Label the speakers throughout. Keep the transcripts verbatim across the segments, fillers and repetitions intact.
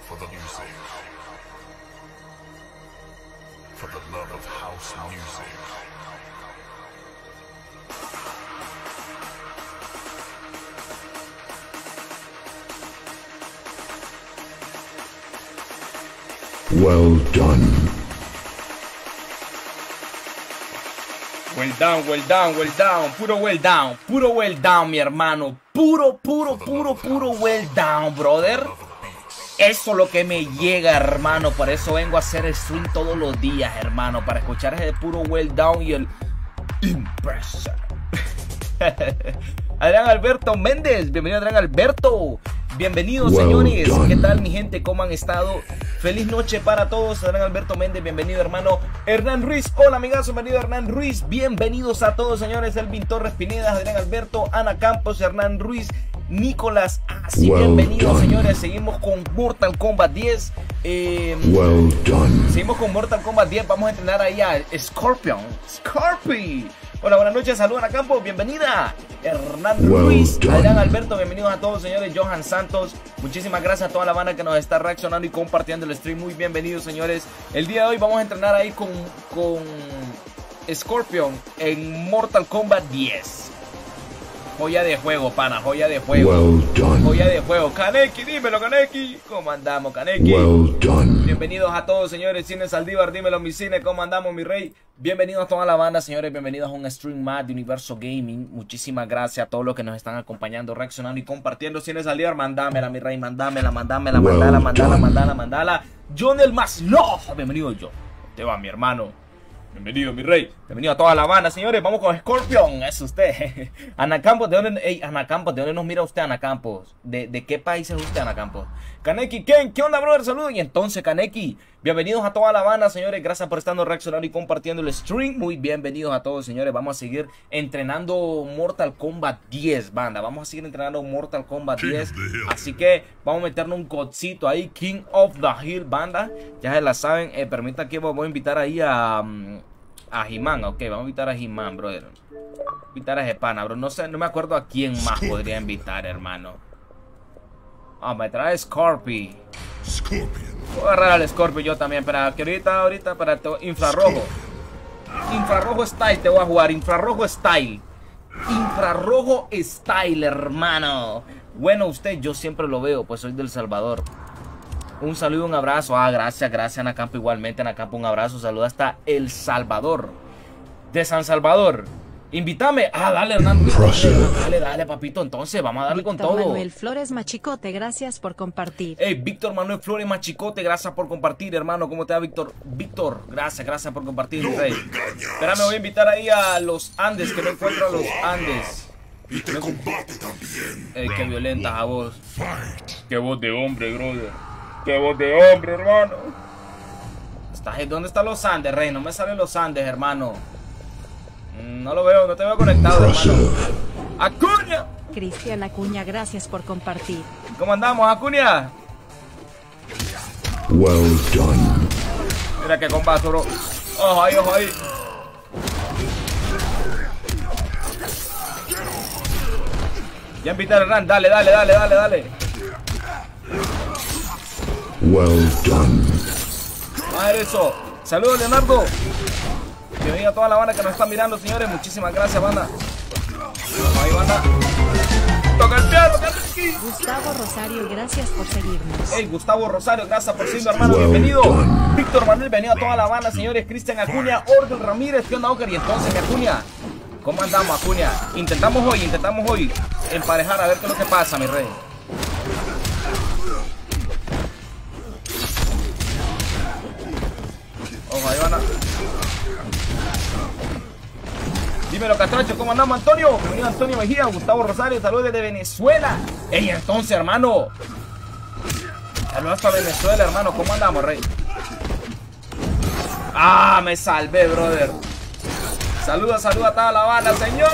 Speaker 1: for the music, for the love of house music.
Speaker 2: Well done.
Speaker 3: Well down, well down, well down, puro well down, puro well down, mi hermano, puro, puro, puro, puro well down, brother. Eso es lo que me llega, hermano, por eso vengo a hacer stream todos los días, hermano, para escuchar ese puro well down y el impressor. Adrián Alberto Méndez, bienvenido Adrián Alberto. Bienvenidos, well señores, done. ¿Qué tal mi gente? ¿Cómo han estado? Feliz noche para todos. Adrián Alberto Méndez, bienvenido hermano. Hernán Ruiz, hola amigazo, bienvenido Hernán Ruiz. Bienvenidos a todos señores. Elvin Torres Pineda, Adrián Alberto, Ana Campos, Hernán Ruiz, Nicolás Asi, well bienvenidos done. Señores. Seguimos con Mortal Kombat diez. eh, well done. Seguimos con Mortal Kombat diez. Vamos a entrenar ahí a Scorpion Scorpion. Hola, buenas noches, saludos a Campos, bienvenida Hernán well Ruiz, done. Adrián Alberto, bienvenidos a todos señores. Johan Santos, muchísimas gracias a toda la banda que nos está reaccionando y compartiendo el stream, muy bienvenidos señores. El día de hoy vamos a entrenar ahí con, con Scorpion en Mortal Kombat diez. Joya de juego, pana, joya de juego. Well done. Joya de juego. Kaneki, dímelo, Kaneki. ¿Cómo andamos, Kaneki?
Speaker 2: Well done.
Speaker 3: Bienvenidos a todos, señores. Cine Saldívar, dímelo, mi cine. ¿Cómo andamos, mi rey? Bienvenidos a toda la banda, señores. Bienvenidos a un stream más de Universo Gaming. Muchísimas gracias a todos los que nos están acompañando, reaccionando y compartiendo. Cine Saldívar, mandámela, mi rey. Mandámela, mandámela, well mandala, mandala, mandala, mandala. John el Maslow. Bienvenido, yo. Te va, mi hermano. Bienvenido, mi rey. Bienvenido a toda la banda, señores. Vamos con Scorpion. Es usted. Ana Campos, ¿de dónde? Ey, Ana Campos, ¿de dónde nos mira usted, Ana Campos? ¿De, de qué país es usted, Ana Campos? Kaneki, ¿qué, ¿qué onda, brother? Saludos. Y entonces, Kaneki, bienvenidos a toda la banda, señores. Gracias por estar reaccionando y compartiendo el stream. Muy bienvenidos a todos, señores. Vamos a seguir entrenando Mortal Kombat diez, banda. Vamos a seguir entrenando Mortal Kombat diez. Así que vamos a meternos un codcito ahí. King of the Hill, banda. Ya se la saben. Eh, permita que voy a invitar ahí a... Um, a He-Man, ok, vamos a invitar a He-Man, brother. Invitar a Jepana, bro. No sé, no me acuerdo a quién más podría invitar, hermano. Ah, oh, me trae Scorpion. Scorpion. Voy a agarrar al Scorpion yo también, pero que ahorita, ahorita, para todo. Infrarrojo. Infrarrojo style te voy a jugar. Infrarrojo style. Infrarrojo style, hermano. Bueno, usted, yo siempre lo veo, pues soy del Salvador. Un saludo, un abrazo. Ah, gracias, gracias, Ana Campo. Igualmente, Ana Campo, un abrazo. Saludo hasta El Salvador. De San Salvador. Invítame. Ah, dale, Hernán. Dale, dale, dale, papito. Entonces, vamos a darle Víctor con todo.
Speaker 4: Manuel Flores Machicote, gracias por compartir.
Speaker 3: Hey, Víctor Manuel Flores Machicote, gracias por compartir, hermano. ¿Cómo te va, Víctor? Víctor, gracias, gracias por compartir, mi rey. Espera, me voy a invitar ahí a los Andes, que no encuentro a los Andes.
Speaker 1: Y te combate también.
Speaker 3: Ey, qué violenta a voz. Qué voz de hombre, brother. ¡Qué voz de hombre, hermano! ¿Dónde están los Andes, rey? No me salen los Andes, hermano. No lo veo, no te veo conectado, hermano. ¡Acuña!
Speaker 4: Cristian Acuña, gracias por compartir.
Speaker 3: ¿Cómo andamos, Acuña?
Speaker 2: Well done.
Speaker 3: Mira qué combate, bro. Ojo ahí, ojo ahí. Ya invita a Hernán, dale, dale, dale, dale, dale.
Speaker 2: Well done.
Speaker 3: A ver eso. Saludos, Leonardo. Bienvenido a toda la banda que nos está mirando, señores. Muchísimas gracias, banda. Ahí, banda. Toca el piano, aquí.
Speaker 4: Gustavo Rosario, gracias por seguirnos.
Speaker 3: Hey, Gustavo Rosario, gracias por seguirnos, hermano.
Speaker 2: Well
Speaker 3: bienvenido.
Speaker 2: Done.
Speaker 3: Víctor Manuel, bienvenido a toda la banda, señores. Cristian Acuña, Orgel Ramírez. ¿Qué onda, Oker? Y entonces, mi Acuña. ¿Cómo andamos, Acuña? Intentamos hoy, intentamos hoy emparejar a ver qué es lo que pasa, mi rey. Ojo, ahí van a... Dímelo, Castracho, ¿cómo andamos, Antonio? Bienvenido, Antonio Mejía, Gustavo Rosario, saludos desde Venezuela. Ey, entonces, hermano. Saludos hasta Venezuela, hermano. ¿Cómo andamos, rey? Ah, me salvé, brother. Saludos, saludos a toda la banda, señor.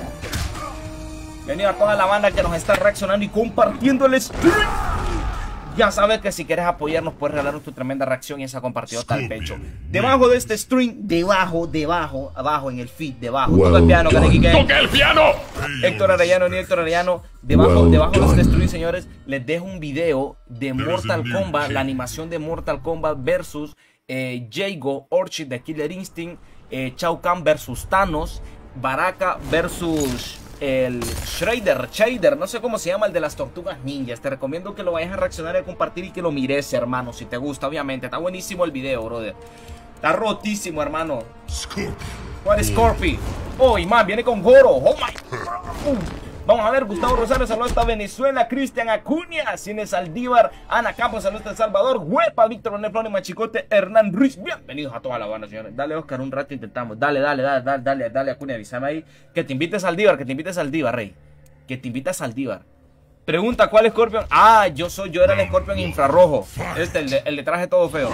Speaker 3: Bienvenido a toda la banda que nos está reaccionando y compartiendo el stream. Ya sabes que si quieres apoyarnos puedes regalarnos tu tremenda reacción y esa compartidota al pecho. Debajo de este stream, debajo, debajo, abajo en el feed, debajo.
Speaker 2: Well
Speaker 3: Toca el piano,
Speaker 2: done.
Speaker 3: Kaneki Gang.
Speaker 1: ¡Toca el piano!
Speaker 3: Héctor Arellano ni Héctor Arellano. Debajo,
Speaker 2: Well
Speaker 3: debajo de este
Speaker 2: done.
Speaker 3: stream, señores, les dejo un video de Mortal Kombat, la animación de Mortal Kombat versus eh, Jago, Orchid de Killer Instinct, eh, Shao Kahn versus Thanos, Baraka versus el Shredder, Shader, no sé cómo se llama, el de las tortugas ninjas. Te recomiendo que lo vayas a reaccionar y a compartir y que lo mires, hermano, si te gusta, obviamente. Está buenísimo el video, brother. Está rotísimo, hermano. ¿Cuál es Scorpio? Oh, y más, viene con Goro. Oh my. Uh. Vamos a ver, Gustavo Rosario, saludos hasta Venezuela. Cristian Acuña, Cine Saldívar, Ana Campos, saludos hasta El Salvador. Huepa, Víctor Manuel Flores, Machicote, Hernán Ruiz. Bienvenidos a toda la banda, señores. Dale, Oscar, un rato intentamos. Dale, dale, dale, dale, dale, dale, Acuña, avísame ahí. Que te invites a Saldívar, que te invites a Saldívar, rey. Que te invites a Saldívar. Pregunta, ¿cuál Scorpion? Ah, yo soy, yo era el Scorpion infrarrojo. Este, el de, el de traje todo feo.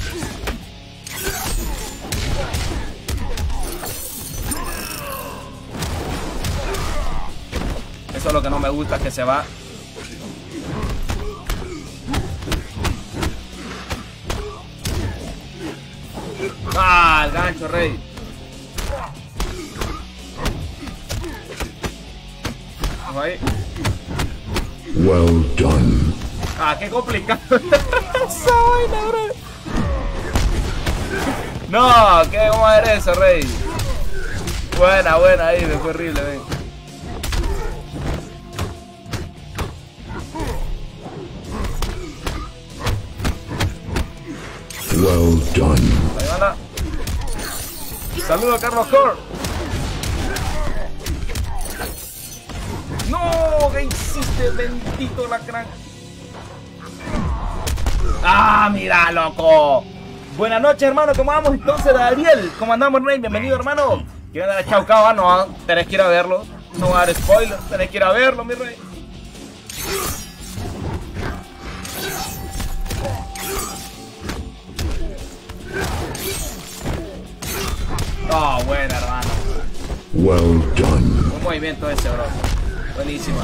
Speaker 3: Eso es lo que no me gusta, que se va. Ah, el gancho, rey. Vamos ahí.
Speaker 2: Well done.
Speaker 3: Ah, qué complicado. Esa vaina, bro. No, ¿qué? ¿Cómo a ver eso, rey? Buena, buena, ahí, me fue horrible, ven.
Speaker 2: Well done.
Speaker 3: Ahí van a... Saludos a Carlos Cor. No, ¿qué hiciste, bendito lacrán? Ah, mira, loco. Buenas noches, hermano. ¿Cómo vamos entonces, Daniel? ¿Cómo andamos, Rey? Bienvenido, hermano. ¿Quieren dar a Chau Cao? No, tenés que ir a verlo. No va a dar spoiler, tenés que ir a verlo, mi rey. Oh, buena, hermano.
Speaker 2: Well done.
Speaker 3: Un movimiento ese, bro. Buenísima.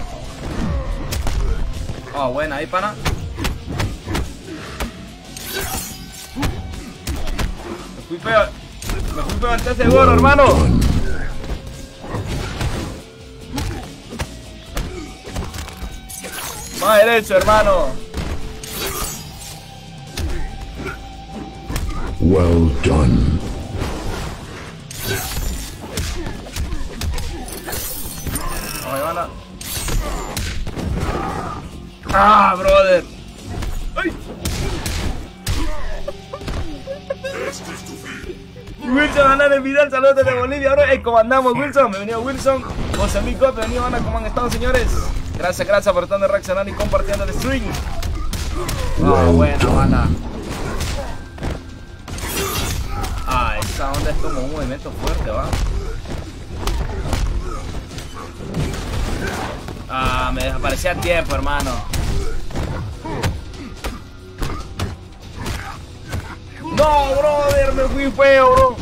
Speaker 3: Oh, buena, ahí, pana. Me fui feo. Me fui feo ante ese gorro, hermano. Más derecho, hermano.
Speaker 2: Well done.
Speaker 3: Ahí van a... Ah, brother. ¡Ay! Wilson Hernández Vidal, saludos desde Bolivia, bro. Hey, ¿cómo andamos, Wilson? Bienvenido, Wilson. José Luis Gómez, bienvenido, Ana. ¿Cómo han estado, señores? Gracias, gracias por estar reaccionando y compartiendo el stream. Ah, oh, buena, Ana. Ah, esa onda es como un movimiento fuerte, va. Ah, me desaparecía a tiempo, hermano. No, brother, me fui feo, bro.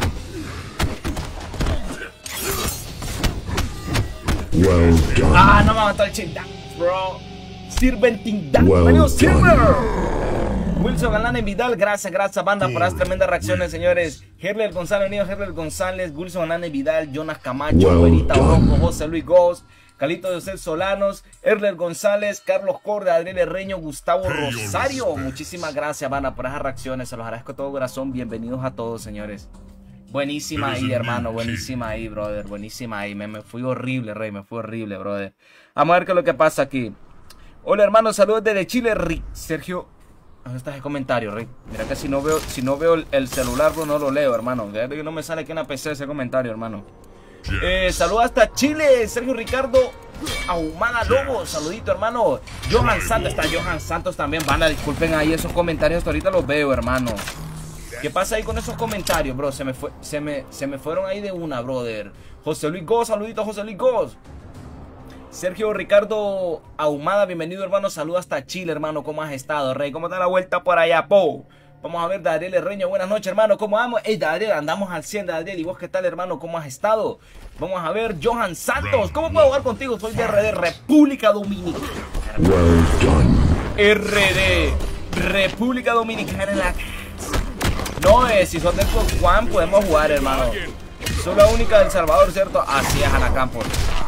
Speaker 2: Well done.
Speaker 3: Ah, no me mató el chip dance, bro. Sirventing dance.
Speaker 2: Well
Speaker 3: Bienvenido,
Speaker 2: done.
Speaker 3: Silver. Wilson Galán en Vidal, gracias, gracias, banda, por las tremendas reacciones, señores. Herler González, venido Herler González, Wilson Galán en Vidal, Jonas Camacho,
Speaker 2: Well
Speaker 3: Güerita
Speaker 2: done.
Speaker 3: Orozco, José Luis Gómez, Calito José Solanos, Herler González, Carlos Corda, Adriel Herreño, Gustavo Rosario. Muchísimas gracias, banda, por esas reacciones. Se los agradezco de todo corazón. Bienvenidos a todos, señores. Buenísima ahí, hermano. Buenísima ahí, brother. Buenísima ahí. Me, me fui horrible, rey. Me fui horrible, brother. Vamos a ver qué es lo que pasa aquí. Hola, hermano. Saludos desde Chile, Rick. Sergio. ¿Dónde está ese comentario, Rick? Mira que si no veo, si no veo el, el celular, bro, no lo leo, hermano. Que no me sale aquí en la P C ese comentario, hermano. Eh, saludos hasta Chile, Sergio Ricardo Ahumada Lobo, saludito, hermano. Johan Santos, está Johan Santos también. Banda, disculpen ahí esos comentarios, hasta ahorita los veo, hermano. ¿Qué pasa ahí con esos comentarios, bro? Se me, fue, se me, se me fueron ahí de una, brother. José Luis Gómez, saludito, José Luis Gómez. Sergio Ricardo Ahumada, bienvenido, hermano. Saludos hasta Chile, hermano. ¿Cómo has estado, rey? ¿Cómo está la vuelta por allá, po? Vamos a ver, Dariel Herreño, buenas noches, hermano, ¿cómo vamos? Ey, Dariel, andamos al cien, Dariel, ¿y vos qué tal, hermano? ¿Cómo has estado? Vamos a ver, Johan Santos, ¿cómo puedo jugar contigo? Soy de R D, República Dominicana,
Speaker 2: Well done.
Speaker 3: R D, República Dominicana en la casa. No, eh, si son de Xbox One podemos jugar, hermano. Son la única del Salvador, ¿cierto? Así es, Ana Campos.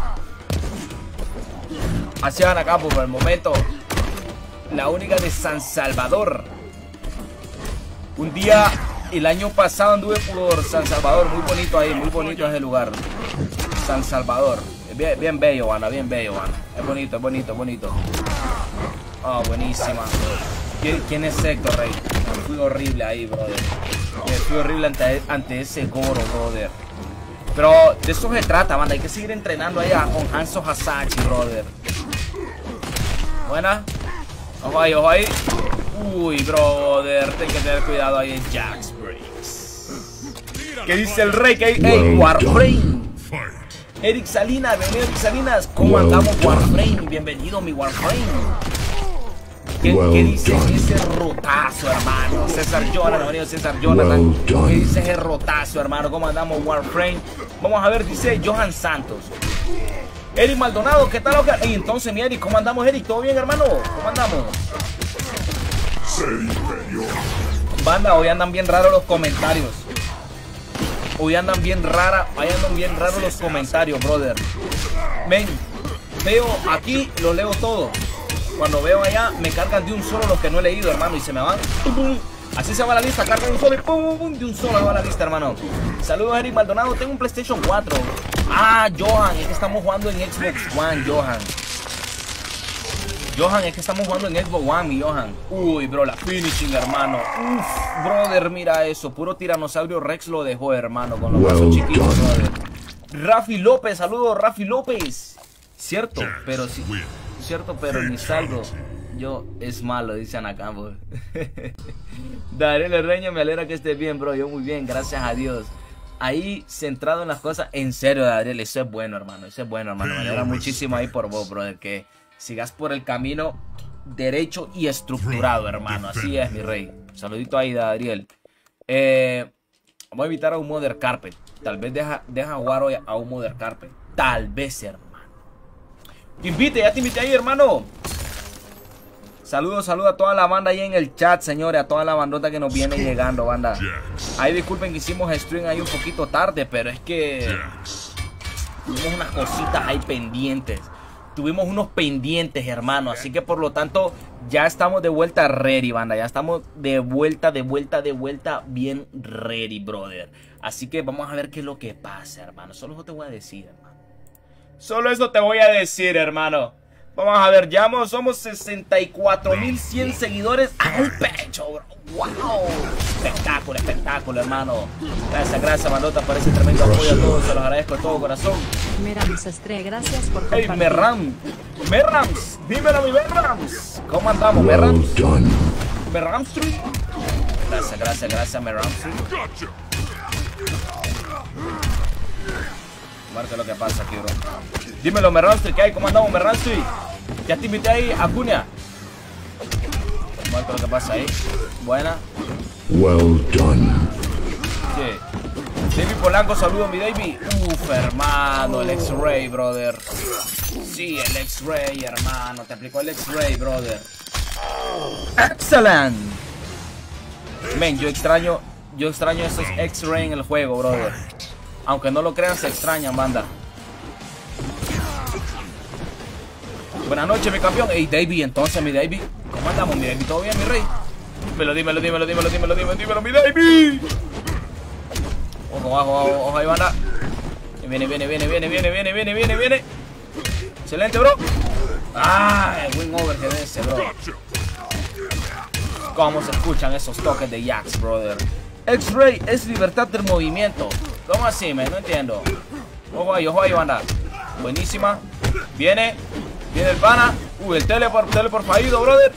Speaker 3: Así es, Ana Campos, por el momento. La única de San Salvador. Un día, el año pasado anduve por San Salvador. Muy bonito ahí, muy bonito ese lugar. San Salvador. Bien, bien bello, Ana, bien bello, Ana. Es bonito, es bonito, es bonito. Oh, buenísima. ¿Quién, quién es Héctor, Rey? Me fui horrible ahí, brother. Me fui horrible ante, ante ese Goro, brother. Pero de eso se trata, banda. Hay que seguir entrenando allá con Hanzo Hasashi, brother. Buena. Ojo ahí, ojo ahí. Uy, brother. Ten que tener cuidado ahí en Jax Breaks. ¿Qué dice el Rey? Que hey, Warframe. Eric Salinas, bienvenido Eric Salinas. ¿Cómo andamos, Warframe? Bienvenido, mi Warframe. ¿Qué,
Speaker 2: Well
Speaker 3: ¿qué dice
Speaker 2: done.
Speaker 3: ese rotazo, hermano? César Jonathan, bienvenido César Jonathan.
Speaker 2: Well done.
Speaker 3: ¿Qué dice ese rotazo, hermano? ¿Cómo andamos, Warframe? Vamos a ver, dice Johan Santos. Eric Maldonado, ¿qué tal, Oscar? Y entonces, mi Eric, ¿cómo andamos, Eric? ¿Todo bien, hermano? ¿Cómo andamos? Banda, hoy andan bien raros los comentarios. Hoy andan bien rara, hoy andan bien raros los comentarios, brother. Ven, veo aquí, lo leo todo. Cuando veo allá, me cargan de un solo los que no he leído, hermano, y se me van. Pum, pum. Así se va la lista, cargan de un solo y pum, pum, pum, de un solo va la lista, hermano. Saludos, Eric Maldonado. Tengo un PlayStation cuatro. Ah, Johan, es que estamos jugando en Xbox One, Johan. Johan, es que estamos jugando en Xbox One, mi Johan. Uy, bro, la finishing, hermano. Uf, brother, mira eso. Puro tiranosaurio Rex lo dejó, hermano, con los brazos
Speaker 2: Well
Speaker 3: chiquitos,
Speaker 2: done.
Speaker 3: brother. Rafi López, saludos, Rafi López. Cierto, pero sí. Cierto, pero ni salgo. Yo es malo, dice Ana Campos. Daniel Reña, me alegra que estés bien, bro. Yo muy bien, gracias a Dios. Ahí centrado en las cosas. En serio, Daniel, eso es bueno, hermano. Eso es bueno, hermano. Me alegra muchísimo ahí por vos, brother. Que sigas por el camino derecho y estructurado, hermano. Así es, mi rey. Saludito ahí, Daniel. Eh, vamos a invitar a un Mother Carpet. Tal vez deja, deja jugar hoy a un Mother Carpet. Tal vez, hermano. Te invite, ya te invité ahí, hermano. Saludos, saludos a toda la banda ahí en el chat, señores. A toda la bandota que nos viene llegando, banda. Ahí disculpen que hicimos stream ahí un poquito tarde, pero es que tuvimos unas cositas ahí pendientes. Tuvimos unos pendientes, hermano. Así que por lo tanto, ya estamos de vuelta ready, banda. Ya estamos de vuelta, de vuelta, de vuelta bien ready, brother. Así que vamos a ver qué es lo que pasa, hermano. Solo eso te voy a decir, hermano. Solo eso te voy a decir, hermano. Vamos a ver, ya somos sesenta y cuatro mil cien seguidores al pecho, bro. ¡Wow! Espectáculo, espectáculo, hermano. Gracias, gracias, Manota, por ese tremendo apoyo a todos. Se los agradezco de todo corazón.
Speaker 4: Merams Estre, gracias por compartir.
Speaker 3: Hey, Merram. Merrams, dímelo, mi Merrams. ¿Cómo andamos,
Speaker 2: Well
Speaker 3: Merrams?
Speaker 2: done.
Speaker 3: Merram Street. Gracias, gracias, gracias, Merram Street. Marca lo que pasa aquí, bro. Dímelo, Merram Street, ¿qué hay? ¿Cómo andamos, Merram Street? Ya te invité ahí a Cunha. Marca lo que pasa ahí. Buena.
Speaker 2: Well done.
Speaker 3: Sí. David Polanco, saludos, mi David. Uf, hermano, el X-Ray, brother. Sí, el X-Ray, hermano. Te aplicó el X-Ray, brother. Excellent. Men, yo extraño, yo extraño esos X-Ray en el juego, brother. Aunque no lo crean, se extrañan, banda. Buenas noches, mi campeón. Hey, David, entonces, mi David. ¿Cómo andamos, mi David? ¿Todo bien, mi rey? Dímelo, dímelo, dímelo, dímelo, dímelo, dímelo, dímelo, mi David. Ojo, ojo, ojo, ojo, ahí, banda. Viene, viene, viene, viene, viene, viene, viene, viene, viene. Excelente, bro. Ah, el win overhead ese, bro. ¿Cómo se escuchan esos toques de Jax, brother? X-Ray es libertad del movimiento. ¿Cómo así, man? No entiendo. Ojo ahí, ojo ahí, banda. Buenísima. Viene. Viene el pana. Uy, el teleport, teleport fallido, brother.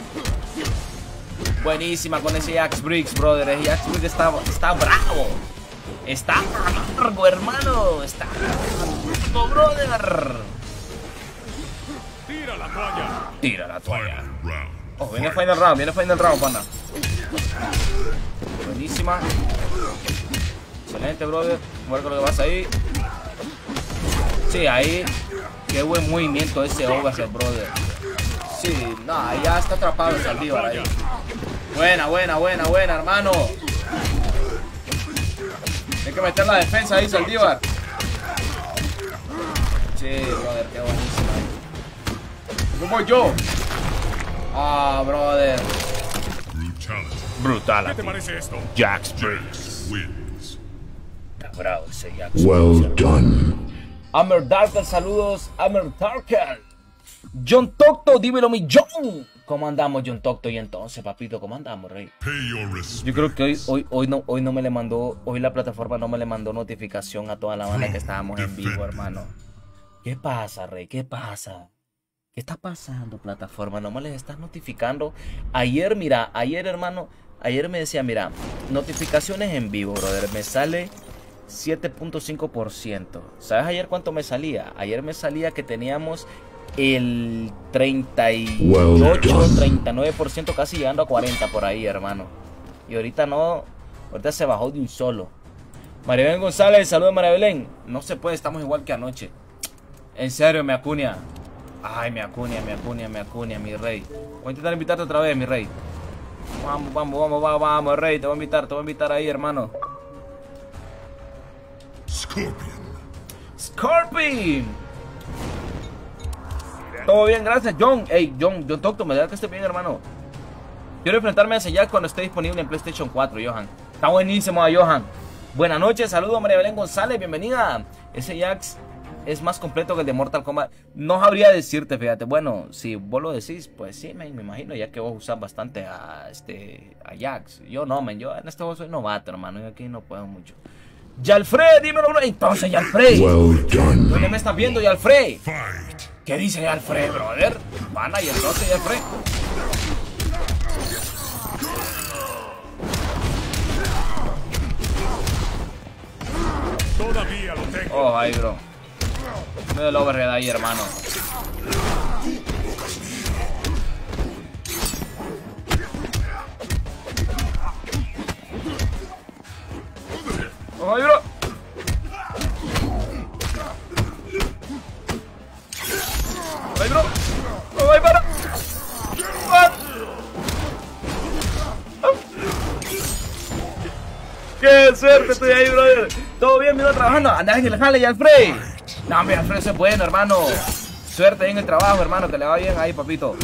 Speaker 3: Buenísima con ese Jax Briggs, brother. El Jax Briggs está, está bravo. Está largo, hermano. Está largo, brother.
Speaker 1: Tira la toalla.
Speaker 3: Tira la toalla.
Speaker 1: Round.
Speaker 3: Oh, viene el final round, viene el final round, pana. Buenísima. Excelente, brother. Muerto lo que pasa ahí. Sí, ahí. Qué buen movimiento ese overhead, brother. sí. No, ya está atrapado el Saldívar ahí. Buena, buena, buena, buena, hermano. Hay que meter la defensa ahí, Saldívar. Sí, brother, qué buenísimo. ¿Cómo yo? Ah, brother. Brutal.
Speaker 1: ¿Qué te parece esto?
Speaker 3: Jax Briggs.
Speaker 1: Wins.
Speaker 3: Está bravo ese Jax.
Speaker 2: Well done.
Speaker 3: Amer Darker, saludos. Amer Darker. John Tocto, dímelo mi John. ¿Cómo andamos, John Tocto? Y entonces, papito, ¿cómo andamos, rey?
Speaker 1: Pay your respect.
Speaker 3: Yo creo que hoy, hoy, hoy, no, hoy no me le mandó, hoy la plataforma no me le mandó notificación a toda la banda que estábamos en vivo, hermano. ¿Qué pasa, rey? ¿Qué pasa? ¿Qué está pasando, plataforma? No me les estás notificando. Ayer, mira, ayer, hermano, ayer me decía, mira, notificaciones en vivo, brother. Me sale siete punto cinco por ciento. ¿Sabes ayer cuánto me salía? Ayer me salía que teníamos el treinta y ocho, treinta y nueve por ciento, casi llegando a cuarenta por ahí, hermano. Y ahorita no, ahorita se bajó de un solo. María Belén González, saludos, María Belén. No se puede, estamos igual que anoche. En serio, me acuña. Ay, me acuña, me acuña, me acuña, mi rey. Voy a intentar invitarte otra vez, mi rey. Vamos, vamos, vamos, vamos, vamos, rey. Te voy a invitar, te voy a invitar ahí, hermano.
Speaker 1: Scorpion.
Speaker 3: Scorpion. Todo bien, gracias, John. Hey, John, John Tocto, me da que esté bien, hermano. Quiero enfrentarme a ese Jax cuando esté disponible en PlayStation cuatro, Johan. Está buenísimo, Johan. Buenas noches, saludos, María Belén González, bienvenida. Ese Jax es más completo que el de Mortal Kombat. No sabría decirte, fíjate. Bueno, si vos lo decís, pues sí, man, me imagino, ya que vos usás bastante a este a Jax. Yo no, man, yo en este juego soy novato, hermano. Yo aquí no puedo mucho. Yalfred, dímelo, bro. Entonces, Yalfred.
Speaker 2: Well done.
Speaker 3: ¿Dónde me estás viendo, Yalfred?
Speaker 1: Fight.
Speaker 3: ¿Qué dice Yalfred, brother? Van y entonces, Yalfred.
Speaker 1: Todavía lo tengo.
Speaker 3: Oh, ahí, bro. Me doy el overhead ahí, hermano. Oh, ahí, bro. Ahí, bro. Oh, ahí, para. Ah. ¡Qué suerte estoy ahí, brother! ¿Todo bien? ¿Me iba trabajando? ¿Andás en el jale, Yalfred? No, mi Alfred, eso es bueno, hermano. Suerte ahí en el trabajo, hermano. Que le va bien ahí, papito.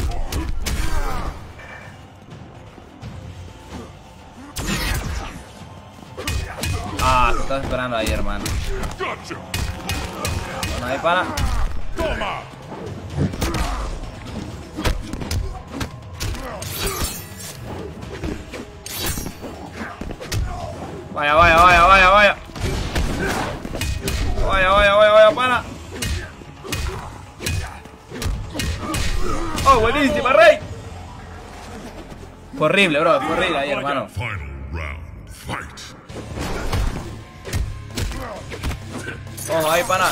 Speaker 3: Ah, te estás esperando ahí, hermano.
Speaker 1: Gotcha.
Speaker 3: Bueno, ahí para.
Speaker 1: Toma.
Speaker 3: Vaya, vaya, vaya, vaya, vaya. Vaya, vaya, vaya, vaya, para. Oh, buenísima, rey. Fue horrible, bro. Fue horrible ahí, hermano.
Speaker 1: Final round. Fight.
Speaker 3: Ojo, ahí, pana.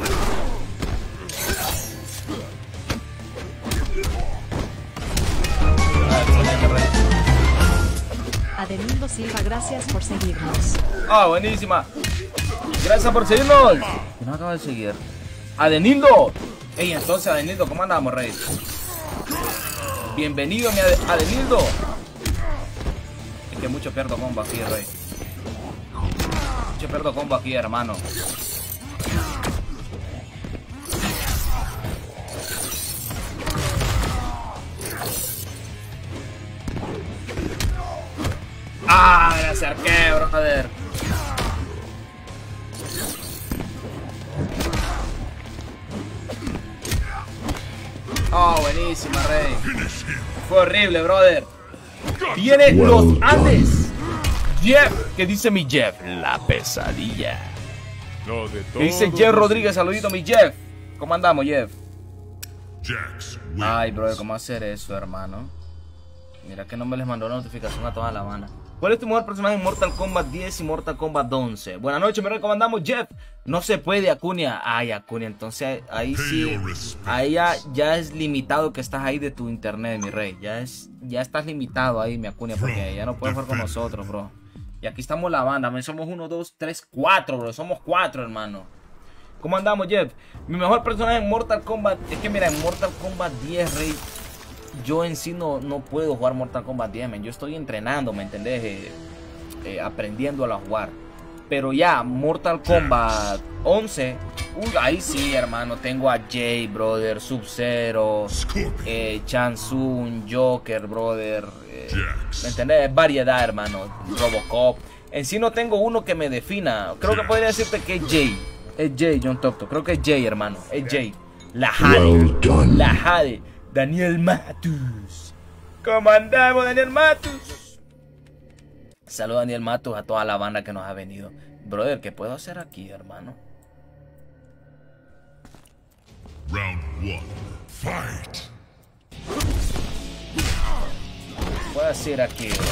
Speaker 4: Adelino Silva, gracias por seguirnos.
Speaker 3: Ah, buenísima. Gracias por seguirnos. Que no acaba de seguir. Adenildo. Ey, entonces, Adenildo, ¿cómo andamos, rey? Bienvenido, mi Ade- Adenildo. Es que mucho pierdo combo aquí, rey. Mucho pierdo combo aquí, hermano. Ah, me acerqué, brother. Oh, buenísima, rey. Fue horrible, brother. Viene
Speaker 2: Well
Speaker 3: los
Speaker 2: done.
Speaker 3: Andes. Jeff, ¿qué dice mi Jeff? La pesadilla.
Speaker 1: No, de
Speaker 3: ¿Qué dice
Speaker 1: todos
Speaker 3: Jeff
Speaker 1: los-
Speaker 3: Rodríguez? Saludito, mi Jeff. ¿Cómo andamos, Jeff?
Speaker 1: Jax wins.
Speaker 3: Ay, brother, ¿cómo hacer eso, hermano? Mira que no me les mandó notificación a toda La Habana. ¿Cuál es tu mejor personaje en Mortal Kombat diez y Mortal Kombat once? Buenas noches, me recomendamos, Jeff. No se puede, Acuña. Ay, Acuña, entonces ahí sí. Ahí ya, ya es limitado que estás ahí de tu internet, mi rey. Ya es, ya estás limitado ahí, mi Acuña, porque ya no puedes jugar con nosotros, bro. Y aquí estamos la banda, man. Somos uno, dos, tres, cuatro, bro. Somos cuatro, hermano. ¿Cómo andamos, Jeff? Mi mejor personaje en Mortal Kombat. Es que mira, en Mortal Kombat diez, rey. yo en sí no, no puedo jugar Mortal Kombat diez, man. Yo estoy entrenando, ¿me entendés? Eh, eh, aprendiendo a jugar. Pero ya, Mortal Kombat once, uy, ahí sí, hermano. Tengo a Jay, brother, Sub-Zero, eh, Shang Tsung, Joker, brother. Eh, ¿Me entendés? Es variedad, hermano. Robocop. En sí no tengo uno que me defina. Creo que podría decirte que es Jay. Es Jay, John Tocto. Creo que es Jay, hermano. Es Jay. La Jade.
Speaker 2: Well done.
Speaker 3: La Jade. Daniel Matus. ¿Cómo andamos, Daniel Matus? Saludos, Daniel Matus, a toda la banda que nos ha venido. Brother, ¿qué puedo hacer aquí, hermano?
Speaker 1: Round one. Fight.
Speaker 3: ¿Qué puedo hacer aquí, bro?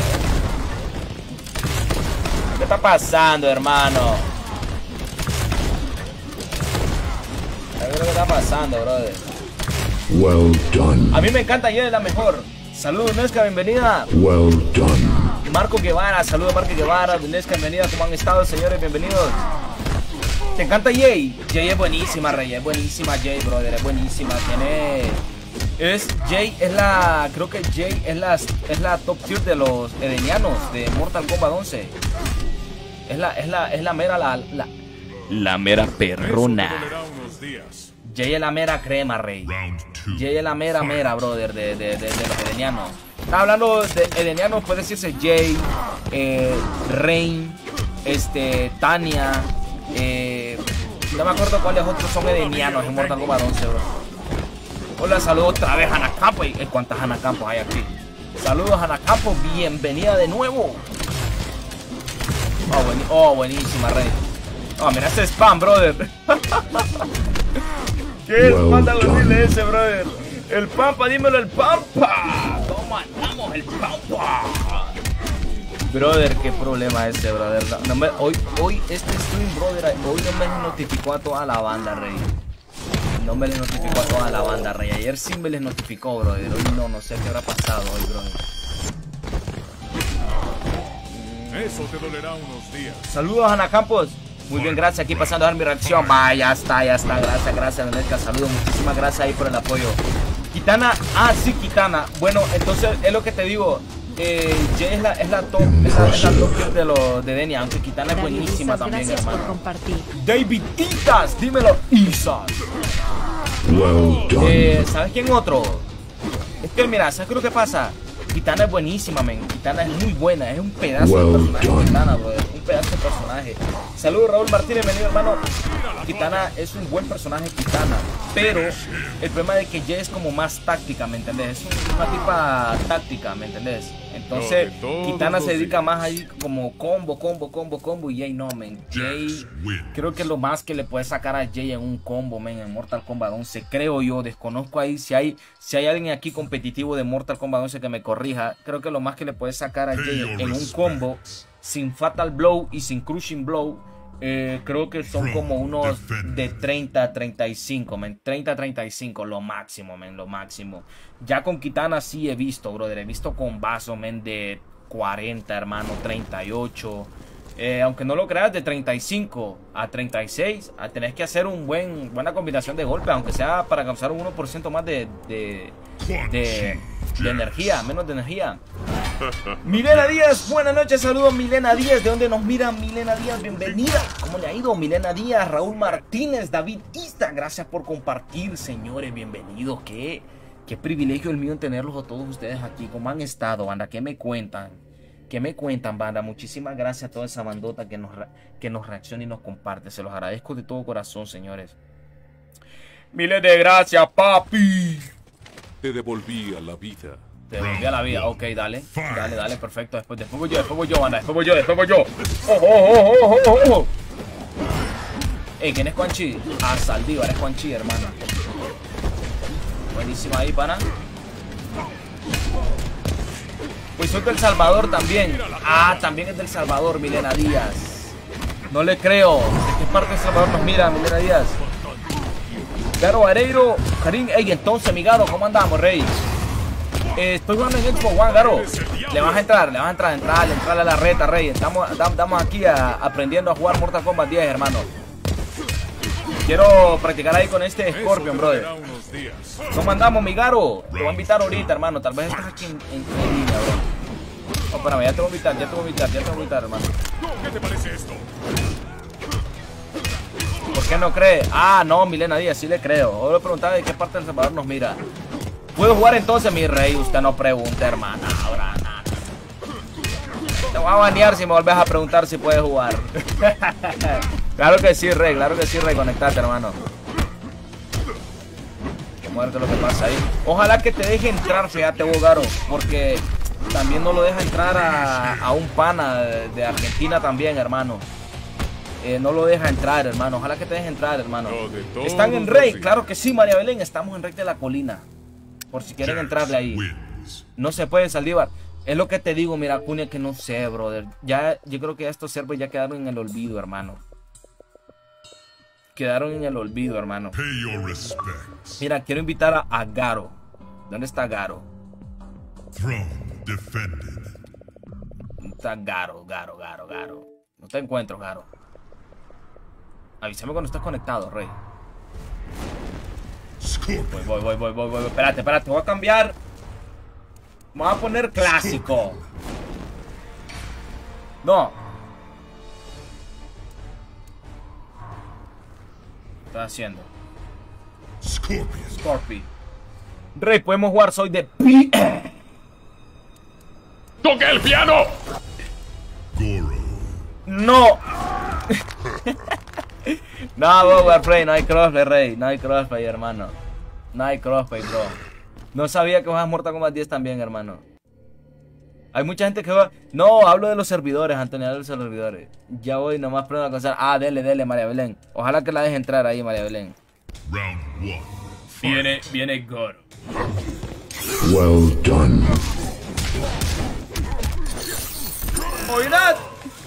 Speaker 3: ¿Qué está pasando, hermano? ¿Qué es lo que está pasando, brother?
Speaker 2: Well done.
Speaker 3: A mí me encanta Jay, es la mejor. Saludos, Nesca, bienvenida.
Speaker 2: Well done.
Speaker 3: Marco Guevara, saludos Marco Guevara, Nesca, bienvenida. ¿Cómo han estado, señores? Bienvenidos. ¿Te encanta Jay? Jay es buenísima, Rey, es buenísima Jay, brother, es buenísima. Tiene... Es Jay, es la... Creo que Jay es la, es la top tier de los edenianos de Mortal Kombat once. Es la, es la, es la mera, la... La, la mera perruna. Jay es la mera crema, Rey. Jay es la mera mera, brother, de, de, de, de los edenianos. Está hablando de edenianos, puede decirse Jay, eh, Rain, este, Tania, eh, no me acuerdo cuáles otros son edenianos en Mortal Kombat once, bro. Hola, saludos otra vez, Ana Campos. Eh, ¿Cuántas Ana Campos hay aquí? Saludos, Ana Campos, bienvenida de nuevo. Oh, buen, oh buenísima, Rey. Oh, mira ese spam, brother. ¿Qué
Speaker 2: Well
Speaker 3: manda los
Speaker 2: done.
Speaker 3: ese, brother? El Pampa, dímelo, el Pampa. ¿Cómo andamos, el Pampa? Brother, qué problema ese, brother. No, no me, hoy, hoy este stream, brother, hoy no me notificó a toda la banda, Rey. No me les notificó a toda la banda, Rey. Ayer sí me les notificó, brother. Hoy no, no sé qué habrá pasado hoy, brother.
Speaker 1: Eso te dolerá unos días.
Speaker 3: Saludos, Ana Campos. Muy bien, gracias. Aquí pasando a dar mi reacción. Va, ya está, ya está. Gracias, gracias, Nesca. Saludos, muchísimas gracias ahí por el apoyo. Kitana, ah, sí, Kitana. Bueno, entonces es lo que te digo. Eh, Jay es la, es la top, es la, es la top tier de los de Denia, aunque Kitana es
Speaker 4: David
Speaker 3: buenísima
Speaker 4: Isas,
Speaker 3: también,
Speaker 4: gracias por
Speaker 3: hermano.
Speaker 4: compartir.
Speaker 3: David Isas, dímelo, Isas.
Speaker 2: Well done.
Speaker 3: Eh, ¿Sabes quién otro? Es que mira, ¿sabes qué es lo que pasa? Kitana es buenísima, men. Kitana es muy buena, es un pedazo
Speaker 2: Well
Speaker 3: de personaje.
Speaker 2: done.
Speaker 3: Kitana, brother, un pedazo de personaje. Saludos, Raúl Martínez, bienvenido, hermano. Kitana es un buen personaje, Kitana. Pero el problema de que Jay es como más táctica, ¿me entendés? Es un- una tipa táctica, ¿me entendés? Entonces,
Speaker 1: No, de todos
Speaker 3: Kitana se
Speaker 1: los
Speaker 3: dedica
Speaker 1: días.
Speaker 3: más ahí como combo, combo, combo, combo. Y Jay no, men. Jay, creo que lo más que le puede sacar a Jay en un combo, men, en Mortal Kombat once, creo yo. Desconozco ahí si hay, si hay alguien aquí competitivo de Mortal Kombat once que me corrija. Creo que lo más que le puede sacar a Jay en un combo, sin Fatal Blow y sin Crushing Blow, eh, creo que son como unos de treinta a treinta y cinco, men. treinta a treinta y cinco, lo máximo, men, lo máximo. Ya con Kitana sí he visto, brother. He visto con vaso, men, de cuarenta, hermano, treinta y ocho. Eh, aunque no lo creas, de treinta y cinco a treinta y seis, a tenés que hacer un buen buena combinación de golpes, aunque sea para causar un uno por ciento más de, de, de, de energía, menos de energía. Milena Díaz, buenas noches, saludos Milena Díaz. ¿De dónde nos mira Milena Díaz? Bienvenida. ¿Cómo le ha ido Milena Díaz? Raúl Martínez, David Ista, gracias por compartir, señores, bienvenidos. Qué, qué privilegio el mío en tenerlos a todos ustedes aquí. ¿Cómo han estado, banda? ¿Qué me cuentan? ¿Qué me cuentan, banda? Muchísimas gracias a toda esa bandota que nos, que nos reacciona y nos comparte. Se los agradezco de todo corazón, señores. Miles de gracias, papi.
Speaker 5: Te devolví a la vida.
Speaker 3: Te devolví a la vida. Ok, dale. Dale, dale, perfecto. Después, después voy yo, después voy yo, banda. Después voy yo, después voy yo. ¡Oh, oh, oh, oh, oh, oh! Ey, ¿quién es Quan Chi? Ah, Saldívar, es Quan Chi, hermano. Buenísima ahí, pana. Pues soy del Salvador también. Ah, también es del Salvador, Milena Díaz. No le creo. ¿De qué parte del Salvador nos mira, Milena Díaz? Garo Areiro, Karim. Ey, entonces, mi Garo, ¿cómo andamos, rey? Eh, estoy jugando en Xbox One, Garo. Le vas a entrar, le vas a entrar, entrar, entrar a la reta, rey. Estamos, estamos aquí a, aprendiendo a jugar Mortal Kombat diez, hermano. Quiero practicar ahí con este Scorpion, brother.
Speaker 1: días.
Speaker 3: ¿Cómo andamos, mi Garo? Te voy a invitar ahorita, hermano. Tal vez estés aquí en, en, en línea, bro. Oh, espérame, ya te voy a invitar, ya te voy a invitar, ya te voy a invitar, hermano.
Speaker 1: ¿Qué te parece esto?
Speaker 3: ¿Por qué no cree? Ah, no, Milena Díaz, sí le creo. Ahora le preguntaba de qué parte del Salvador nos mira. ¿Puedo jugar entonces, mi rey? Usted no pregunta, hermana. Ahora nada. Te voy a banear si me volvés a preguntar si puedes jugar. Claro que sí, rey, claro que sí, rey. Conectate, hermano. Vamos a ver qué es lo que pasa ahí. Ojalá que te deje entrar, fíjate, Bogaro, porque también no lo deja entrar a, a un pana de Argentina también, hermano. Eh, no lo deja entrar, hermano. Ojalá que te deje entrar, hermano. ¿Están en Rey? Claro que sí, María Belén. Estamos en Rey de la Colina. Por si quieren entrarle ahí. No se puede, Saldívar. Es lo que te digo, mira, Cunia, que no sé, brother. Ya, yo creo que estos servers ya quedaron en el olvido, hermano. Quedaron en el olvido, hermano. Mira, quiero invitar a, a Garo. ¿Dónde está Garo? ¿Dónde está Garo, Garo, Garo, Garo? No te encuentro, Garo. Avísame cuando estés conectado, rey. Voy, voy, voy, voy, voy, voy. Espérate, espérate, voy a cambiar. Me voy a poner clásico. No. ¿Qué estás haciendo? Scorpion. Scorpion. Rey, podemos jugar, soy de pi.
Speaker 1: ¡Toque el piano!
Speaker 3: No. No, Boba Rey, no hay crossplay, Rey. No hay crossplay, hermano. No hay crossplay, bro. No sabía que juegas Mortal Kombat diez también, hermano. Hay mucha gente que juega. No, hablo de los servidores, Antonio, hablo de los servidores. Ya voy, nomás pruebo a cosar. Ah, dele, dele, María Belén. Ojalá que la deje entrar ahí, María Belén. Viene, viene Goro.
Speaker 2: Well done.
Speaker 3: ¡Oirad!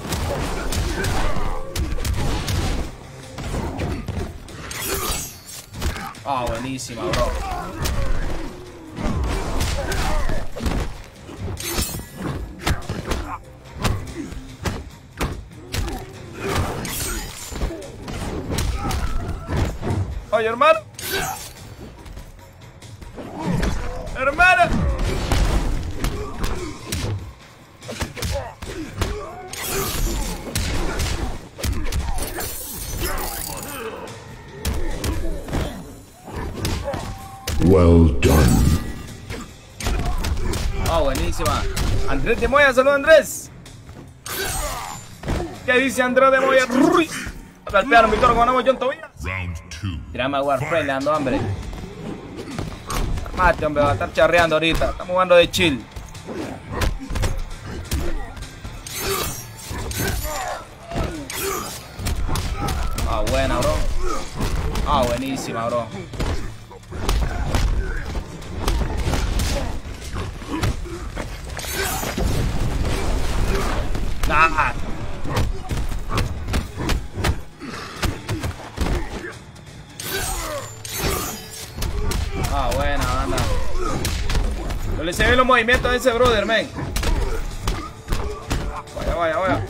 Speaker 3: Ah, buenísima, bro. Oye, hermano. Hermana.
Speaker 2: Well done.
Speaker 3: Ah, buenísima. Andrés de Moya, saludos, Andrés. ¿Qué dice Andrés de Moya? Al piano, mi toro, ganamos John Tobias. Tirame a Warframe, le ando hambre. Mate, hombre, va a estar charreando ahorita. Estamos jugando de chill. Ah, buena, bro. Ah, buenísima, bro. Ah. Ah, buena, banda. No le se ven los movimientos a ese brother, men. Vaya, vaya, vaya.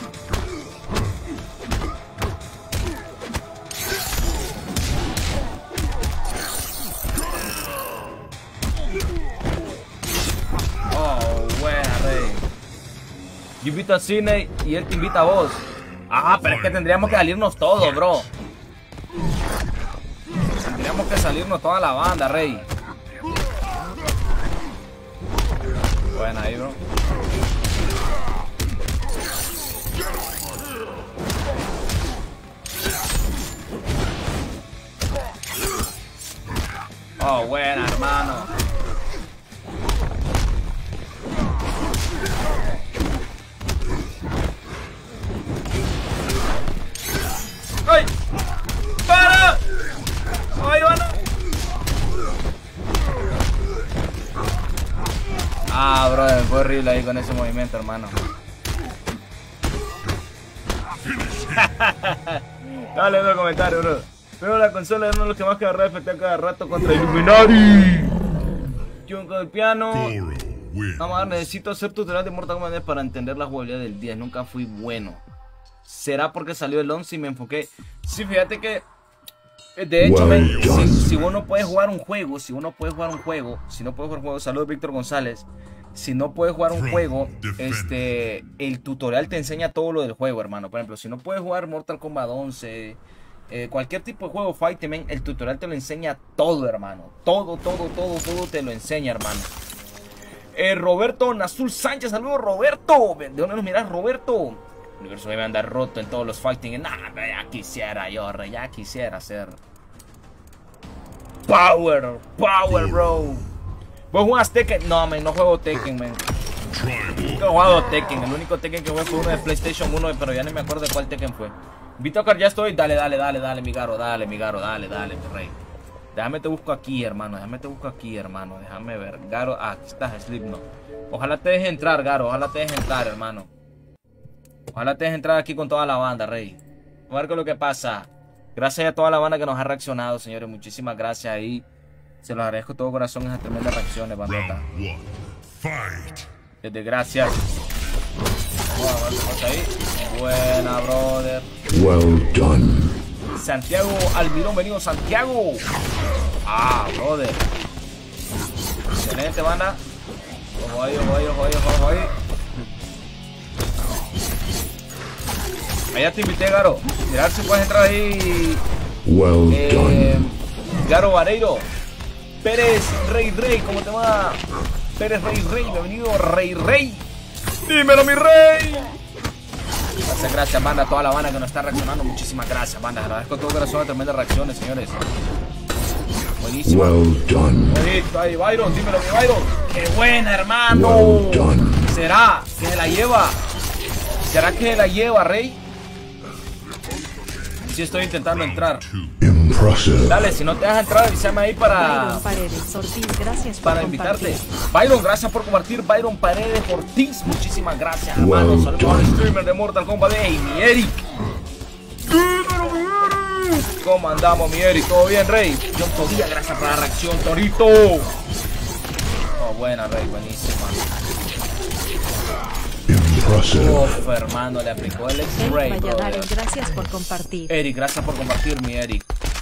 Speaker 3: Oh, buena, rey. Yo invito a Cine y él te invita a vos. Ah, pero es que tendríamos que salirnos todos, bro. Tendríamos que salirnos toda la banda, rey. Buena ahí, bro. Oh, buena, hermano. ¡Ay! ¡Para! ¡Ay, bueno! Ah, brother, fue horrible ahí con ese movimiento, hermano. Dale otro comentario, bro. Pero la consola es uno de los que más que agarrar efecto cada rato contra Illuminati. Yo con el piano. Vamos a ver, necesito hacer tutorial de Mortal Kombat para entender la jugabilidad del diez. Nunca fui bueno. ¿Será porque salió el once y me enfoqué? Sí, fíjate que De hecho,
Speaker 2: Well
Speaker 3: ven,
Speaker 2: done.
Speaker 3: si, si uno puede jugar un juego, si uno puede jugar un juego, si no puede jugar un juego, saludos Víctor González. Si no puedes jugar un juego, este, el tutorial te enseña todo lo del juego, hermano. Por ejemplo, si no puedes jugar Mortal Kombat once, eh, cualquier tipo de juego Fighting, man, el tutorial te lo enseña todo, hermano. Todo, todo, todo, todo te lo enseña, hermano. Eh, Roberto Nazul Sánchez, saludos Roberto. ¿De dónde nos miras, Roberto? El universo debe andar roto en todos los Fighting. Nah, ya quisiera yo, re, ya quisiera ser. Power, power, bro. ¿Vos jugás Tekken? No, man, no juego Tekken, man. Nunca he jugado Tekken. El único Tekken que jugué fue uno de PlayStation uno, pero ya no me acuerdo de cuál Tekken fue. Vitocar, ya estoy. Dale, dale, dale, dale, mi garo. Dale, mi garo, dale, dale, mi rey. Déjame te busco aquí, hermano. Déjame te busco aquí, hermano. Déjame ver. Garo, ah, aquí estás, Slipknot. Ojalá te dejes entrar, Garo. Ojalá te dejes entrar, hermano. Ojalá te dejes entrar aquí con toda la banda, rey. Vamos a ver qué es lo que pasa. Gracias a toda la banda que nos ha reaccionado, señores. Muchísimas gracias ahí. Se los agradezco de todo corazón esas tremendas reacciones, bandota. Desde gracias. Vamos a ver qué pasa ahí. Buena, brother.
Speaker 2: Well done.
Speaker 3: Santiago Almirón, venido Santiago. Ah, brother. Excelente, banda. Ojo ahí, ojo ahí, ojo ahí, ojo ahí. Allá te invité, Garo. Mirar si puedes entrar ahí.
Speaker 2: Well
Speaker 3: Eh,
Speaker 2: done.
Speaker 3: Garo Vareiro. Pérez Rey Rey, ¿cómo te va? Pérez Rey Rey, bienvenido Rey Rey. Dímelo, mi rey. Gracias, gracias, banda, a toda la banda que nos está reaccionando. Muchísimas gracias, banda. Agradezco todo corazón de tremendas reacciones, señores. Buenísimo.
Speaker 2: Well done.
Speaker 3: Bonito ahí, Byron, dímelo, mi Byron. ¡Qué buena, hermano!
Speaker 2: Well done.
Speaker 3: ¿Será que se la lleva? ¿Será que se la lleva, Rey? Sí, estoy intentando entrar.
Speaker 2: Impressive.
Speaker 3: Dale, si no te dejas entrar, avísame ahí para,
Speaker 4: Byron Paredes Ortiz, gracias por
Speaker 3: para
Speaker 4: compartir.
Speaker 3: invitarte. Byron, gracias por compartir. Byron Paredes Ortiz, muchísimas gracias, hermano.
Speaker 2: Well
Speaker 3: Saludos al
Speaker 2: done.
Speaker 3: streamer de Mortal Kombat. Hey, mi Eric. Dímelo, mi Eric. ¿Cómo andamos, mi Eric? ¿Todo bien, Rey? John Todía, gracias por la reacción, Torito. Oh, buena, Rey, buenísima.
Speaker 2: Impressive.
Speaker 3: Uf, hermano, le aplicó el X-Ray,
Speaker 4: Eric
Speaker 3: brother.
Speaker 4: Valladares, gracias por compartir.
Speaker 3: Eric, gracias por compartir, mi Eric.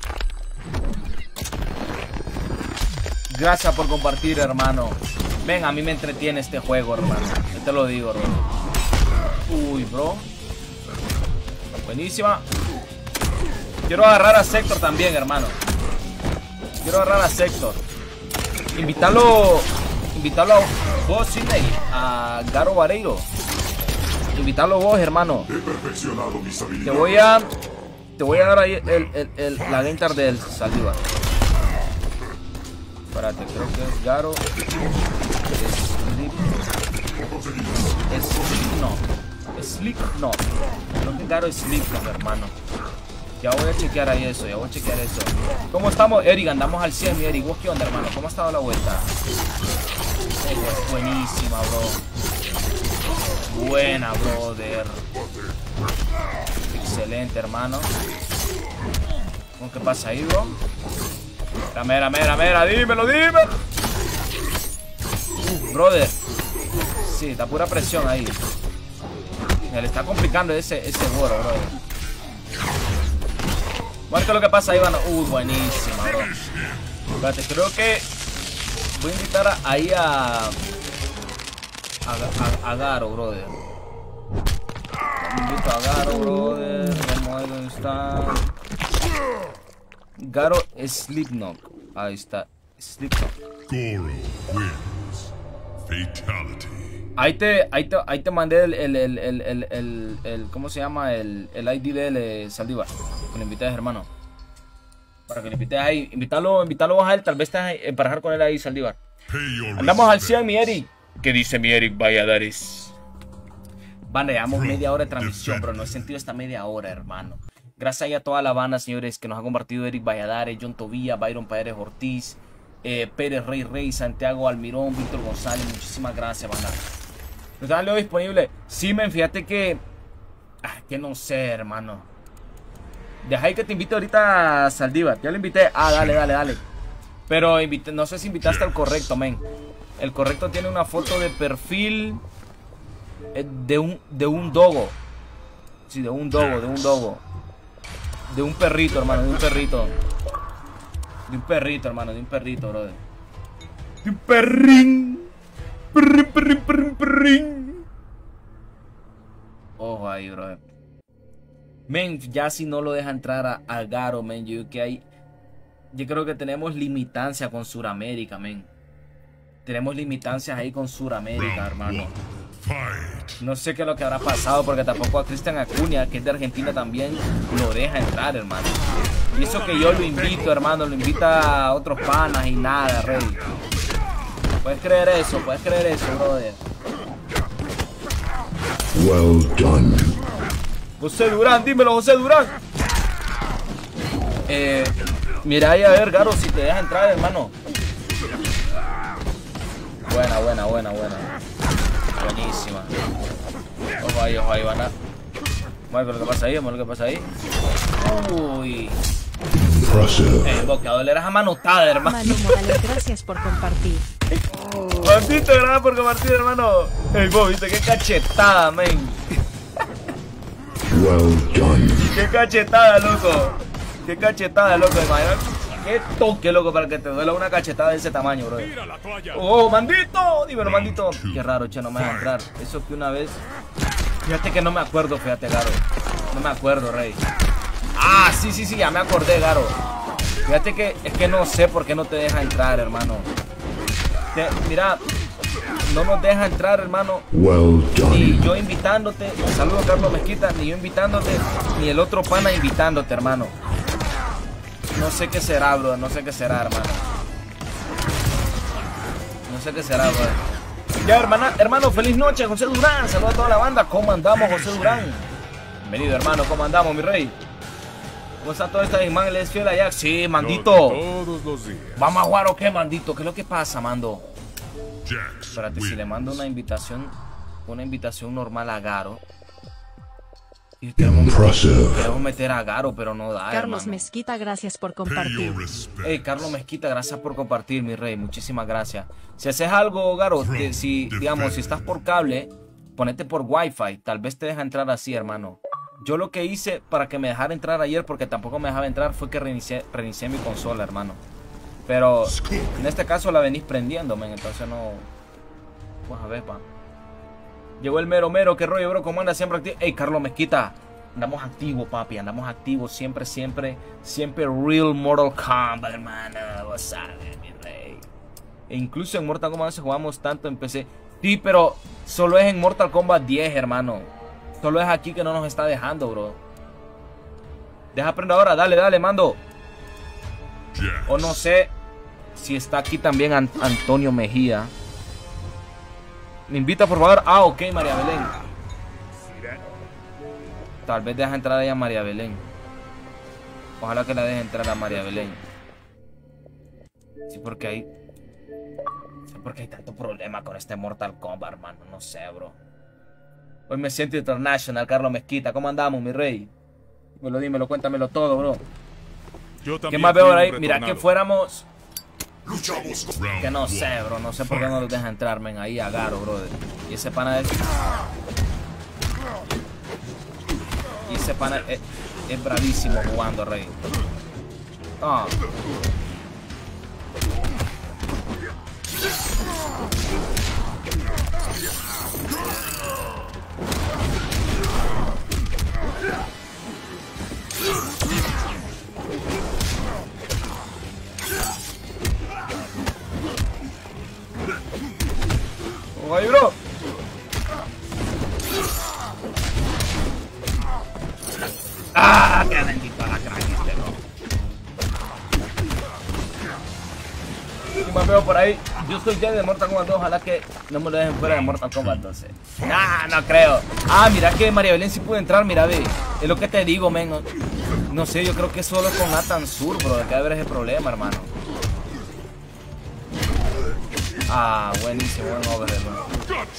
Speaker 3: Gracias por compartir, hermano. Ven, a mí me entretiene este juego, hermano. Yo te lo digo, bro. Uy, bro. Buenísima. Quiero agarrar a Sector también, hermano. Quiero agarrar a Sector. Invitarlo. Invitarlo a vos, Sidney. A Garo Vareiro. Invitarlo vos, hermano.
Speaker 1: He perfeccionado mis
Speaker 3: Te
Speaker 1: habilidades.
Speaker 3: voy a. Te voy a dar ahí el, el, el, la Gaintar del Saldívar. Espérate, creo que es Garo. Slip. Slip no. Slip no. Creo que Garo es Slip no, hermano. Ya voy a chequear ahí eso, ya voy a chequear eso. ¿Cómo estamos, Eric? Andamos al cien, mi Eric. ¿Vos qué onda, hermano? ¿Cómo ha estado la vuelta? Oh, buenísima, bro. Buena, brother. Excelente, hermano. ¿Cómo que pasa ahí, bro? Mera, mera, mera, dímelo, dímelo. Uh, brother. Sí, está pura presión ahí. Me le está complicando ese, ese goro, brother. Bueno, ¿qué es lo que pasa ahí, mano? Uh, buenísima, bro. Espérate, creo que voy a invitar a, ahí a a, a, a Garo, brother. Invito a Garo, brother. Vamos a ver dónde está. Garo Slipknot. Ahí está. Slipknot.
Speaker 1: Goro wins. Fatality.
Speaker 3: Ahí te, ahí te, ahí te mandé el, el, el, el, el, el, el- ¿cómo se llama? El, el I D de él, eh, Saldívar. Que lo invites, hermano. Para que lo invites ahí. Invítalo, invítalo a él. Tal vez estás en parajar con él ahí, Saldívar.
Speaker 1: Pay your
Speaker 3: Andamos al
Speaker 1: respect.
Speaker 3: cien, mi Eric. ¿Qué dice mi Eric Valladares? Banda, llevamos media hora de transmisión, pero no he sentido esta media hora, hermano. Gracias a toda la banda, señores, que nos ha compartido Eric Valladares, John Tobía, Byron Paredes Ortiz, eh, Pérez Rey Rey, Santiago Almirón, Víctor González. Muchísimas gracias, banda. ¿No está Leo disponible? Sí, men, fíjate que... Ah, que no sé, hermano. Deja ahí que te invite ahorita a Saldívar. Ya lo invité. Ah, dale, dale, dale. Pero invité, no sé si invitaste al correcto, men. El correcto tiene una foto de perfil eh, de un, de un dogo. Sí, de un dogo, de un dogo. De un perrito, hermano, de un perrito. De un perrito, hermano, de un perrito, brother. De un perrín. Perrín, perrín, perrín, perrín. Ojo ahí, brother. Men, ya si no lo deja entrar a, a Garo, men, yo que hay... Yo creo que tenemos limitancia con Suramérica, men. Tenemos limitancias ahí con Suramérica, hermano. No sé qué es lo que habrá pasado, porque tampoco a Cristian Acuña, que es de Argentina, también lo deja entrar, hermano. Y eso que yo lo invito, hermano, lo invita a otros panas y nada, rey. ¿Puedes creer eso? ¿Puedes creer eso, brother?
Speaker 2: Well done.
Speaker 3: José Durán, dímelo, José Durán. Eh, mira ahí a ver, Garo, si te deja entrar, hermano. Buena, buena, buena, buena. Buenísima. Ojo ahí, ojo ahí, van a... Vamos a ver lo que pasa ahí, vamos a ver lo que pasa ahí. Uy.
Speaker 2: Impressive.
Speaker 3: El boxeador le eras amanotada, hermano.
Speaker 4: Manu Morales, gracias por compartir.
Speaker 3: Bandito, gracias por compartir, hermano. Ey, vos, viste qué cachetada, men.
Speaker 2: Well done.
Speaker 3: Qué cachetada, loco. Qué cachetada, loco, imagínate. Qué toque, loco, para que te duela una cachetada de ese tamaño, bro. Oh, mandito. Dímelo, mandito. Qué raro, che, no me va a entrar. Eso que una vez... Fíjate que no me acuerdo, fíjate, Garo. No me acuerdo, rey. Ah, sí, sí, sí, ya me acordé, Garo. Fíjate que es que no sé por qué no te deja entrar, hermano. Te, mira, no nos deja entrar, hermano.
Speaker 2: Well
Speaker 3: Ni
Speaker 2: done.
Speaker 3: yo invitándote. Saludos, Carlos Mezquita. Ni yo invitándote, ni el otro pana invitándote, hermano. No sé qué será, bro. No sé qué será, hermano. No sé qué será, bro. Ya, hermana, hermano, feliz noche, José Durán. Saludos a toda la banda. ¿Cómo andamos, José Durán? Bienvenido, hermano. ¿Cómo andamos, mi rey? ¿Cómo está todo esto? Man, ¿le es fiel a Jack? Sí, mandito.
Speaker 5: Todos los días.
Speaker 3: ¿Vamos a jugar o qué, mandito? ¿Qué es lo que pasa, mando?
Speaker 1: Jax
Speaker 3: Espérate, si le mando una invitación, una invitación normal a Garo. Y queremos,
Speaker 2: Impressive.
Speaker 3: queremos meter a Garo, pero no da,
Speaker 4: Carlos
Speaker 3: hermano.
Speaker 4: Mezquita, gracias por
Speaker 1: Pay
Speaker 4: compartir.
Speaker 1: your respect.
Speaker 3: Hey, Carlos Mezquita, gracias por compartir, mi rey. Muchísimas gracias. Si haces algo, Garo, te- si, digamos, si estás por cable, ponete por Wi-Fi. Tal vez te deja entrar así, hermano. Yo lo que hice para que me dejara entrar ayer, porque tampoco me dejaba entrar, fue que reinicié, reinicié mi consola, hermano. Pero en este caso la venís prendiendo, men, entonces no... Vamos a ver, pa. Llegó el mero mero, qué rollo, bro, ¿cómo anda? Siempre activo. Hey, Carlos Mezquita, andamos activos, papi, andamos activos, siempre, siempre, siempre real Mortal Kombat, hermano, vos sabes, mi rey. E incluso en Mortal Kombat jugamos tanto en P C. Sí, pero solo es en Mortal Kombat diez, hermano. Solo es aquí que no nos está dejando, bro. Deja aprender ahora, dale, dale, mando.
Speaker 1: Jax.
Speaker 3: O no sé si está aquí también An- Antonio Mejía. Me invita, por favor. Ah, ok, María Belén. Tal vez deja entrar ahí a María Belén. Ojalá que la deje entrar a María Belén. Sí, porque hay... Sí, porque hay tanto problema con este Mortal Kombat, hermano. No sé, bro. Hoy me siento international, Carlos Mezquita. ¿Cómo andamos, mi rey? Dímelo, dímelo, cuéntamelo todo, bro.
Speaker 5: Yo
Speaker 3: ¿Qué
Speaker 5: también
Speaker 3: más veo
Speaker 5: fui
Speaker 3: por
Speaker 5: un
Speaker 3: ahí? Mira que
Speaker 5: retornado.
Speaker 3: fuéramos...
Speaker 1: Round
Speaker 3: Que no
Speaker 1: one.
Speaker 3: sé, bro. No sé por qué no los deja entrar, men. Ahí a Garo, brother. Y ese pana es... Y ese pana es, es bravísimo jugando, rey. Ah. Oye, bro. Ah, qué bendito la crack este, bro. Y más veo por ahí. Yo soy ya de Mortal Kombat dos. Ojalá que no me lo dejen fuera de Mortal Kombat doce. Nah, no creo. Ah, mira que María Belén sí pudo entrar. Mira, ve. Es lo que te digo, men. No, no sé, yo creo que solo con Nathan Sur, bro. De que haber ese problema, hermano. Ah, buenísimo, buen overhead, bro.
Speaker 1: Gotcha.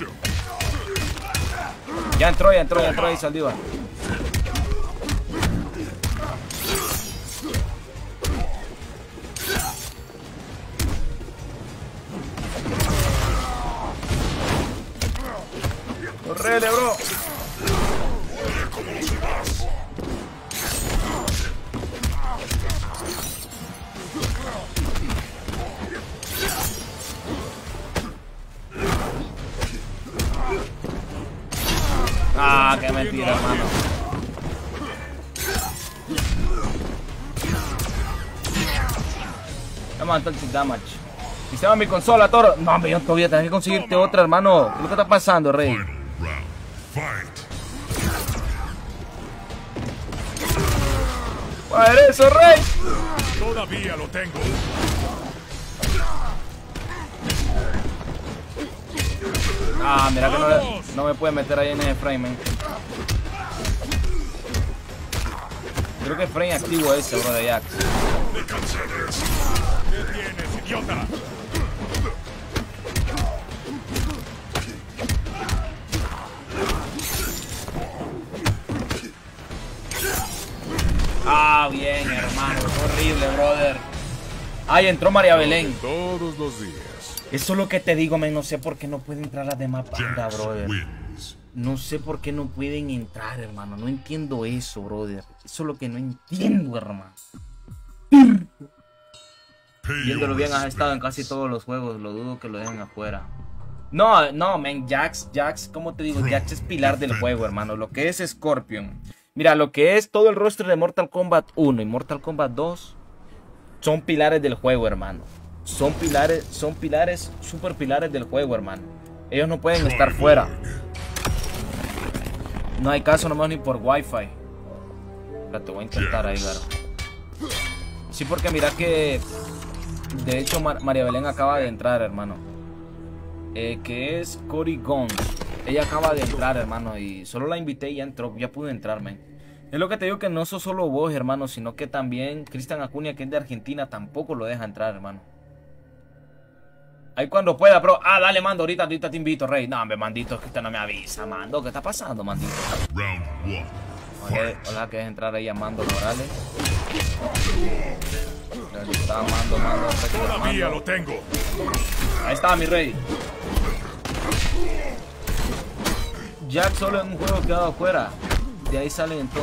Speaker 3: Ya entró, ya entró, ya entró ahí Saldívar. Correle, bro. Ah, qué mentira, hermano. Vamos a tanto damage. Y se va mi consola, Toro. No, hombre, yo todavía tengo que conseguirte otra, hermano. ¿Qué es lo que está pasando, Rey?
Speaker 1: Final round. Fight.
Speaker 3: A ver eso, Rey.
Speaker 5: Todavía lo tengo.
Speaker 3: Ah, mira que no, le- no me puede meter ahí en ese frame, man. Creo que es frame activo ese, bro, de Jax.
Speaker 5: ¿Qué tienes, idiota?
Speaker 3: Ah, bien, hermano. Horrible, brother. Ay, entró María Belén.
Speaker 5: Todos los días.
Speaker 3: Eso es lo que te digo, men. No sé por qué no pueden entrar las demás bandas,
Speaker 1: Jax
Speaker 3: brother.
Speaker 1: wins.
Speaker 3: No sé por qué no pueden entrar, hermano. No entiendo eso, brother. Eso es lo que no entiendo, hermano.
Speaker 1: Pay
Speaker 3: Viéndolo
Speaker 1: your
Speaker 3: bien, has estado en casi todos los juegos. Lo dudo que lo dejen afuera. No, no, men. Jax, Jax, ¿cómo te digo? Jax es pilar del juego, hermano. Lo que es Scorpion. Mira, lo que es todo el roster de Mortal Kombat uno y Mortal Kombat dos son pilares del juego, hermano. Son pilares, son pilares, super pilares del juego, hermano. Ellos no pueden estar fuera. No hay caso nomás ni por wifi. La te voy a intentar ahí, Garo. Sí, porque mira que de hecho Mar María Belén acaba de entrar, hermano. Eh, que es Cory Gunn. Ella acaba de entrar, hermano, y solo la invité y ya entró, ya pude entrarme. Es lo que te digo, que no sos solo vos, hermano, sino que también Cristian Acuña, que es de Argentina, tampoco lo deja entrar, hermano. Ahí cuando pueda, bro. Ah, dale, Mando, ahorita, ahorita te invito, Rey. No, hombre, Mandito, es que usted no me avisa, Mando. ¿Qué está pasando, Mandito?
Speaker 1: Round one.
Speaker 3: Oye, hola, que es entrar ahí a Mando Morales. Ahí está Mando, Mando,
Speaker 5: Todavía
Speaker 3: Mando.
Speaker 5: lo tengo.
Speaker 3: Ahí está, mi Rey. Jack solo en un juego quedado afuera. De ahí salen en todo.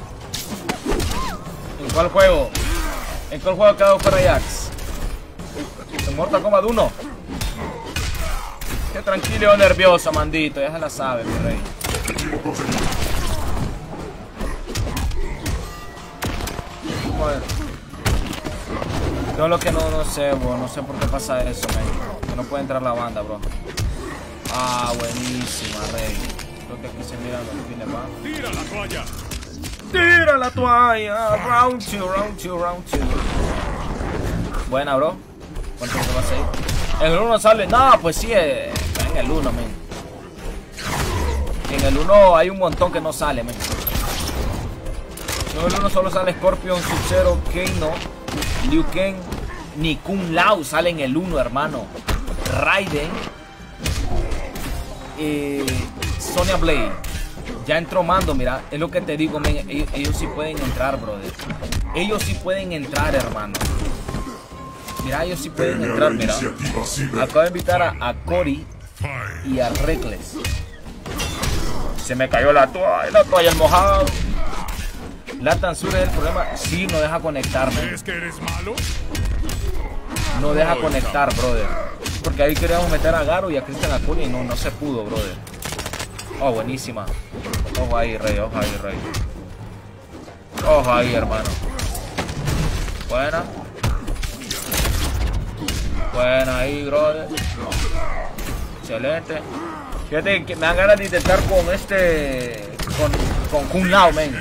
Speaker 3: ¿En cuál juego? ¿En cuál juego quedado fuera Jax? En Mortal Kombat uno. Qué tranquilo y nervioso, Mandito. Ya se la sabe, mi Rey. Vamos a ver. Yo lo que no, no sé, bro. No sé por qué pasa eso, man. Que no puede entrar la banda, bro. Ah, buenísima, Rey. Creo que aquí se miran los fines, va.
Speaker 5: Tira la toalla.
Speaker 3: Tira la toalla. Round two, round two, round two. Buena, bro. ¿Cuánto te vas a ir? En el uno sale. No, pues sí, eh, en el uno, men. En el uno hay un montón que no sale, men. En el uno solo sale Scorpion, Sub-Zero, Kano, Liu Kang, ni Kung Lao sale en el uno, hermano. Raiden, eh, Sonya Blade. Ya entró Mando, mira, es lo que te digo, men. Ellos, ellos sí pueden entrar, brother. Ellos sí pueden entrar, hermano. Mira, ellos sí pueden entrar, mira. Acabo de invitar a, a Cory y a Reckless. Se me cayó la toalla, la toalla el mojado. La Tansura es el problema. Sí, no deja conectarme.
Speaker 5: ¿Crees que eres malo?
Speaker 3: No deja conectar, brother. Porque ahí queríamos meter a Garo y a Cristian Acuña y no, no se pudo, brother. Oh, buenísima. Ojo ahí, Rey, ojo ahí, Rey. Ojo ahí, hermano. Buena. Buena ahí, brother. Excelente. Fíjate que me dan ganas de intentar con este... Con, con Kung Lao, men.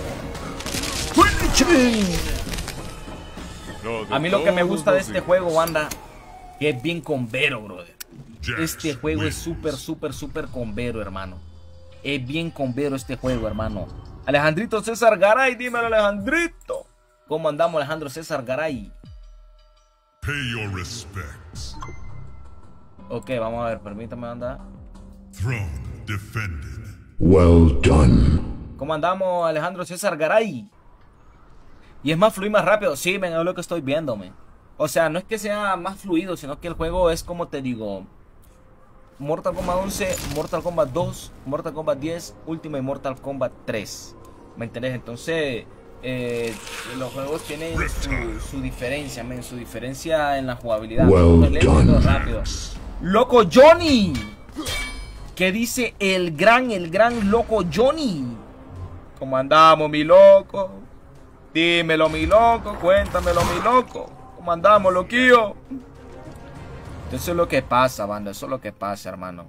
Speaker 3: A mí lo que me gusta de este juego, banda, que es bien convero, brother. Este juego es súper, súper, súper convero, hermano. Es bien convero este juego, hermano. Alejandrito César Garay, dímelo, Alejandrito. ¿Cómo andamos, Alejandro César Garay?
Speaker 1: Pay your respects.
Speaker 3: Ok, vamos a ver, permítame andar.
Speaker 1: Throne defended.
Speaker 2: Well done.
Speaker 3: ¿Cómo andamos, Alejandro César Garay? Y es más fluido y más rápido. Sí, men, es lo que estoy viendo, men. O sea, no es que sea más fluido, sino que el juego es como te digo. Mortal Kombat once, Mortal Kombat dos, Mortal Kombat diez, Ultimate Mortal Kombat tres. ¿Me entendés? Entonces, eh, los juegos tienen su, su diferencia, men. Su diferencia en la jugabilidad.
Speaker 2: Well
Speaker 3: Uno es lento y otro
Speaker 2: done.
Speaker 3: rápido. ¡Loco Johnny! ¿Qué dice el gran, el gran loco Johnny? ¿Cómo andamos, mi loco? Dímelo, mi loco, cuéntamelo, mi loco. ¿Cómo andamos, loquillo? Eso es lo que pasa, banda, eso es lo que pasa, hermano.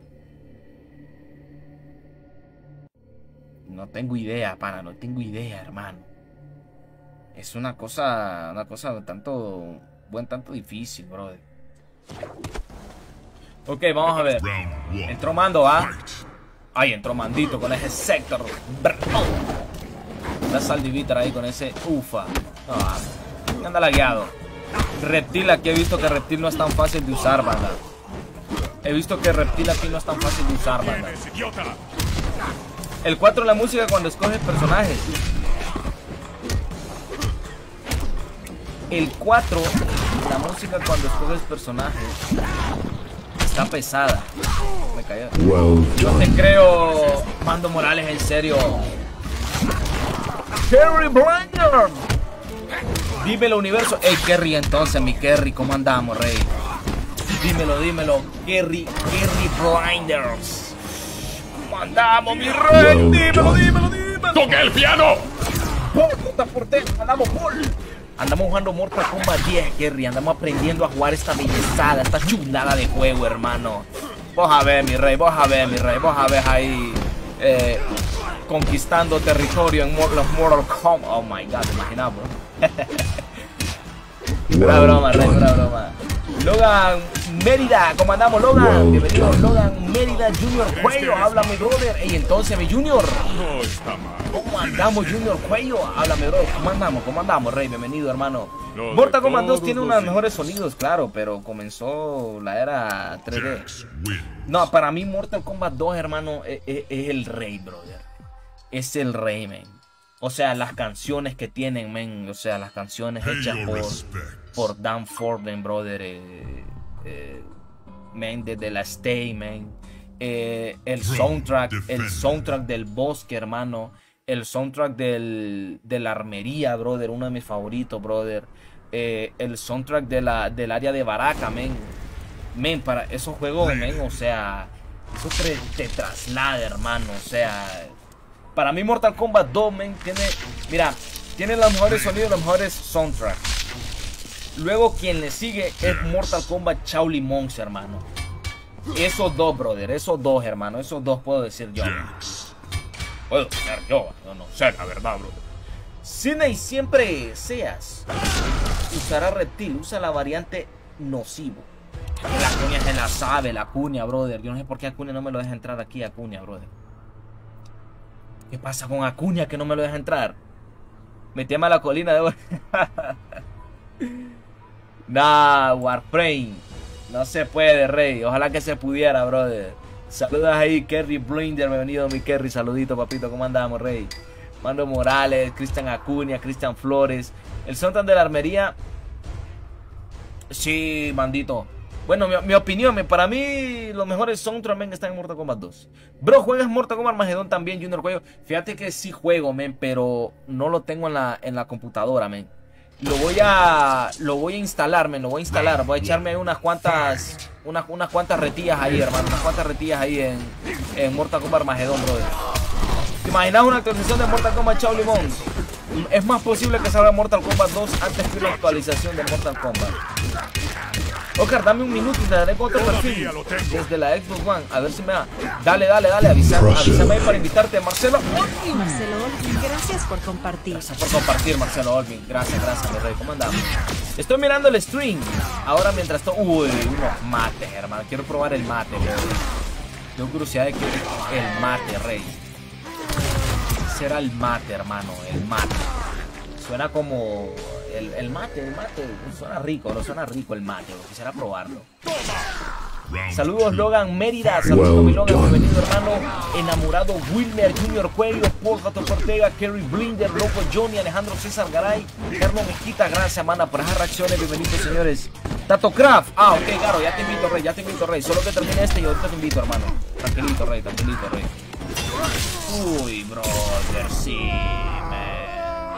Speaker 3: No tengo idea, pana, no tengo idea, hermano. Es una cosa, una cosa tanto, buen tanto difícil, brother. Ok, vamos a ver. Entró Mando, ¿ah? Ay, entró Mandito con ese sector. La Saldivitra ahí con ese ufa. No, anda lagueado. Reptil, aquí he visto que Reptil no es tan fácil de usar, banda. He visto que Reptil aquí no es tan fácil de usar, banda. El cuatro la música cuando escoges personajes. El cuatro, la música cuando escoges personajes está pesada. Me cayó.
Speaker 2: Well
Speaker 3: Yo te creo, Mando Morales, en serio. Kerry Blinder. Dímelo, universo. Ey, Kerry, entonces, mi Kerry, ¿cómo andamos, rey? Dímelo, dímelo. Kerry, Kerry Blinders. ¿Cómo andamos, mi rey?
Speaker 2: Well
Speaker 3: Dímelo,
Speaker 2: done.
Speaker 3: dímelo, dímelo.
Speaker 5: ¡Toque el piano!
Speaker 3: Paul, puta por té, andamos Paul. Andamos jugando Mortal Kombat diez, Kerry. Andamos aprendiendo a jugar esta bellezada, esta chulada de juego, hermano. Vos a ver, mi rey, vos a ver, mi rey. Vos a ver ahí eh, conquistando territorio en Mor los Mortal Kombat. Oh my god, ¿te imaginas, bro? Una
Speaker 2: Well
Speaker 3: broma, rey, una
Speaker 2: done.
Speaker 3: broma. Logan Mérida, ¿cómo andamos, Logan?
Speaker 2: Well
Speaker 3: Bienvenido,
Speaker 2: done.
Speaker 3: Logan Mérida Junior Cuello. Habla, mi brother. Y entonces, mi Junior.
Speaker 5: No está mal.
Speaker 3: ¿Cómo andamos, Junior Cuello? Háblame, bro. ¿Cómo andamos? ¿Cómo andamos, rey? Bienvenido, hermano.
Speaker 5: Lo de
Speaker 3: Mortal Kombat dos
Speaker 5: todos
Speaker 3: tiene
Speaker 5: los
Speaker 3: unos
Speaker 5: días.
Speaker 3: mejores sonidos, claro, pero comenzó la era tres D.
Speaker 1: Jax win.
Speaker 3: No, para mí Mortal Kombat dos, hermano, es, es- es el rey, brother. Es el rey, man. O sea, las canciones que tienen, man. O sea, las canciones
Speaker 1: Pay
Speaker 3: hechas
Speaker 1: your
Speaker 3: por,
Speaker 1: respects.
Speaker 3: por Dan Forden, brother. Eh, eh, man, desde la Stay, man. Eh, el
Speaker 1: Throne
Speaker 3: soundtrack, el
Speaker 1: Defender.
Speaker 3: soundtrack del bosque, hermano. El soundtrack del, de la armería, brother. Uno de mis favoritos, brother. Eh, el soundtrack de la, del área de Baraka, man. Men, para esos juegos, men, o sea, eso te, te traslada, hermano. O sea, para mí Mortal Kombat dos, men, tiene, mira, tiene los mejores sonidos, los mejores soundtracks. Luego quien le sigue es Mortal Kombat Shaolin Monks, hermano. Esos dos, brother, esos dos, hermano, esos dos puedo decir yo.
Speaker 1: Jax.
Speaker 3: Puedo ser yo, yo no sé la verdad, brother. Sidney, siempre seas. Usará Reptil, usa la variante Nocivo. La Acuña se la sabe, la Acuña, brother. Yo no sé por qué Acuña no me lo deja entrar aquí, Acuña, brother. ¿Qué pasa con Acuña que no me lo deja entrar? Metíme a la colina de... Nah, Warframe. No se puede, rey. Ojalá que se pudiera, brother. Saludos ahí, Kerry Blinder. Bienvenido, mi Kerry. Saludito, papito. ¿Cómo andamos, rey? Mando Morales, Cristian Acuña, Cristian Flores. El soundtrack de la armería. Sí, mandito. Bueno, mi, mi opinión, me- para mí los mejores soundtracks, men, están en Mortal Kombat dos. Bro, ¿juegas Mortal Kombat Armageddon también, Junior Cuello? Fíjate que sí juego, men, pero no lo tengo en la, en la computadora, men. Lo voy a lo voy a instalar, men, lo voy a instalar. Voy a echarme unas cuantas unas, unas cuantas retillas ahí, hermano. Unas cuantas retillas ahí en, en Mortal Kombat Armageddon, brother. ¿Te imaginas una actualización de Mortal Kombat Shaolin Monks? Es más posible que salga Mortal Kombat dos antes que una actualización de Mortal Kombat. Oscar, dame un minuto y te daré con otro perfil
Speaker 5: Todavía lo tengo.
Speaker 3: desde la Xbox One. A ver si me da. Dale, dale, dale. Avisa, avísame ahí para invitarte. Marcelo Olvin.
Speaker 4: Marcelo Olvin, gracias por compartir.
Speaker 3: Gracias por compartir, Marcelo Olvin. Gracias, gracias, mi rey. ¿Cómo andamos? Estoy mirando el stream. Ahora mientras estoy... Uy, unos mates, hermano. Quiero probar el mate, bro. Tengo curiosidad de que el mate, rey. Será el mate, hermano. El mate. Suena como... El, el mate, el mate. Suena rico, no suena rico el mate. Bro. Quisiera probarlo.
Speaker 1: Round
Speaker 3: Saludos,
Speaker 1: two.
Speaker 3: Logan Mérida. Saludos,
Speaker 2: Well
Speaker 3: mi Logan.
Speaker 2: done.
Speaker 3: Bienvenido, hermano. Enamorado Wilmer, Junior Cuello, Paul Gato Ortega, Kerry Blinder, Loco Johnny, Alejandro César Garay, Carlos Mezquita. Gracias, mana, por esas reacciones. Bienvenidos, señores. Tato Craft. Ah, ok, claro. Ya te invito, rey. Ya te invito, rey. Solo que termine este y ahorita te invito, hermano. Tranquilito, rey. Tranquilito, rey. Uy, brother. Sí, man.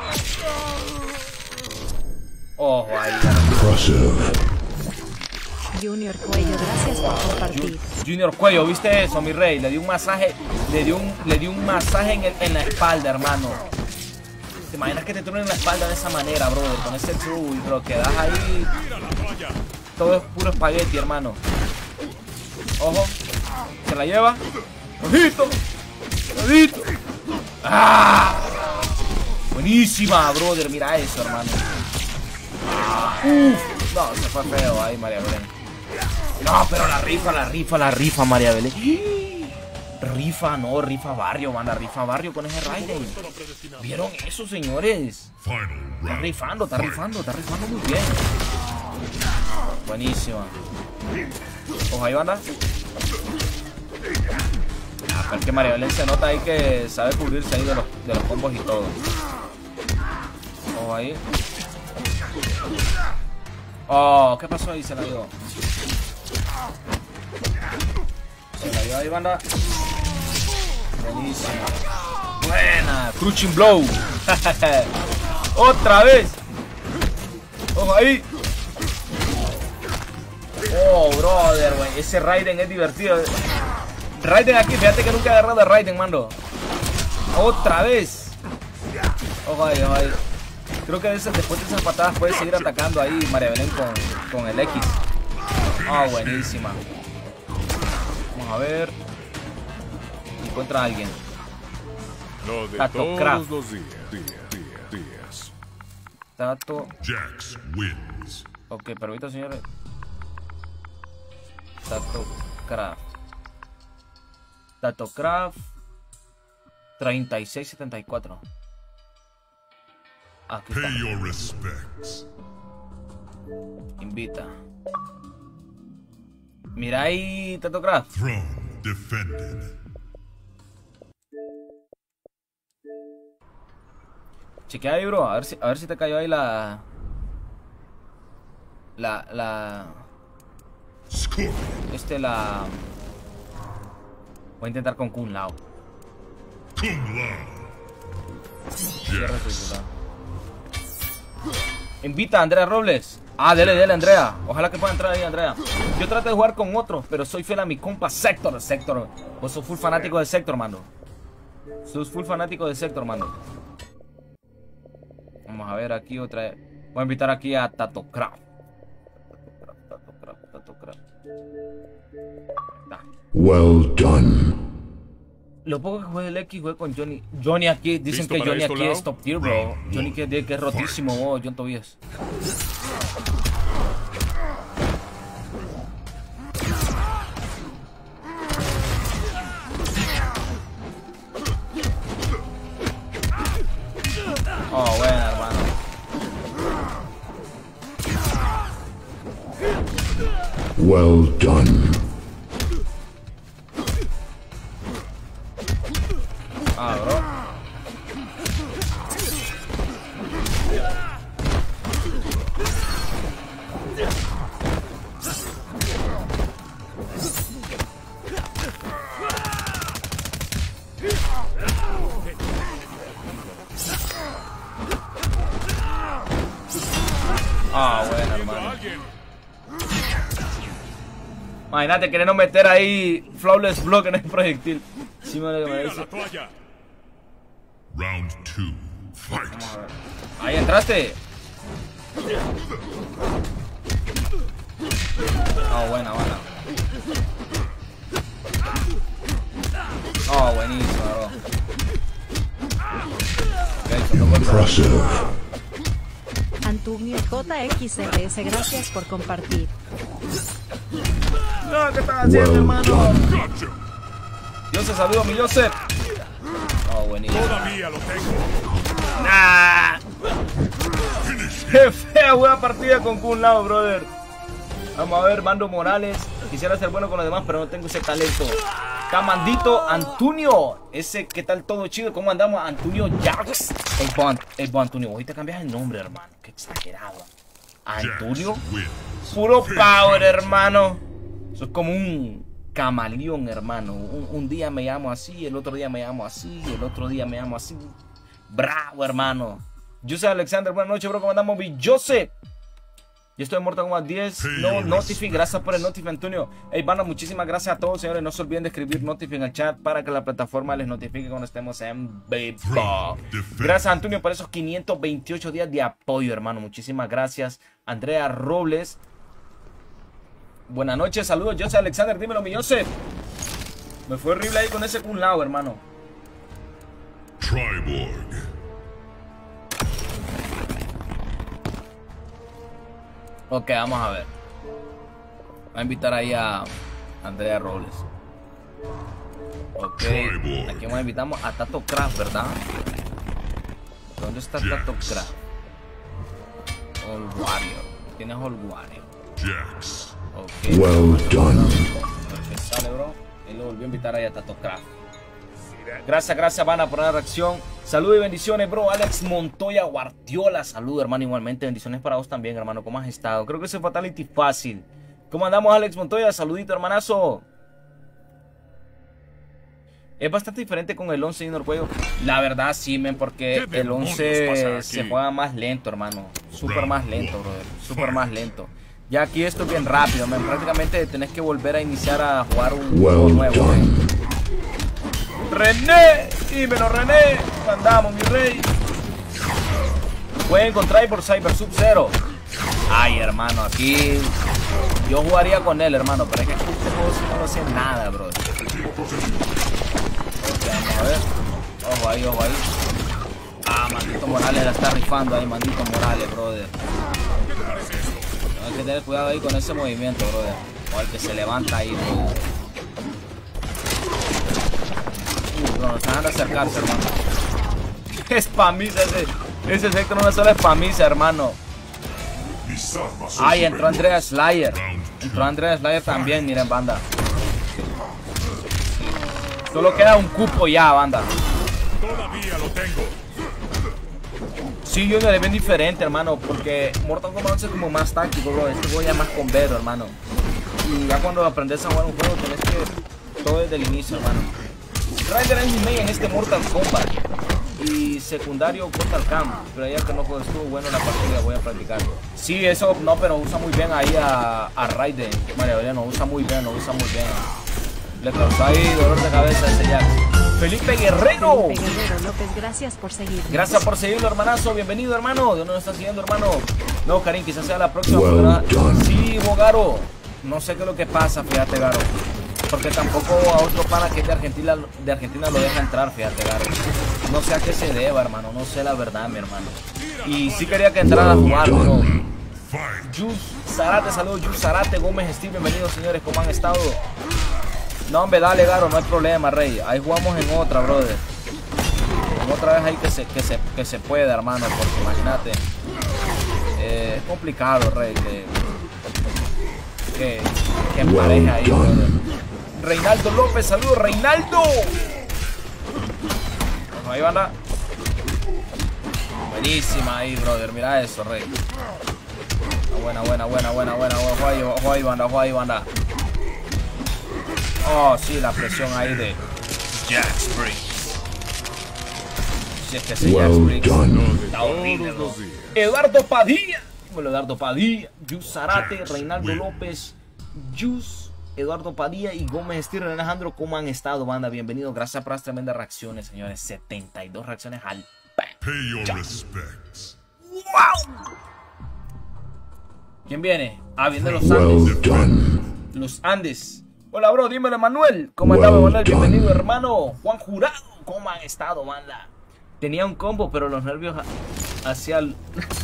Speaker 3: Ojo ahí, hermano.
Speaker 2: Impressive.
Speaker 4: Junior Cuello, gracias por compartir.
Speaker 3: Junior Cuello, ¿viste eso, mi rey? Le di un masaje, le di un, le di un masaje en, el, en la espalda, hermano. ¿Te imaginas que te truenen la espalda de esa manera, brother? Con ese true, bro, quedas ahí. Todo es puro espagueti, hermano. Ojo. Se la lleva. Ojito. Ojito. ¡Ah! Buenísima, brother. Mira eso, hermano. Ah, uf. No, se fue feo ahí, María Belén. No, pero la rifa, la rifa, la rifa, María Belén. Rifa, no, rifa barrio, banda, rifa barrio con ese Raiden. ¿Vieron eso, señores? Está rifando, está rifando, está rifando muy bien. Buenísima. Ojo ahí, banda. Ah, pero es que María Belén se nota ahí que sabe cubrirse ahí de los, de los combos y todo. Ojo ahí. Oh, ¿qué pasó ahí? Se la dio. Se la dio ahí, banda. Buenísima. Buena. Crushing Blow. Otra vez. Ojo ahí. Oh, brother, güey. Ese Raiden es divertido. Raiden aquí. Fíjate que nunca he agarrado a Raiden, mando. Otra vez. Ojo ahí, ojo ahí. Creo que después de esas patadas puede seguir atacando ahí María Belén con, con el X. Ah, oh, buenísima. Vamos a ver. Encuentra a alguien.
Speaker 5: Lo de
Speaker 3: Tato
Speaker 5: todos
Speaker 3: Craft.
Speaker 5: los días, días, días, días.
Speaker 3: Tato.
Speaker 1: Jax wins.
Speaker 3: Ok, pero ahorita, señores. Tato Craft. Tato Craft. treinta y seis setenta y cuatro. Aquí está.
Speaker 1: Pay your respects.
Speaker 3: Invita. Mira ahí, Tato Craft.
Speaker 1: Throne defended.
Speaker 3: Chequea ahí, bro. A ver si, a ver si te cayó ahí la. La. La.
Speaker 1: Scorpion.
Speaker 3: Este, la. Voy a intentar con Kun Lao.
Speaker 1: Kung Lao.
Speaker 3: Cierra tu ciudad. Invita a Andrea Robles. Ah, dele, dele, Andrea. Ojalá que pueda entrar ahí, Andrea. Yo trato de jugar con otros, pero soy fiel a mi compa Sector. Sector. Vos sos full fanático de Sector, mano. Sos full fanático de Sector, mano. Vamos a ver aquí otra. Voy a invitar aquí a Tato Craft. Tato Craft, Tato Craft.
Speaker 2: Well done.
Speaker 3: Lo poco que juegue el X, jugué con Johnny. Johnny aquí, dicen
Speaker 5: ¿Listo
Speaker 3: que
Speaker 5: para
Speaker 3: Johnny
Speaker 5: esto,
Speaker 3: aquí
Speaker 5: Lau?
Speaker 3: es top tier, bro. Johnny que, que es rotísimo, oh, John Tobias. Oh, buena, hermano.
Speaker 2: Well done.
Speaker 3: Ah, bro. Ah, bueno, hermano. Imagínate queriendo meter ahí Flawless Block en el proyectil. Sí, me lo que me
Speaker 5: Tira
Speaker 3: dice.
Speaker 5: la toalla.
Speaker 1: Round two. Fight.
Speaker 3: Ahí entraste. Oh, buena, buena. Oh, buenísimo, bro. Okay, se tocó el-
Speaker 2: Impressive.
Speaker 4: Antonio J X R S, gracias por compartir.
Speaker 3: No, ¿qué estás haciendo,
Speaker 2: Well
Speaker 3: hermano?
Speaker 2: done.
Speaker 5: Gotcha.
Speaker 3: Yo se saludo a mi Joseph. Oh, buenísimo.
Speaker 5: Todavía lo tengo.
Speaker 3: Nah. Qué fea, buena partida con Kun Lao, brother. Vamos a ver, Mando Morales. Quisiera ser bueno con los demás, pero no tengo ese talento. Camandito Antonio. Ese, ¿qué tal todo chido? ¿Cómo andamos? Antonio Jax. El bon, el bon Antonio. Hoy te cambias el nombre, hermano. Qué exagerado. Antonio.
Speaker 1: Jax wins.
Speaker 3: Puro power, hermano. Eso es como un camaleón, hermano. Un, un día me llamo así, el otro día me llamo así, el otro día me llamo así. Bravo, hermano. Yo soy Alexander. Buenas noches, bro. ¿Cómo andamos? Mi Joseph. Yo estoy en Mortal Kombat diez. No, Notifi, gracias por el Notifi, Antonio. Hey, banda, muchísimas gracias a todos, señores. No se olviden de escribir Notifi en el chat para que la plataforma les notifique cuando estemos en vivo. Gracias, Antonio, por esos quinientos veintiocho días de apoyo, hermano. Muchísimas gracias. Andrea Robles. Buenas noches, saludos. Joseph Alexander, dímelo, mi Joseph. Me fue horrible ahí con ese Kun Lao, hermano.
Speaker 1: Triborg.
Speaker 3: Ok, vamos a ver. Voy a invitar ahí a Andrea Robles. Ok, aquí vamos a invitamos a Tato Craft, ¿verdad? ¿Dónde está Tato Craft? All Warrior. ¿Quién es All Warrior?
Speaker 1: Jax.
Speaker 3: Ok.
Speaker 2: Well done.
Speaker 3: ¿Qué sale, bro? Él lo volvió a invitar ahí a Tato Craft. Gracias, gracias, Vana, por la reacción. Saludos y bendiciones, bro. Alex Montoya Guardiola. Saludos, hermano, igualmente. Bendiciones para vos también, hermano. ¿Cómo has estado? Creo que ese Fatality fácil. ¿Cómo andamos, Alex Montoya? Saludito, hermanazo. Es bastante diferente con el once, Junior Cuello. La verdad, sí, men, porque el once se juega más lento, hermano. Súper más lento, brother. Súper más lento. Ya aquí esto es bien rápido, men. Prácticamente tenés que volver a iniciar a jugar un juego
Speaker 2: Well
Speaker 3: nuevo,
Speaker 2: done.
Speaker 3: men. René, dímelo, René. Andamos, mi rey. Pueden encontrar por Cyber Sub Zero. Ay, hermano, aquí yo jugaría con él, hermano, pero es que este juego sí no lo sé nada, bro. Ok, vamos a ver. Ojo ahí, ojo ahí. Ah, Mandito Morales la está rifando ahí, Mandito Morales, brother. Hay que tener cuidado ahí con ese movimiento, brother. O el que se levanta ahí, brother. No, nos dejan de acercarse, hermano. Spamiza ese. Ese efecto no es solo spamiza, hermano.
Speaker 1: Mis armas son
Speaker 3: Ay, entró Andrea
Speaker 1: superiores.
Speaker 3: Slayer. Entró Andrea Slayer también, miren, banda. Solo queda un cupo ya, banda.
Speaker 5: Todavía lo tengo.
Speaker 3: Sí, Junior es bien diferente, hermano. Porque Mortal Kombat once es como más táctico, bro. Este juego ya es más con vero, hermano. Y ya cuando aprendes a jugar un juego, tenés que todo desde el inicio, hermano. Rider Anime en este Mortal Kombat y secundario Mortal Camp, pero ya que no juego estuvo bueno la partida, voy a practicar. Sí, eso no, pero usa muy bien ahí a, a Raiden. María no usa muy bien, no usa muy bien. Le causó ahí dolor de cabeza a ese Jax. Felipe Guerrero.
Speaker 4: Felipe Guerrero López, gracias por seguir.
Speaker 3: Gracias por seguirlo, hermanazo. Bienvenido, hermano. ¿De dónde nos estás siguiendo, hermano? No, Karim, quizás sea la próxima.
Speaker 2: Well
Speaker 3: ¿verdad?
Speaker 2: done.
Speaker 3: Sí, Bogaro. No sé qué es lo que pasa, fíjate, Garo. Porque tampoco a otro pana que es de Argentina, de Argentina lo deja entrar, fíjate, Garo. No sé a qué se deba, hermano. No sé la verdad, mi hermano. Y sí quería que entrara a jugar, pero... Jus Zarate, saludos, Jus Zarate, Gómez Steve, bienvenidos, señores, ¿cómo han estado? No, hombre, dale, Garo, no hay problema, rey. Ahí jugamos en otra, brother. En otra vez ahí que se, que se, que se puede, hermano, porque imagínate. Eh, es complicado, rey, que... Que, que empareja ahí, brother. Reinaldo López, saludos, Reinaldo. Bueno, ahí van a... Buenísima ahí, brother, mira eso, rey. Buena, buena, buena, buena, buena. Ojo ahí, ojo ahí, banda, ojo ahí, banda. Oh, sí, la presión ahí de Jax Briggs. Si es que ese Jax
Speaker 2: Well
Speaker 3: Briggs
Speaker 2: done.
Speaker 3: está horrible, bro. Eduardo Padilla. Bueno, Eduardo Padilla, Jus Zarate, Reinaldo López, Jus, Eduardo Padilla y Gómez Estiro. Alejandro, ¿cómo han estado, banda? Bienvenidos. Gracias por las tremendas reacciones, señores. setenta y dos reacciones al
Speaker 1: Pay your respects.
Speaker 3: ¡Wow! ¿Quién viene? Ah, viene los
Speaker 2: Well
Speaker 3: Andes.
Speaker 2: done.
Speaker 3: Los Andes. Hola, bro, dímelo, Manuel. ¿Cómo
Speaker 2: Well
Speaker 3: estaba, Manuel?
Speaker 2: done.
Speaker 3: Bienvenido, hermano. Juan Jurado, ¿cómo han estado, banda? Tenía un combo, pero los nervios hacia el...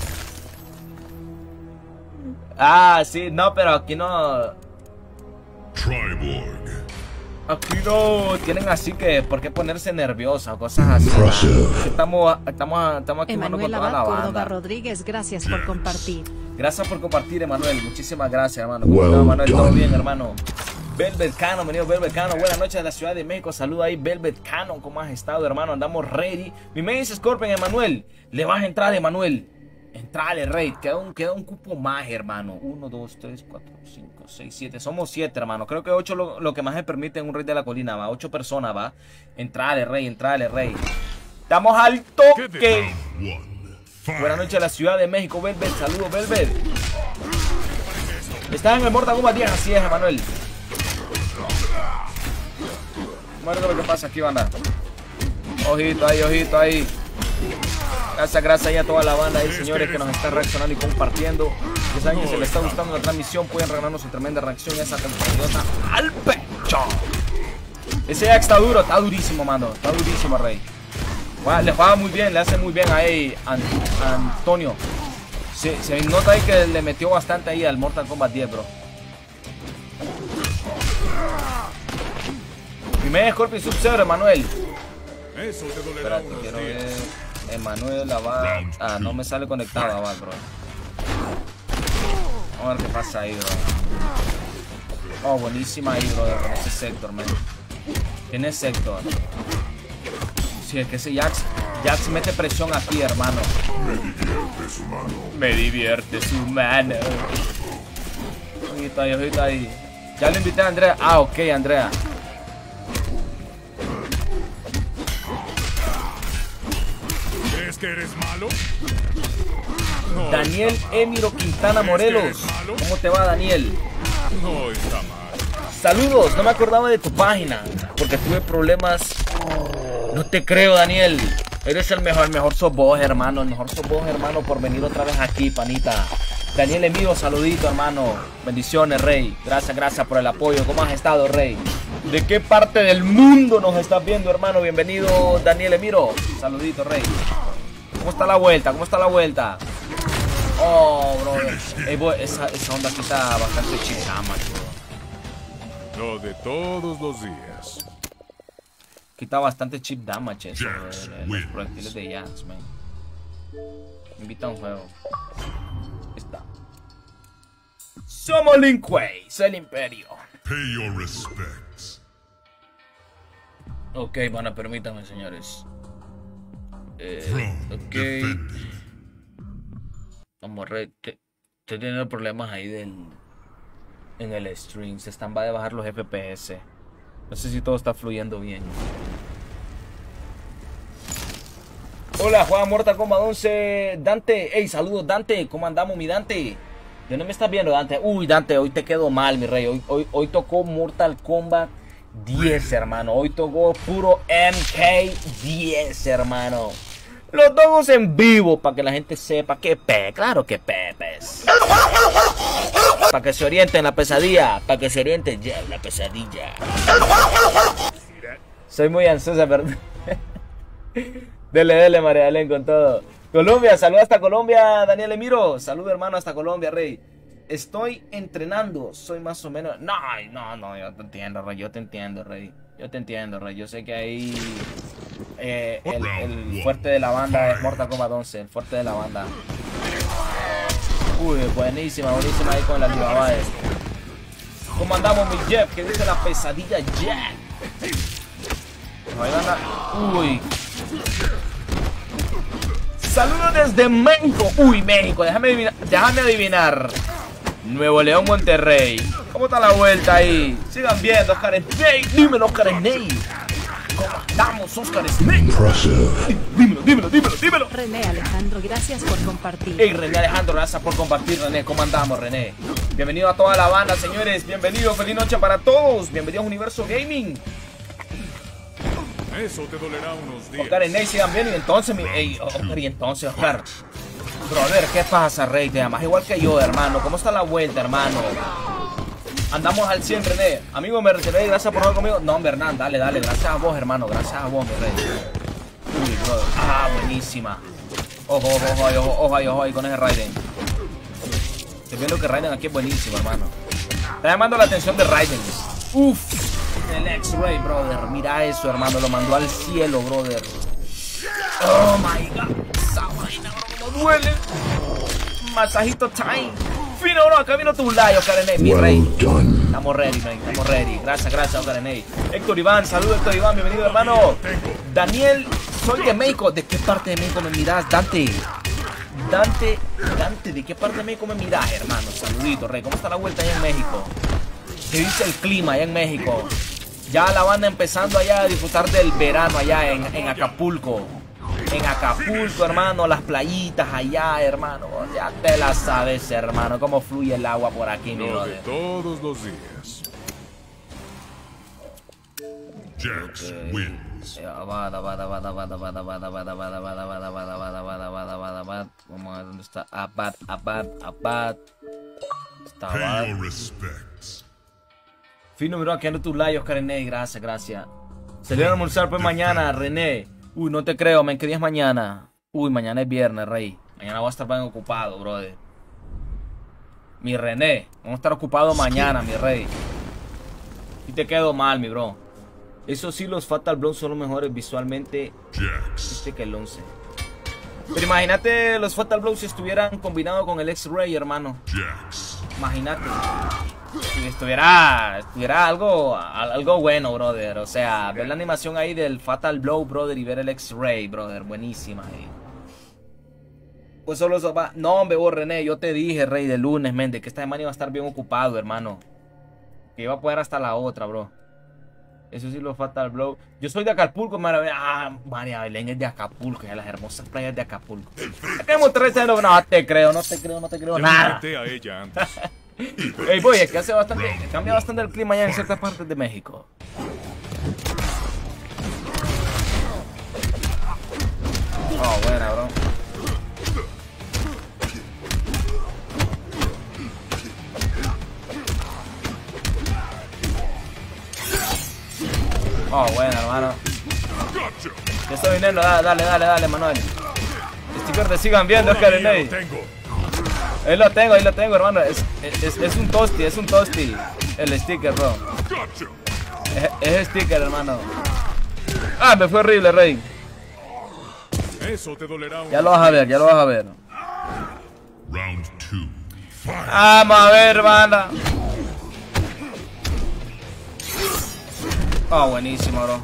Speaker 3: Ah, sí, no, pero aquí no...
Speaker 1: Triborg.
Speaker 3: Aquí no tienen así que por qué ponerse nerviosa o cosas así.
Speaker 2: Impressive.
Speaker 3: Estamos, estamos, estamos aquí jugando con
Speaker 4: Emanuel
Speaker 3: toda la
Speaker 4: Abad Córdoba
Speaker 3: banda.
Speaker 4: Rodríguez, gracias por compartir.
Speaker 3: Gracias por compartir, Emanuel. Muchísimas gracias, hermano.
Speaker 2: Well
Speaker 3: ¿Cómo estás, Manuel? ¿Todo
Speaker 2: done.
Speaker 3: bien, hermano? Velvet Cano, bienvenido Velvet Cano. Buenas noches de la Ciudad de México. Saluda ahí, Velvet Cano. ¿Cómo has estado, hermano? Andamos ready. Mi main es Scorpion, Emanuel. Le vas a entrar, Emanuel. Entrale, Raid. Queda un, queda un cupo más, hermano. uno, dos, tres, cuatro, cinco, seis, siete. Somos siete, hermano. Creo que ocho lo, lo que más me permite en un Raid de la colina, va. ocho personas, va. Entrale, Raid. Entrale, Raid. Estamos al toque.
Speaker 1: One. Fight.
Speaker 3: Buenas noches a la Ciudad de México, Velvet. Saludos, Velvet. Estás en el Mortal Kombat diez, así es, Emanuel. Vamos a ver lo que pasa aquí, banda. Ojito ahí, ojito ahí. Gracias, gracias ahí a toda la banda ahí, señores, que nos está reaccionando y compartiendo. Ya saben que si les está gustando la transmisión, pueden regalarnos su tremenda reacción y esa campanita al pecho. Ese Jax está duro, está durísimo, mano. Está durísimo, Rey. Le juega muy bien, le hace muy bien ahí a Antonio. Se, se nota ahí que le metió bastante ahí al Mortal Kombat diez, bro. Primer Scorpion Sub-Zero, Emanuel.
Speaker 5: Eso te dolerá
Speaker 3: Espérate,
Speaker 5: unos
Speaker 3: quiero
Speaker 5: días.
Speaker 3: ver. Emanuel va. Ah, no me sale conectado, va, bro. Vamos a ver qué pasa ahí, bro. Oh, buenísima ahí, bro, con ese sector, man. ¿Quién es sector? Sí, es que ese Jax, Jax mete presión aquí, hermano. Me divierte su mano. Ojito ahí, ojito ahí. Ya lo invité a Andrea. Ah, ok, Andrea.
Speaker 5: ¿Crees que eres malo? No
Speaker 3: Daniel
Speaker 5: está mal.
Speaker 3: Emiro Quintana Morelos. ¿Cómo te va, Daniel?
Speaker 5: No está mal.
Speaker 3: Saludos, no me acordaba de tu página porque tuve problemas. No te creo, Daniel. Eres el mejor, el mejor sos vos, hermano. El mejor sos vos, hermano, por venir otra vez aquí, panita. Daniel Emiro, saludito, hermano. Bendiciones, Rey. Gracias, gracias por el apoyo. ¿Cómo has estado, Rey? ¿De qué parte del mundo nos estás viendo, hermano? Bienvenido, Daniel Emiro. Saludito, Rey. ¿Cómo está la vuelta? ¿Cómo está la vuelta? Oh, bro. Ey, boy, esa, esa onda aquí está bastante chingama, bro.
Speaker 5: Lo de todos los días.
Speaker 3: Quita bastante chip damage eso,
Speaker 1: Jax
Speaker 3: bro, los
Speaker 1: wins.
Speaker 3: proyectiles de Jax, man. Me invita a un juego. Ahí está. Somos Lin Kuei, soy el Imperio.
Speaker 1: Pay your respects.
Speaker 3: Ok, bueno, permítanme, señores. Eh,
Speaker 1: Throne
Speaker 3: ok.
Speaker 1: defended.
Speaker 3: Vamos, re, te- estoy teniendo problemas ahí del, en el stream. Se están va de bajar los F P S. No sé si todo está fluyendo bien. Hola, Juan Mortal Kombat once. Dante, hey, saludos, Dante. ¿Cómo andamos, mi Dante? ¿De dónde me estás viendo, Dante? Uy, Dante, hoy te quedó mal, mi rey. Hoy, hoy, hoy tocó Mortal Kombat diez, hermano. Hoy tocó puro M K diez, hermano. Los dogos en vivo, para que la gente sepa que pe, claro que pepes. Para que se orienten en la pesadilla, para que se orienten ya en la pesadilla. Soy muy ansiosa, perdón. Dele, dele, María Belén, con todo. Colombia, saluda hasta Colombia, Daniel Emiro. Saluda, hermano, hasta Colombia, Rey. Estoy entrenando, soy más o menos... No, no, no, yo te entiendo, Rey, yo te entiendo, Rey. Yo te entiendo, Rey. Yo sé que ahí eh, el, el fuerte de la banda es Mortal Kombat once, el fuerte de la banda. Uy, buenísima, buenísima ahí con la Alibaba. ¿Cómo andamos, mi Jeff? ¿Qué dice la pesadilla Jack? Ahí anda. Uy. Saludos desde México. Uy, México, déjame adivinar, déjame adivinar. Nuevo León, Monterrey. ¿Cómo está la vuelta ahí? Sigan viendo, Oscar Snake. Dímelo, Oscar Snake. ¿Cómo estamos, Oscar Snake?
Speaker 2: Impressive.
Speaker 3: Dímelo, dímelo, dímelo, dímelo.
Speaker 4: René Alejandro, gracias por compartir.
Speaker 3: Hey, René Alejandro, gracias por compartir, René. ¿Cómo andamos, René? Bienvenido a toda la banda, señores. Bienvenido, feliz noche para todos. Bienvenidos a Universo Gaming.
Speaker 5: Eso te dolerá unos días.
Speaker 3: Oscar Snake, sigan viendo. Y entonces, mi... Hey, Oscar, y entonces, Oscar. Brother, ¿qué pasa, Rey? Te llamas igual que yo, hermano. ¿Cómo está la vuelta, hermano? Andamos al cien, René. Amigo, me retiré. Gracias por jugar conmigo. No, Hernán, dale, dale. Gracias a vos, hermano. Gracias a vos, mi rey. Uy, brother. Ah, buenísima. Ojo, ojo, ojo, ojo, ojo, ojo, ojo ahí con ese Raiden. Estoy viendo que Raiden aquí es buenísimo, hermano. Está llamando la atención de Raiden. Uf, el X-Ray, brother. Mira eso, hermano. Lo mandó al cielo, brother. Oh, my God. Esa vaina, bro, como duele. Masajito time. Fino, bro. Acá vino tu like, Oscar N. Mi rey.
Speaker 2: Well done.
Speaker 3: Estamos ready, man. Estamos ready. Gracias, gracias, Oscar N. Héctor Iván. Saludos, Héctor Iván. Bienvenido, hermano. Daniel, soy de México. ¿De qué parte de México me miras, Dante? Dante, Dante, ¿de qué parte de México me miras, hermano? Saludito, rey. ¿Cómo está la vuelta allá en México? ¿Qué dice el clima allá en México? Ya la banda empezando allá a disfrutar del verano allá en, en Acapulco. en Acapulco, hermano, las playitas allá, hermano. Ya te la sabes, hermano, cómo fluye el agua por aquí, mi
Speaker 5: Lo de
Speaker 3: brother.
Speaker 5: todos los días.
Speaker 1: Jax wins.
Speaker 3: Abad, abad, abad, abad, abad, abad, abad, abad, abad, abad, abad, abad, abad, abad, abad, abad. Vamos a ver dónde está. Abad, abad, abad. Está
Speaker 1: Pay
Speaker 3: abad.
Speaker 1: your respects.
Speaker 3: Fino, bro, aquí ando tus likes, Oscar René. Gracias, gracias. Salieron a almorzar pues mañana, René. Uy, no te creo, men. ¿Qué día es mañana? Uy, mañana es viernes, rey. Mañana voy a estar bien ocupado, brother. Mi René. Vamos a estar ocupado mañana, mi rey. Y te quedo mal, mi bro. Eso sí, los Fatal Blow son los mejores visualmente
Speaker 1: Jax.
Speaker 3: este que el once. Pero imagínate los Fatal Blow si estuvieran combinados con el X-Ray, hermano.
Speaker 1: Jax.
Speaker 3: Imagínate. Si estuviera, estuviera algo, algo bueno, brother. O sea, ver la animación ahí del Fatal Blow, brother, y ver el X-Ray, brother. Buenísima ahí. Pues solo eso va. No, hombre, vos, René, yo te dije, rey, de lunes, men, de que esta semana iba a estar bien ocupado, hermano. Que iba a poder hasta la otra, bro. Eso sí, los Fatal Blow. Yo soy de Acapulco, María. Ah, María Belén es de Acapulco, ya las hermosas playas de Acapulco. Acá en Monterrey, no te creo, no te creo, no te creo
Speaker 5: Ya
Speaker 3: nada.
Speaker 5: maté a ella antes.
Speaker 3: Ey, boy, es que hace bastante, cambia bastante el clima allá en ciertas partes de México. Oh, buena, bro. Oh, bueno, hermano. Ya estoy viniendo, dale, dale, dale, dale, Manuel. Sticker te sigan viendo, Oscar
Speaker 5: Todavía
Speaker 3: René.
Speaker 5: lo tengo.
Speaker 3: Ahí lo tengo, ahí lo tengo, hermano. Es, es, es un tosti, es un tosti. El sticker, bro.
Speaker 1: Gotcha.
Speaker 3: Es, es sticker, hermano. Ah, me fue horrible, rey.
Speaker 5: Eso te dolerá un...
Speaker 3: Ya lo vas a ver, ya lo vas a ver.
Speaker 1: Round two. Fight.
Speaker 3: Vamos a ver, banda. Oh, buenísimo, bro.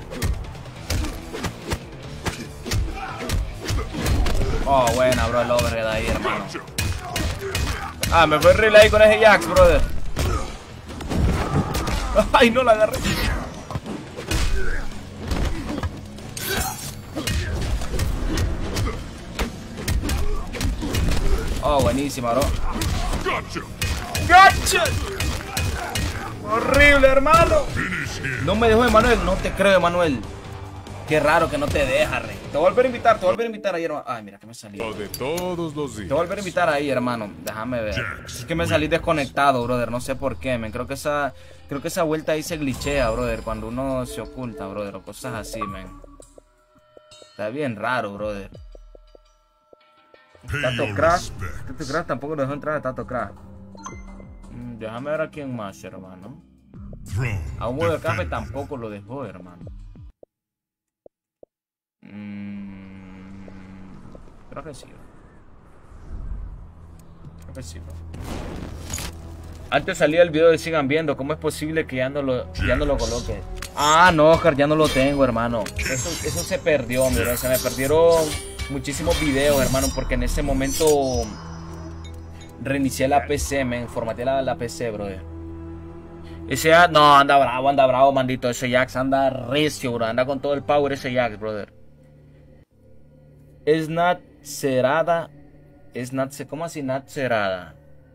Speaker 3: Oh, buena, bro, el overhead ahí, hermano. Ah, me fue horrible ahí con ese Jax, brother. Ay, no la agarré. Oh, buenísima, bro.
Speaker 1: Gotcha.
Speaker 3: ¡Gacha! Horrible, hermano.
Speaker 1: Finish him.
Speaker 3: No me dejó Emanuel, no te creo, Emanuel. Qué raro que no te deja, rey. Te voy a volver a invitar, te voy a volver a invitar ahí, hermano. Ay, mira que me salí.
Speaker 5: Lo de todos los
Speaker 3: Te
Speaker 5: días.
Speaker 3: voy a volver a invitar ahí, hermano. Déjame ver. Es que me salí desconectado, brother. No sé por qué, men. Creo que esa, creo que esa vuelta ahí se glitchea, brother. Cuando uno se oculta, brother. O cosas así, men. Está bien raro, brother.
Speaker 1: Pay
Speaker 3: Tato
Speaker 1: your
Speaker 3: Crash.
Speaker 1: respects.
Speaker 3: Tato Crash tampoco lo dejó entrar a Tato Crash. Mm, déjame ver a quién más, hermano.
Speaker 1: Throne.
Speaker 3: A un modo de café
Speaker 1: defended.
Speaker 3: tampoco lo dejó, hermano. Mm, creo que sí. Creo que sí, bro. Antes salía el video de sigan viendo. ¿Cómo es posible que ya no lo, ya no lo coloque? Ah, no, Oscar, ya no lo tengo, hermano. Eso, eso se perdió, mira. Se me perdieron muchísimos videos, hermano, porque en ese momento reinicié la P C, me formateé la, la P C, brother. Ese Jax, no, anda bravo, anda bravo, mandito. Ese Jax anda recio, bro. Anda con todo el power ese Jax, brother. Es Nat cerada. Es Nat, ¿cómo así Nat cerada?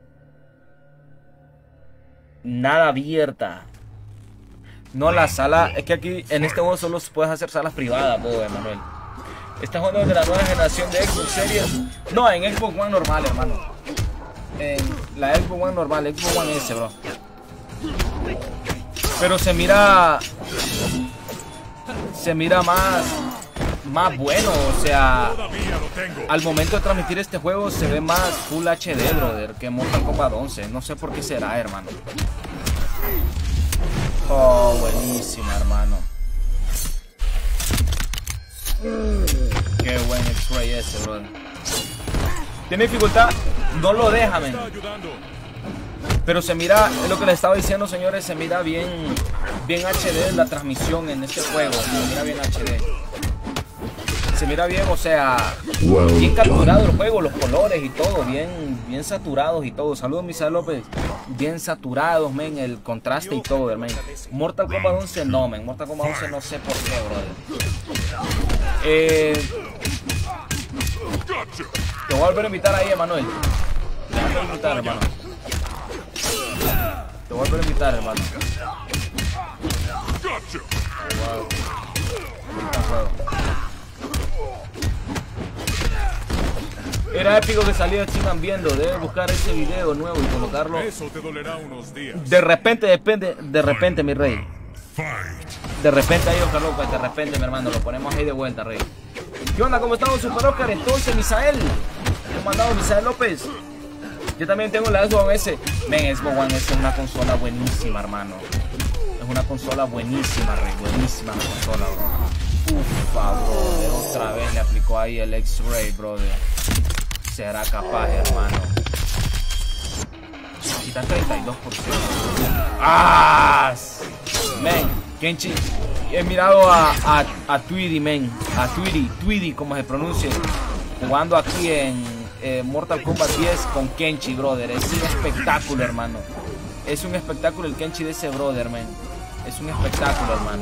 Speaker 3: Nada abierta. No, la sala, es que aquí en este juego solo puedes hacer salas privadas, bro, Emanuel. ¿Estás jugando de la nueva generación de Xbox Series? No, en Xbox One normal, hermano. En la Xbox One normal, Xbox One S, bro. Pero se mira, se mira más, más bueno, o sea,
Speaker 5: Todavía lo tengo.
Speaker 3: al momento de transmitir este juego se ve más Full H D, brother, que Mortal Kombat once. No sé por qué será, hermano. Oh, buenísima, hermano. Qué buen X-Ray ese, brother. ¿Tiene dificultad? No lo deja, men.
Speaker 5: Está ayudando.
Speaker 3: Pero se mira, es lo que les estaba diciendo, señores, se mira bien, bien H D la transmisión en este juego. Se mira bien H D. Se mira bien, o sea,
Speaker 2: Well
Speaker 3: bien capturado
Speaker 2: done.
Speaker 3: el juego, los colores y todo, bien, bien saturados y todo. Saludos, Misael López. Bien saturados, men, el contraste y todo, men. Mortal Kombat once no, men. Mortal Kombat once no sé por qué, brother. Eh,
Speaker 1: Gotcha.
Speaker 3: Te voy a volver a invitar ahí, Emanuel. Te voy a volver a invitar, hermano. Te voy a volver a invitar, hermano.
Speaker 1: Gotcha.
Speaker 3: Wow. Ahorita juego. Era épico que saliera Chiman viendo. Debes buscar ese video nuevo y colocarlo.
Speaker 5: Eso te dolerá unos días.
Speaker 3: De repente, depende. De repente, mi rey.
Speaker 1: Fight.
Speaker 3: De repente ahí, Oscar López. De repente, mi hermano. Lo ponemos ahí de vuelta, rey. ¿Qué onda? ¿Cómo estamos, Super Oscar? Entonces, Misael. ¿Cómo andamos, Misael López? Yo también tengo la Xbox One S. Men, Xbox One S es una consola buenísima, hermano. Es una consola buenísima, rey. Buenísima la consola, bro. Ufa, brother. Otra vez le aplicó ahí el X-Ray, brother. Será capaz, hermano. Quita treinta y dos por ciento. ¡Ah! Men, Kenchi. He mirado a, a, a Tweedy, men. A Tweedy, Tweedy, como se pronuncia. Jugando aquí en eh, Mortal Kombat diez con Kenchi, brother. Es un espectáculo, hermano. Es un espectáculo el Kenchi de ese brother, men. Es un espectáculo, hermano.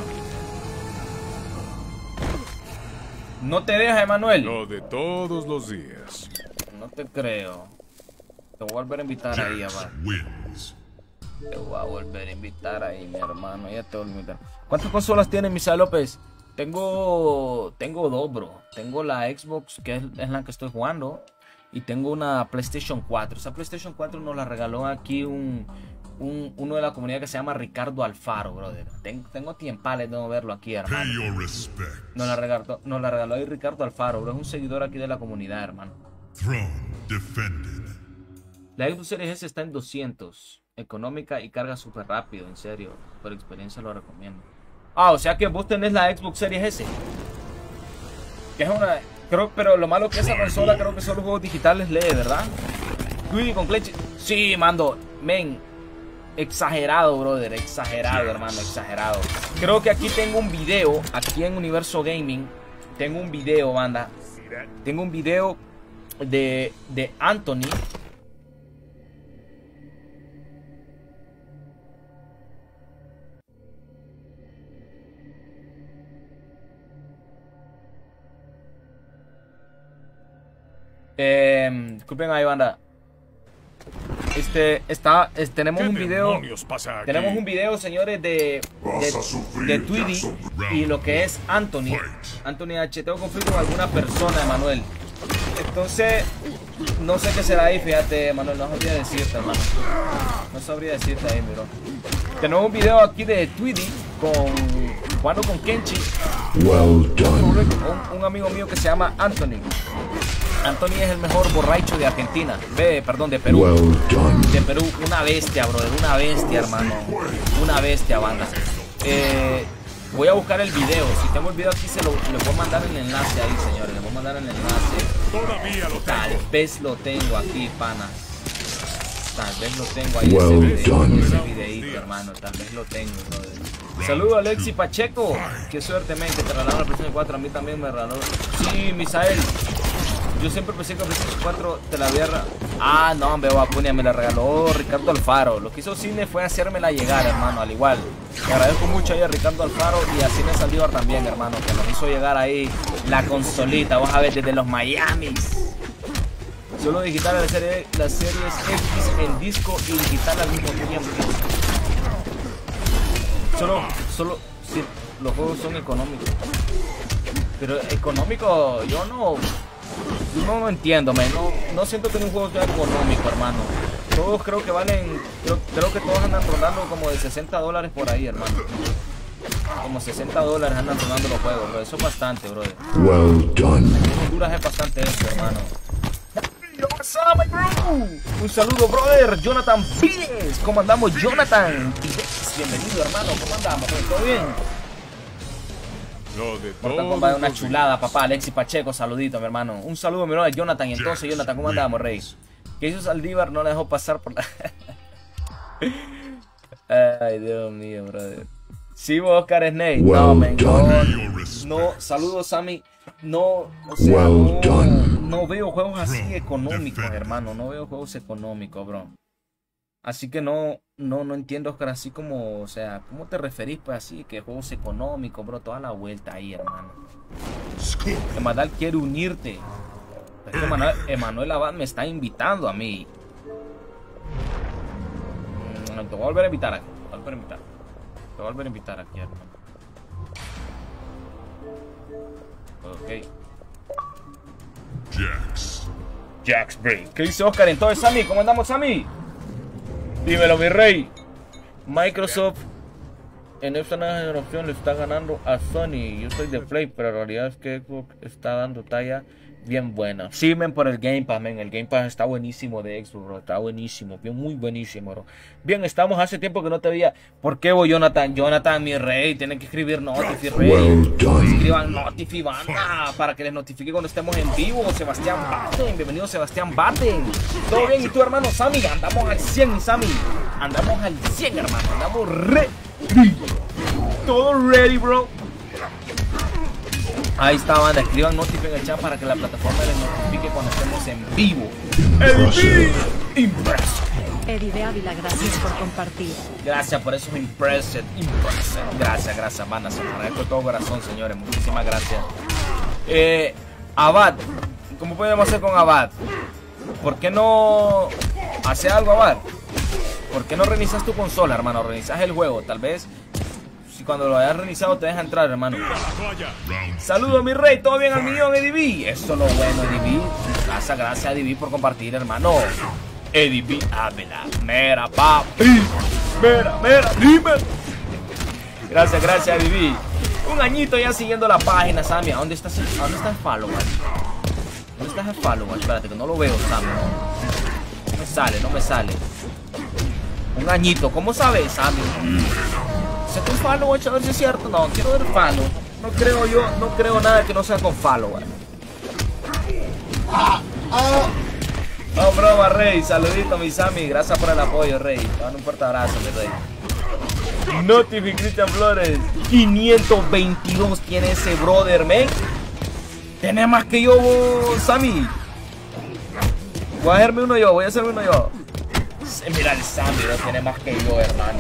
Speaker 3: No te dejas, Emanuel.
Speaker 5: Lo de todos los días.
Speaker 3: No te creo. Te voy a volver a invitar ahí,
Speaker 1: Jax
Speaker 3: abajo.
Speaker 1: wins.
Speaker 3: Te voy a volver a invitar ahí, mi hermano. Ya te voy a invitar. ¿Cuántas consolas tienes, Misael López? Tengo. Tengo dos, bro. Tengo la Xbox, que es, es la que estoy jugando. Y tengo una PlayStation cuatro. Esa PlayStation cuatro nos la regaló aquí un. Un, uno de la comunidad que se llama Ricardo Alfaro, brother. Ten, tengo tiempales de no verlo aquí, hermano.
Speaker 1: Pay your respect.
Speaker 3: Nos la regaló, nos la regaló ahí Ricardo Alfaro, bro. Es un seguidor aquí de la comunidad, hermano.
Speaker 1: Throne defended.
Speaker 3: La Xbox Series S está en doscientos. Económica y carga súper rápido, en serio. Por experiencia lo recomiendo. Ah, o sea que vos tenés la Xbox Series S. Que es una... Creo, pero lo malo que esa consola creo que solo juegos digitales lee, ¿verdad? Tweedy con Cleche. Sí, mando. Men. Exagerado, brother. Exagerado, hermano. Exagerado. Creo que aquí tengo un video. Aquí en Universo Gaming. Tengo un video, banda. Tengo un video de, de Anthony. Eh, disculpen ahí, banda. Este, está, es, tenemos
Speaker 5: ¿Qué
Speaker 3: un video.
Speaker 5: demonios pasa aquí?
Speaker 3: Tenemos un video, señores, de, de, de Tweedy y lo que es Anthony. Anthony H. Tengo conflicto con alguna persona, Emanuel. Entonces, no sé qué será ahí, fíjate, Emanuel. No sabría decirte, hermano. No sabría decirte ahí, bro. Tenemos un video aquí de Tweedy con jugando con Kenchi.
Speaker 2: Well done.
Speaker 3: Un, un amigo mío que se llama Anthony. Anthony es el mejor borracho de Argentina. Ve, perdón, de Perú.
Speaker 2: Well done.
Speaker 3: De Perú, una bestia, brother. Una bestia, hermano. Una bestia, banda. Eh, voy a buscar el video. Si tengo el video aquí, se lo le voy a mandar el enlace ahí, señores. Le voy a mandar el enlace.
Speaker 5: Todavía lo
Speaker 3: Tal
Speaker 5: tengo.
Speaker 3: vez lo tengo aquí, pana. Tal vez lo tengo ahí.
Speaker 2: Well
Speaker 3: ese video,
Speaker 2: done.
Speaker 3: ese videíto, hermano. Tal vez lo tengo, brother. Saludos a Alexi Pacheco. Qué suerte, men, que te regalaron la PlayStation cuatro. A mí también me regaló. Sí, Misael. Yo siempre pensé que la PlayStation cuatro te la había... Ah, no, hombre, Vapunia, me la regaló Ricardo Alfaro. Lo que hizo Cine fue hacérmela llegar, hermano, al igual. Le agradezco mucho ahí a Ricardo Alfaro y a Cine Saldívar también, hermano, que nos hizo llegar ahí la consolita. Vamos a ver, desde los Miamis. Solo digital la serie, las series X en disco y digital al mismo tiempo. Solo, solo, sí, los juegos son económicos. Pero económico, yo no... No lo entiendo, man. No, no siento que un juego sea económico, hermano. Todos creo que valen, creo, creo que todos andan rondando como de sesenta dólares por ahí, hermano. Como sesenta dólares andan rondando los juegos, bro. Eso es bastante, brother.
Speaker 2: Well done.
Speaker 3: En Honduras es bastante eso, hermano. Un saludo, brother. Jonathan Pires. ¿Cómo andamos, Jonathan Pires? Bienvenido, hermano. ¿Cómo andamos? ¿Todo bien?
Speaker 5: Lo de
Speaker 3: Mortal
Speaker 5: todos
Speaker 3: Kombat es una
Speaker 5: los
Speaker 3: chulada, papá. Alexi Pacheco, saludito, mi hermano. Un saludo, mi hermano, Jonathan. Y entonces, Jonathan, ¿cómo andamos, rey? Que hizo Saldívar, no le dejó pasar por la... Ay, Dios mío, brother. Sí, vos, Oscar Snake.
Speaker 2: Well
Speaker 3: no, men, no,
Speaker 2: done.
Speaker 3: no, saludos, Sammy. No, o sea,
Speaker 2: Well
Speaker 3: no,
Speaker 2: done.
Speaker 3: no veo juegos así económicos, hermano. No veo juegos económicos, bro. Así que no, no, no entiendo, Oscar, así como, o sea, ¿cómo te referís, pues, así, que juegos económicos, bro? Toda la vuelta ahí, hermano. El Madal quiere unirte. Es que Emanuel, Emanuel Abad me está invitando a mí. Mm, te voy a volver a invitar aquí. Te voy a volver a invitar. Te voy a volver a invitar aquí, hermano. Ok.
Speaker 1: Jax.
Speaker 3: Jax Break. ¿Qué dice Oscar? Entonces, Sammy, ¿cómo andamos, Sammy? Dímelo, mi rey. Microsoft en esta nueva generación le está ganando a Sony. Yo soy de Play, pero la realidad es que Xbox está dando talla bien buena. Sí, men, por el Game Pass, men. El Game Pass está buenísimo de Xbox, bro. Está buenísimo, bien, muy buenísimo, bro. Bien, estamos hace tiempo que no te veía. ¿Por qué vos, Jonathan? Jonathan, mi rey, tienen que escribir Notify, rey.
Speaker 2: Well done.
Speaker 3: Escriban Notify, banda, para que les notifique cuando estemos en vivo. Sebastián Batten, bienvenido Sebastián Batten. ¿Todo bien? ¿Y tú, hermano Sammy? Andamos al cien, Sammy. Andamos al cien, hermano. Andamos ready. Todo ready, bro. Ahí está, banda. Escriban Notify en el chat para que la plataforma les notifique cuando estemos en vivo.
Speaker 2: Impressive.
Speaker 3: Impressive.
Speaker 4: Eddie de Ávila, gracias por compartir.
Speaker 3: Gracias por esos impressive, impressive. Gracias, gracias, banda. Se lo agradezco de todo corazón, señores. Muchísimas gracias. Eh, Abad, ¿cómo podemos hacer con Abad? ¿Por qué no hace algo, Abad? ¿Por qué no reinicias tu consola, hermano? Reinicias el juego. Tal vez, si cuando lo hayas reiniciado te deja entrar, hermano. Saludos, mi rey. ¿Todo bien al millón, Eddie B? Eso es lo bueno, Eddie B. Gracias, gracias, Eddie B, por compartir, hermano. Eddie B, Ávila. Mera, papi. Mera, mera, dime. Gracias, gracias, Eddie B. Un añito ya siguiendo la página, Sammy. ¿A dónde estás? ¿A dónde está el follower? ¿Dónde está el follower? Espérate, que no lo veo, Sammy. No me sale, no me sale. Un añito, ¿cómo sabes, Sammy? ¿Se te un follower? A ver si es cierto. No, quiero ver follow. No creo yo, no creo nada que no sea con follower. Oh, broma, rey. Saludito, mi Sammy. Gracias por el apoyo, rey. Te mando un fuerte abrazo, mi rey. Notify Cristian Flores. quinientos veintidós tiene ese brother, man. Tiene más que yo, Sammy. Voy a hacerme uno yo, voy a hacerme uno yo. Mira el Sammy, no tiene más que yo, hermano.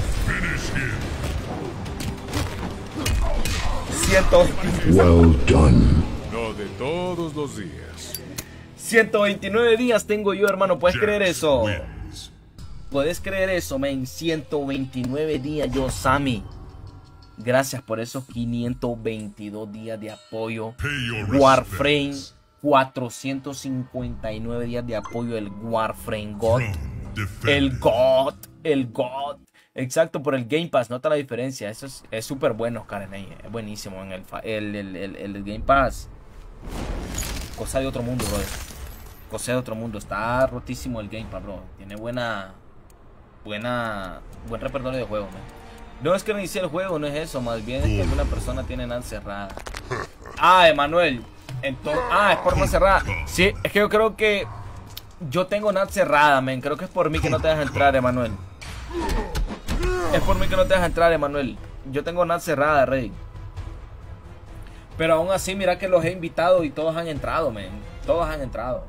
Speaker 3: ciento
Speaker 2: Well done.
Speaker 5: Lo de todos los días.
Speaker 3: ciento veintinueve días tengo yo, hermano. ¿Puedes creer
Speaker 1: Jax
Speaker 3: eso?
Speaker 1: wins.
Speaker 3: ¿Puedes creer eso, men? ciento veintinueve días yo, Sammy. Gracias por esos quinientos veintidós días de apoyo.
Speaker 1: Pay your
Speaker 3: Warframe,
Speaker 1: respects.
Speaker 3: cuatrocientos cincuenta y nueve días de apoyo. El Warframe God.
Speaker 1: Throne
Speaker 3: El
Speaker 1: defended.
Speaker 3: God. El God. Exacto, por el Game Pass. Nota la diferencia. Eso es súper bueno, Karen. Es buenísimo. En el, fa- el, el, el, el Game Pass. Cosa de otro mundo, bro. Cosa de otro mundo. Está rotísimo el Game Pass, bro. Tiene buena. Buena. Buen repertorio de juegos, man. No es que no inicie el juego, no es eso. Más bien es que alguna persona tiene nada cerrada. Ah, Emanuel. Entonces, ah, es por más cerrada. Sí, es que yo creo que yo tengo N A T cerrada, men. Creo que es por mí que no te dejas entrar, Emanuel. Es por mí que no te dejas entrar, Emanuel. Yo tengo N A T cerrada, rey. Pero aún así, mira que los he invitado y todos han entrado, men. Todos han entrado.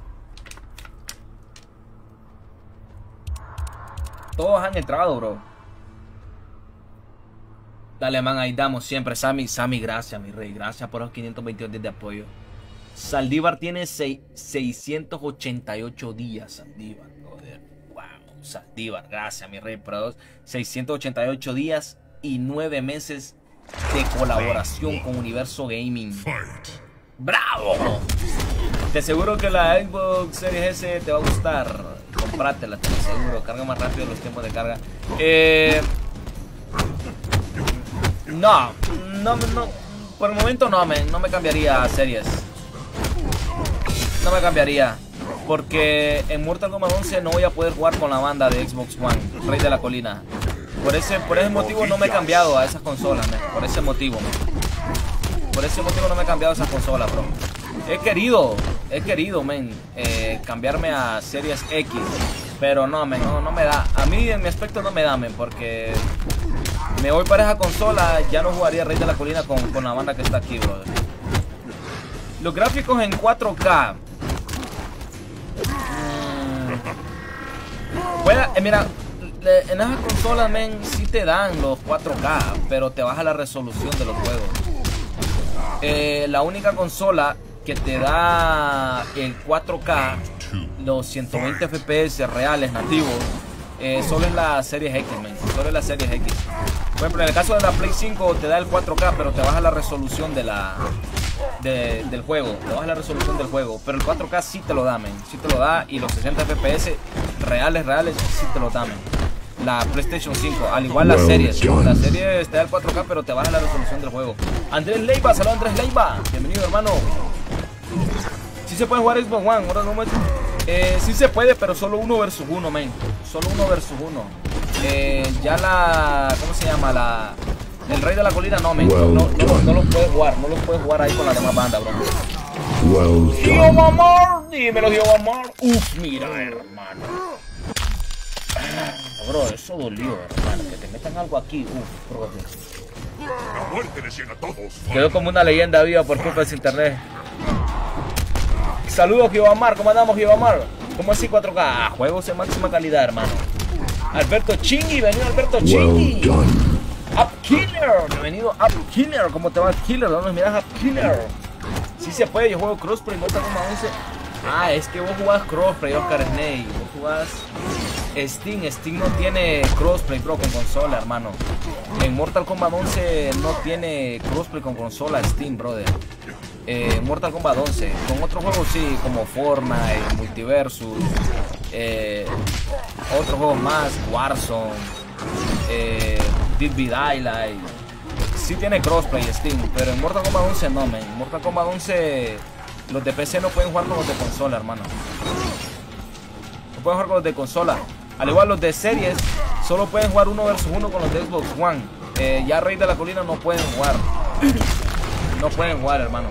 Speaker 3: Todos han entrado, bro. Dale, man, ahí damos siempre. Sammy, Sammy, gracias, mi rey. Gracias por los quinientos veintidós días de apoyo. Saldívar tiene seiscientos ochenta y ocho días, Saldívar, brother. Wow, Saldívar, gracias, mi rey. Por los seiscientos ochenta y ocho días y nueve meses de colaboración con Universo Gaming.
Speaker 1: Fight.
Speaker 3: ¡Bravo! Te aseguro que la Xbox Series S te va a gustar. Comprátela, te lo aseguro. Carga más rápido los tiempos de carga. Eh... No, no, no. Por el momento no, man. No me cambiaría a series. No me cambiaría. Porque en Mortal Kombat once no voy a poder jugar con la banda de Xbox One, Rey de la Colina. Por ese, por ese motivo no me he cambiado a esas consolas, man. Por ese motivo, man. Por ese motivo no me he cambiado a esas consolas, bro. He querido, he querido, men, eh, cambiarme a Series X. Pero no, men, no, no me da. A mí en mi aspecto no me da, men, porque me voy para esa consola. Ya no jugaría Rey de la Colina con, con la banda que está aquí, brother. Los gráficos en cuatro K. Mm, pueda, eh, mira, en esas consolas, men, sí te dan los cuatro K, pero te baja la resolución de los juegos. Eh, la única consola que te da el cuatro K, los ciento veinte F P S reales nativos, eh, solo es la Series X, man. Solo es la Series X. Por ejemplo, en el caso de la Play cinco te da el cuatro K, pero te baja la resolución de la de, del juego. Te baja la resolución del juego. Pero el cuatro K sí te lo da, man. Sí te lo da. Y los sesenta F P S reales, reales, sí te lo da, man. La PlayStation cinco, al igual las series. La serie te da el cuatro K, pero te baja la resolución del juego. Andrés Leiva, saludos Andrés Leiva. Bienvenido, hermano. Sí se puede jugar Xbox One, ahora no me... Eh, sí se puede, pero solo uno versus uno, men. Solo uno versus uno. Eh, ya la... ¿Cómo se llama? La... El Rey de la Colina, no, men.
Speaker 2: Well
Speaker 3: no, no, no, no los puedes jugar. No los puedes jugar ahí con la demás banda, bro.
Speaker 2: Well
Speaker 3: ¡Tío
Speaker 2: done.
Speaker 3: Amor! Dímelo, tío Amor. Uf, mira, hermano. Bro, eso dolió, hermano. Que te metan algo aquí. Uf, bro.
Speaker 1: La muerte les llega a todos.
Speaker 3: Quedó como una leyenda viva por culpa de ese internet. Saludos, Giovamar. ¿Cómo andamos, Giovamar? ¿Cómo así cuatro K? Ah, juegos de máxima calidad, hermano. Alberto Chingui, bienvenido Alberto Chingui.
Speaker 2: Well done.
Speaker 3: Upkiller, bienvenido Upkiller. ¿Cómo te va Upkiller? ¿Dónde miras Upkiller? Sí se puede, yo juego Crossplay, Mortal Kombat once. Ah, es que vos jugás Crossplay, Oscar Snake. Vos jugás Steam. Steam no tiene Crossplay, bro, con consola, hermano. En Mortal Kombat once no tiene Crossplay con consola Steam, brother. Eh, Mortal Kombat once. Con otros juegos sí, como Fortnite, Multiversus, eh, otros juegos más, Warzone, eh, Dead by Daylight. Sí tiene crossplay Steam, pero en Mortal Kombat once no, man. En Mortal Kombat once los de P C no pueden jugar con los de consola, hermano. No pueden jugar con los de consola. Al igual los de series, solo pueden jugar uno versus uno con los de Xbox One. Eh, ya Rey de la Colina no pueden jugar. No pueden jugar, hermano.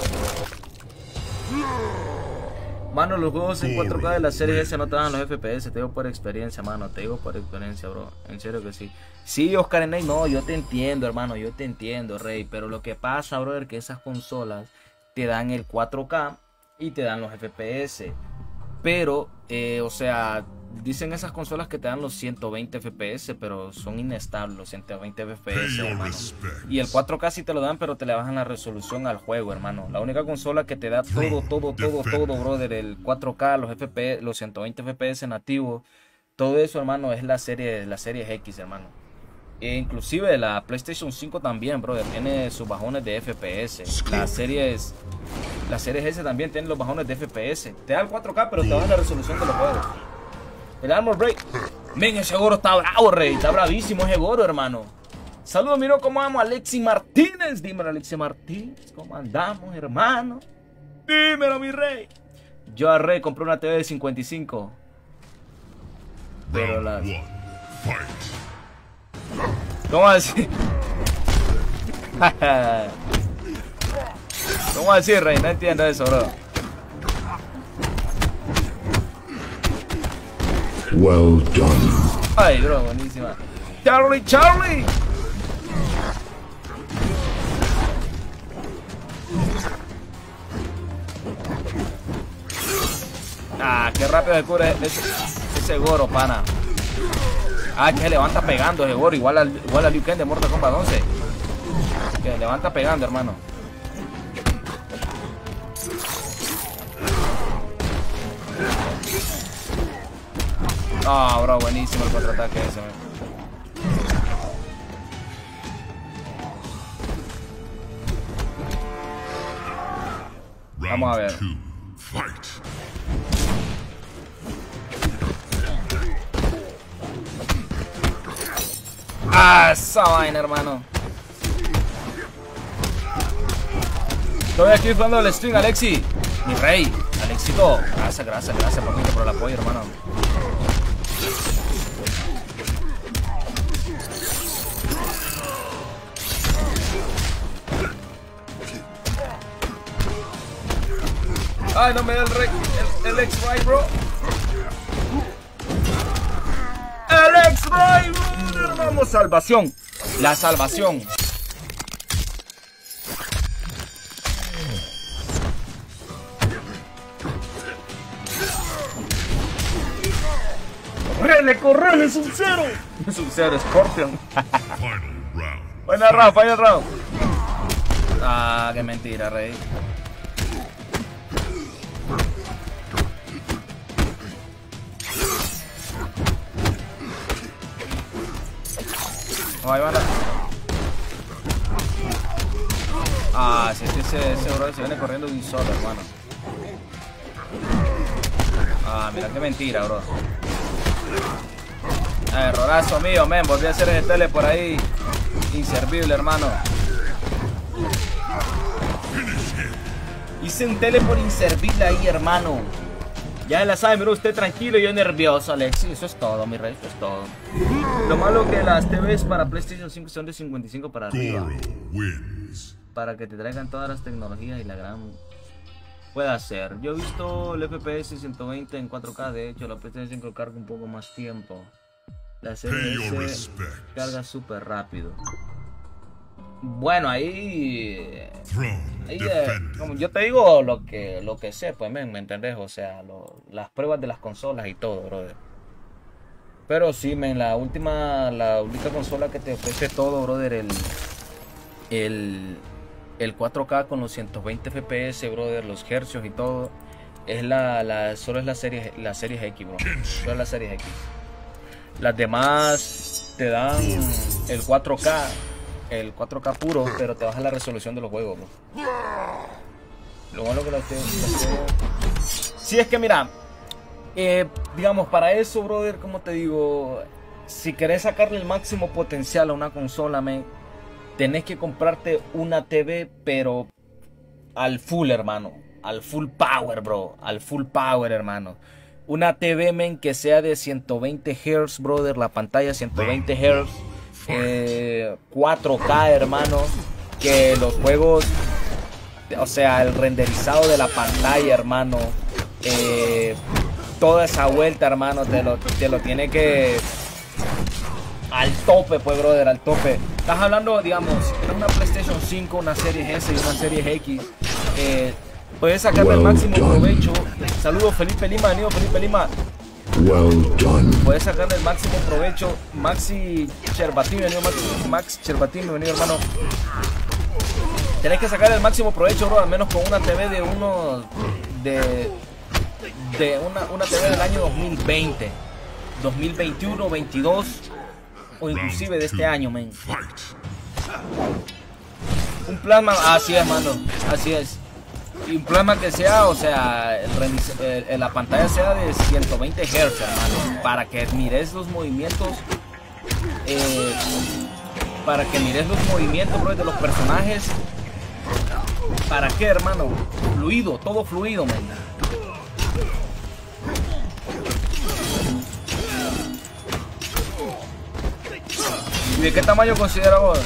Speaker 3: Mano, los juegos en cuatro K de la serie S no te dan los F P S. Te digo por experiencia, mano. Te digo por experiencia, bro. En serio que sí. Sí, Oscar Eney, no, yo te entiendo, hermano. Yo te entiendo, Rey. Pero lo que pasa, brother, que esas consolas te dan el cuatro K y te dan los F P S. Pero, eh, o sea, dicen esas consolas que te dan los ciento veinte F P S, pero son inestables los ciento veinte F P S, hermano. Y el cuatro K sí te lo dan, pero te le bajan la resolución al juego, hermano. La única consola que te da todo, todo, todo, todo, brother, el cuatro K, los F P S, los ciento veinte F P S nativos, todo eso, hermano, es la serie, la serie X, hermano. E inclusive la PlayStation cinco también, brother, tiene sus bajones de F P S. La series, la series S también tiene los bajones de F P S. Te da el cuatro K, pero te baja la resolución de los juegos. El Armor Break. Men, ese Goro está bravo, Rey. Está bravísimo ese Goro, hermano. Saludos, miro cómo amo a Alexi Martínez. Dímelo, Alexi Martínez. ¿Cómo andamos, hermano? Dímelo, mi Rey. Yo a Rey compré una T V de cincuenta y cinco. Pero las... ¿Cómo así? ¿Cómo así, Rey? No entiendo eso, bro.
Speaker 2: Well done.
Speaker 3: Ay, bro, buenísima. Charlie, Charlie. Ah, qué rápido se cubre ese, ese Goro, pana. Ah, que se levanta pegando ese Goro, igual al, igual al Liu Kang de Mortal Kombat once. Que se levanta pegando, hermano. Ah, oh, bro, buenísimo el contraataque ese, man. Vamos a ver. Ah, esa vaina, hermano. Estoy aquí jugando el stream, Alexi. Mi rey. Alexito. Gracias, gracias, gracias, papito, por el apoyo, hermano. Ay, no me da el rey, el, el X-Ray, bro. El X-Ray, bro. Vamos, salvación. La salvación. Correle, correle, Sub-Zero. Sub-Zero, Scorpion. Buena round, final round. Ah, qué mentira, rey. Oh, ahí van a... Ah, si es que ese, ese brother se viene corriendo de un solo, hermano. Ah, mira qué mentira, bro. Ah, errorazo mío, men. Volví a hacer ese tele por ahí. Inservible, hermano. Hice un tele por inservible ahí, hermano. Ya la sabe, mira usted tranquilo y yo nervioso, Alexi. Eso es todo, mi rey, eso es todo. Lo malo que las T Vs para PlayStation cinco son de cincuenta y cinco para arriba. Para que te traigan todas las tecnologías y la gran... Puede ser. Yo he visto el F P S ciento veinte en cuatro K. De hecho, la PlayStation cinco carga un poco más tiempo. La serie S carga súper rápido. Bueno, ahí... ahí eh, como yo te digo lo que lo que sé, pues, men, ¿me entendés? O sea, lo, las pruebas de las consolas y todo, brother. Pero sí, men, la última, la única consola que te ofrece todo, brother, el... El... El cuatro K con los ciento veinte F P S, brother, los hercios y todo, es la, la solo es la serie la serie X, bro. Solo es la serie X. Las demás te dan el cuatro K, el cuatro K puro, pero te baja la resolución de los juegos, bro. Lo malo que la te, sí, es que mira, eh, digamos, para eso, brother, como te digo, si querés sacarle el máximo potencial a una consola, man, tenés que comprarte una T V, pero al full, hermano. Al full power, bro. Al full power, hermano. Una T V, men, que sea de ciento veinte hertz, brother. La pantalla ciento veinte hertz. Eh, cuatro K, hermano. Que los juegos... O sea, el renderizado de la pantalla, hermano. Eh, toda esa vuelta, hermano. Te lo, te lo tiene que... Al tope, pues, brother, al tope. Estás hablando, digamos, de una PlayStation cinco, una serie S y una serie X. Eh, puedes sacarle el máximo provecho. Saludos, Felipe Lima, amigo Felipe Lima.
Speaker 2: Well done.
Speaker 3: Puedes sacarle el máximo provecho. Maxi Cherbatín, venido Max, Max Cherbatín, venido, hermano. Tenés que sacar el máximo provecho, bro, al menos con una T V de uno. De. De una, una T V del año dos mil veinte, dos mil veintiuno, veintidós. O inclusive de este año, men. Un plasma, así es, mano. Así es. Y un plasma que sea, o sea, el, el, el, la pantalla sea de ciento veinte hertz, hermano. Para que mires los movimientos. Eh, para que mires los movimientos, bro, de los personajes. ¿Para qué, hermano? Fluido, todo fluido, men. ¿Y de qué tamaño considera vos?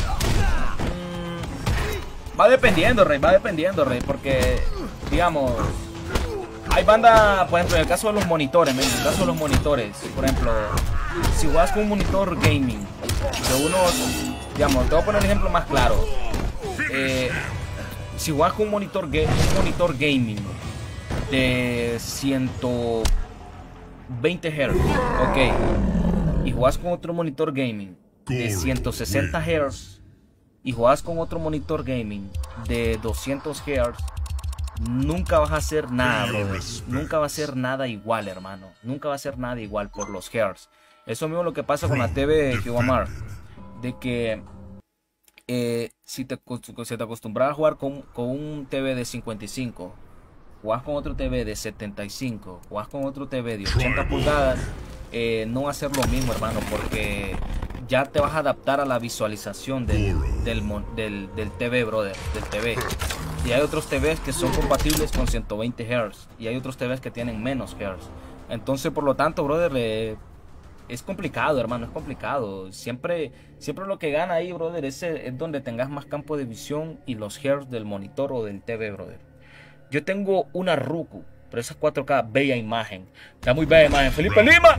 Speaker 3: Mm, va dependiendo, rey, va dependiendo, rey, porque, digamos, hay banda, por ejemplo, en el caso de los monitores, en el caso de los monitores, por ejemplo, si juegas con un monitor gaming de unos, digamos, te voy a poner un ejemplo más claro. Eh, si juegas con un monitor, un monitor gaming de ciento veinte hertz, ok, y juegas con otro monitor gaming de ciento sesenta hertz y juegas con otro monitor gaming de doscientos hertz, nunca vas a hacer nada, brother. Nunca va a ser nada igual, hermano. Nunca va a ser nada igual por los hertz. Eso mismo lo que pasa con la T V Gigamar, de que eh, si, te, si te acostumbras a jugar con, con un T V de cincuenta y cinco, jugás con otro T V de setenta y cinco, jugás con otro T V de ochenta pulgadas, eh, no va a ser lo mismo, hermano, porque ya te vas a adaptar a la visualización del, del, del, del T V, brother, del T V. Y hay otros T Vs que son compatibles con ciento veinte hertz y hay otros T Vs que tienen menos hertz. Entonces, por lo tanto, brother, eh, es complicado, hermano, es complicado. Siempre, siempre lo que gana ahí, brother, es, es donde tengas más campo de visión y los hertz del monitor o del T V, brother. Yo tengo una Roku, pero esa cuatro K, bella imagen. Está muy bella imagen. Felipe Lima.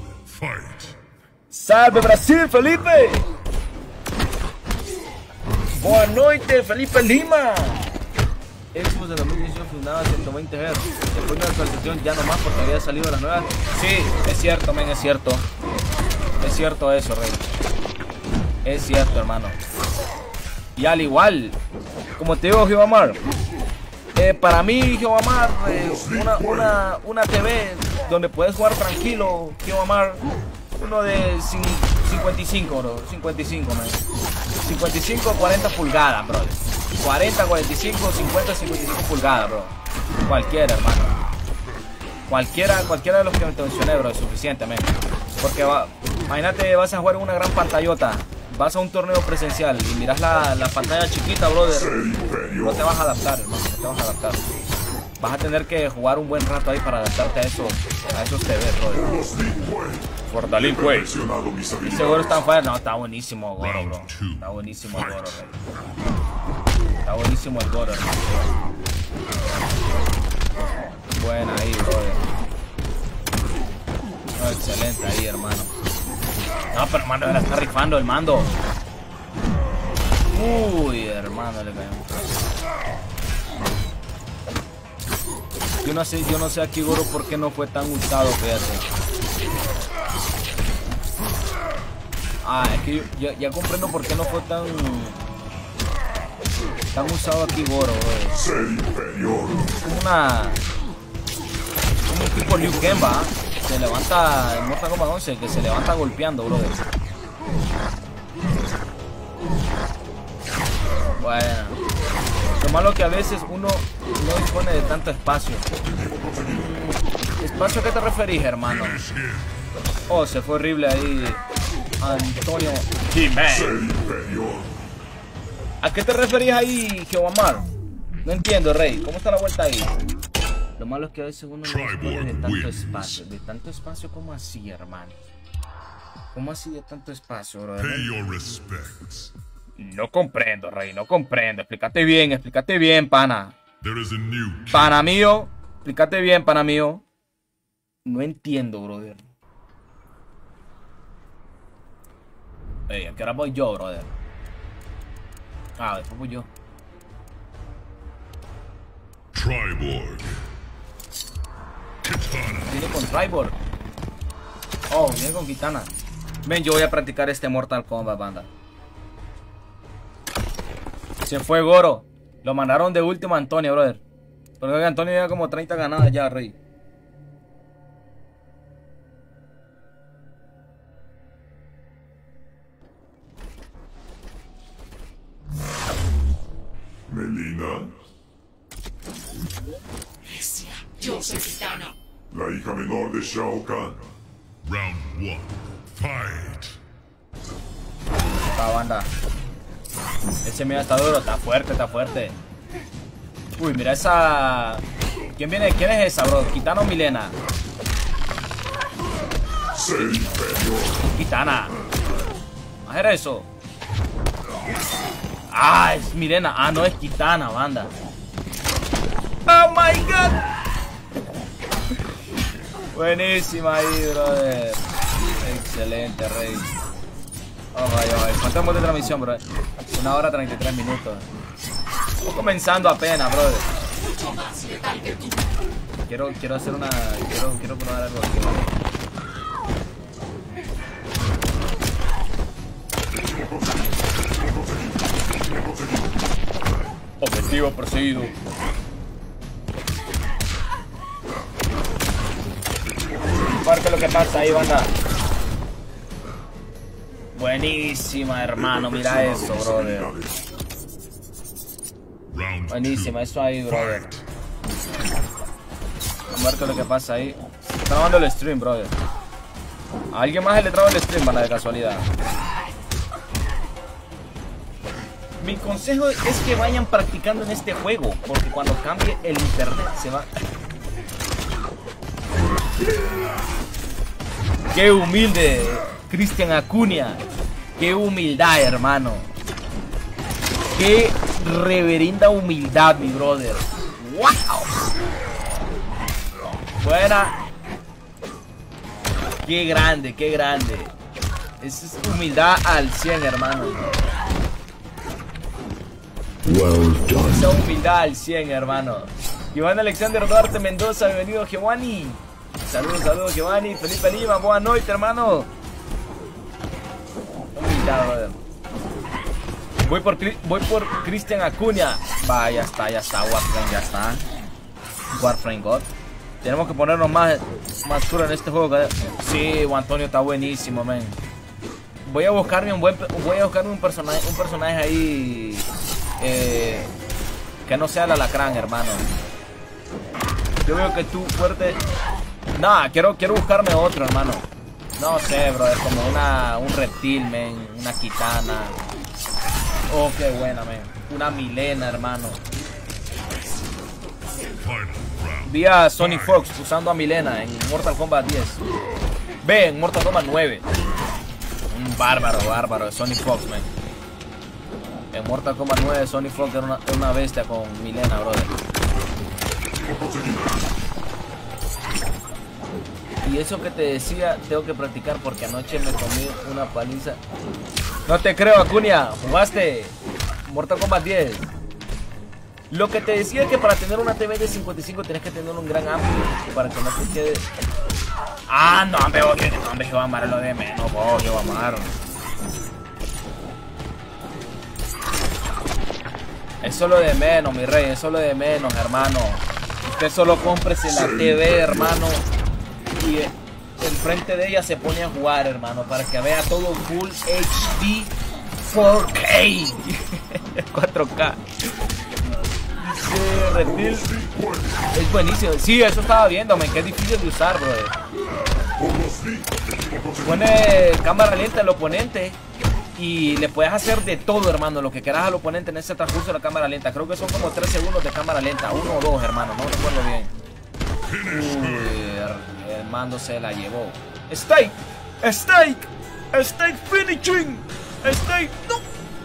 Speaker 3: ¡Salve Brasil, Felipe! ¡Boa noite, Felipe Lima! Xbox de dos mil dieciocho fundada a ciento veinte hertz. Después de la actualización ya no más porque había salido las nuevas. Sí, es cierto, men, es cierto. Es cierto eso, rey. Es cierto, hermano. Y al igual, como te digo, Gigamar, eh, para mí, Gigamar, eh, una, una, una T V donde puedes jugar tranquilo, Gigamar. Uno de cincuenta y cinco, bro. cincuenta y cinco, man. cincuenta y cinco, cuarenta pulgadas, bro. cuarenta, cuarenta y cinco, cincuenta, cincuenta y cinco pulgadas, bro. Cualquiera, hermano. Cualquiera, cualquiera de los que me mencioné, bro, es suficiente, man. Porque va, imagínate, vas a jugar en una gran pantallota. Vas a un torneo presencial y miras la, la pantalla chiquita, brother. No te vas a adaptar, hermano. No te vas a adaptar. Vas a tener que jugar un buen rato ahí para adaptarte a eso, a esos T V, brother.
Speaker 1: Fortalín, güey.
Speaker 3: Ese Goro está en fire. No, está buenísimo, Goro, bro. Está buenísimo el Goro, rey. Está buenísimo el Goro, hermano. Buena ahí, brother. No, excelente ahí, hermano. No, pero hermano, la está rifando el mando. Uy, hermano, le cayó. Yo no sé, yo no sé aquí Goro por qué no fue tan usado, fíjate. Ah, es que yo, ya, ya comprendo por qué no fue tan tan usado aquí Goro, bro. Como una como un tipo Liu Kang, ¿va? Se levanta en Mortal Kombat once, que se levanta golpeando, brother. Bueno, lo malo que a veces uno no dispone de tanto espacio. ¿Espacio a qué te referís, hermano? Oh, se fue horrible ahí Antonio. ¿A qué te referís ahí, Geomar? No entiendo, rey. ¿Cómo está la vuelta ahí? Lo malo es que a veces uno no dispone de tanto espacio. ¿De tanto espacio? ¿Cómo así, hermano? ¿Cómo así de tanto espacio, bro? No comprendo, rey, no comprendo. Explícate bien, explícate bien, pana. Pana mío, explícate bien, pana mío. No entiendo, brother. Ey, ¿a qué hora voy yo, brother? Ah, después voy yo.
Speaker 1: Triborg.
Speaker 3: Viene con Triborg. Oh, viene con Kitana. Ven, yo voy a practicar este Mortal Kombat, banda. Se fue Goro. Lo mandaron de último a Antonio, brother. Porque Antonio lleva como treinta ganadas ya, rey.
Speaker 1: Melina.
Speaker 6: Yo soy Kitana.
Speaker 1: La hija menor de Shao Kahn. Round one. Fight.
Speaker 3: Esta banda. Ese mira está duro, está fuerte, está fuerte. Uy, mira esa. ¿Quién viene? ¿Quién es esa, bro? ¿Kitana o Milena? Kitana. Hacer eso. Ah, es Milena. Ah, no, es Kitana, banda. Oh my god. Buenísima ahí, brother. Excelente, rey. Oh, vaya, vaya. ¿Cuánto tiempo de transmisión, bro? Una hora treinta y tres minutos. Estamos comenzando apenas, brother. Quiero, quiero hacer una... Quiero, quiero probar algo aquí, ¿vale? Objetivo perseguido. Marca lo que pasa ahí, banda. Buenísima, hermano. Mira eso, brother. Buenísima, eso ahí, brother. Marca lo que pasa ahí. Está grabando el stream, brother. A alguien más le traba el stream, banda, de casualidad. Mi consejo es que vayan practicando en este juego, porque cuando cambie el internet se va... ¡Qué humilde! Cristian Acuña. ¡Qué humildad, hermano! ¡Qué reverenda humildad, mi brother! ¡Wow! Buena. ¡Qué grande, qué grande! Esa es humildad al cien, hermano.
Speaker 2: Well done.
Speaker 3: Esa humildad al cien, hermano. Giovanni Alexander Duarte Mendoza, bienvenido, Giovanni. Saludos, saludos, Giovanni. Felipe Lima, buenas noches, hermano. Humildad, brother. Voy por, voy por Cristian Acuña. Va, ya está, ya está. Warframe, ya está. Warframe God. Tenemos que ponernos más, más duro en este juego. Sí, Juan Antonio está buenísimo, man. voy a buscarme un buen, voy a buscarme un personaje, un personaje ahí eh, que no sea el alacrán, hermano. Yo veo que tú fuerte. Nah, quiero, quiero buscarme otro, hermano. No sé, brother, como una, un reptil, men, una kitana. Oh, qué buena, men. Una Milena, hermano. Vi a Sony Fox usando a Milena en Mortal Kombat diez. Ve, en Mortal Kombat nueve. Un bárbaro, bárbaro de Sony Fox, man. En Mortal Kombat nueve, Sony Fox era una, una bestia con Milena, brother. Y eso que te decía, tengo que practicar porque anoche me comí una paliza. No te creo, Acuña. ¿Jugaste Mortal Kombat diez? Lo que te decía es que para tener una T V de cincuenta y cinco tienes que tener un gran amplio para que no te quede. Ah, no, hombre, no, hombre, que va a amar lo de menos, oh, que va a amar. Eso es lo de menos, mi rey, eso es lo de menos, hermano. Usted solo cómprese la T V, hermano, y enfrente de ella se pone a jugar, hermano, para que vea todo full H D cuatro K. cuatro K. Ese reptil es buenísimo. Sí, eso estaba viendo, me que es difícil de usar, brother. Pone cámara lenta al oponente y le puedes hacer de todo, hermano, lo que quieras al oponente en ese transcurso de la cámara lenta. Creo que son como tres segundos de cámara lenta, uno o dos, hermano, no recuerdo bien. Uy, el mando se la llevó. Steak, steak, steak finishing, steak, no.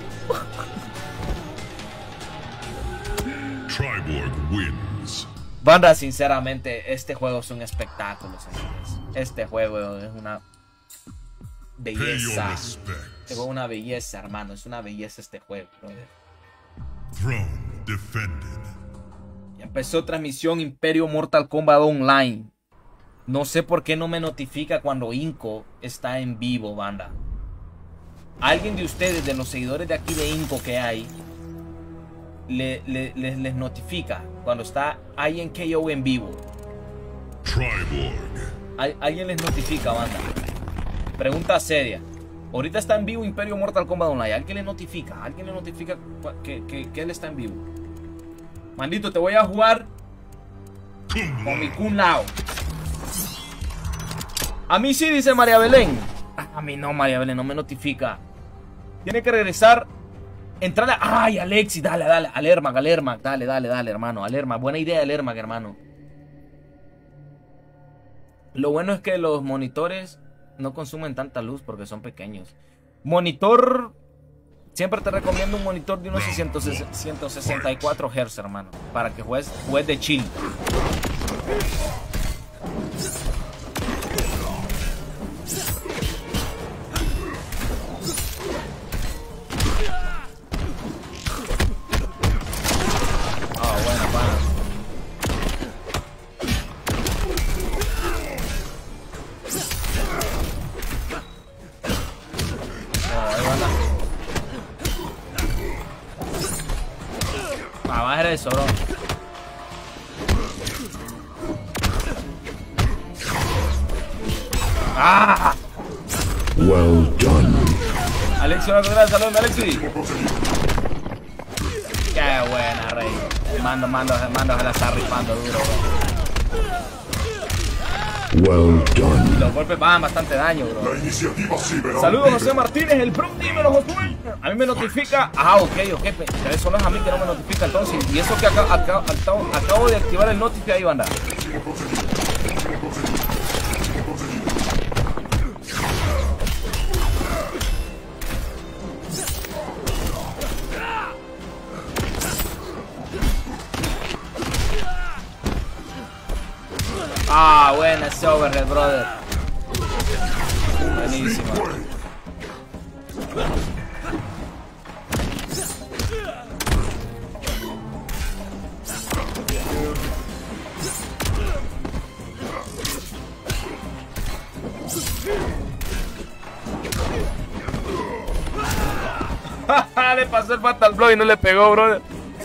Speaker 1: Triborg wins.
Speaker 3: Banda, sinceramente, este juego es un espectáculo, señores. Este juego es una belleza. Este juego es una belleza, hermano. Es una belleza este juego, brother.
Speaker 1: Throne defended.
Speaker 3: Ya empezó transmisión Imperio Mortal Kombat Online. No sé por qué no me notifica cuando Inco está en vivo, banda. Alguien de ustedes, de los seguidores de aquí de Inco que hay, Le, le, les, les notifica cuando está I N K O en vivo.
Speaker 1: Triborg.
Speaker 3: Al, alguien les notifica, banda. Pregunta seria. Ahorita está en vivo Imperio Mortal Kombat Online. ¿Alguien le notifica? ¿Alguien le notifica que, que, que él está en vivo? Maldito, te voy a jugar con mi Kun Lao. A mí sí, dice María Belén. A mí no, María Belén, no me notifica. Tiene que regresar. Entrale. Ay, Alexis, dale, dale. Al Ermac, al Ermac, dale, dale, dale, hermano. Al Ermac, buena idea el Ermac, hermano. Lo bueno es que los monitores no consumen tanta luz porque son pequeños. Monitor. Siempre te recomiendo un monitor de unos ciento sesenta y cuatro hertz, hermano. Para que juegues, juegues de chill. Eso, bro. ¡Ah!
Speaker 2: Well done.
Speaker 3: Alexi, una cosa, salud, Alexi. Qué buena, rey. El mando, mando, el mando se la está rifando duro, bro.
Speaker 2: Well done.
Speaker 3: Los golpes bajan bastante daño, bro.
Speaker 1: La iniciativa Cyber.
Speaker 3: Saludos, José Martínez, el pro, dímelo, Josué. A mí me notifica. Ah, ok, ok. Pero solo es a mí que no me notifica entonces. Y eso que acabo, acabo, acabo, acabo de activar el notifique ahí, banda. Ah, buena ese overhead, brother. Buenísimo. Le pasó el Fatal Blow y no le pegó, brother.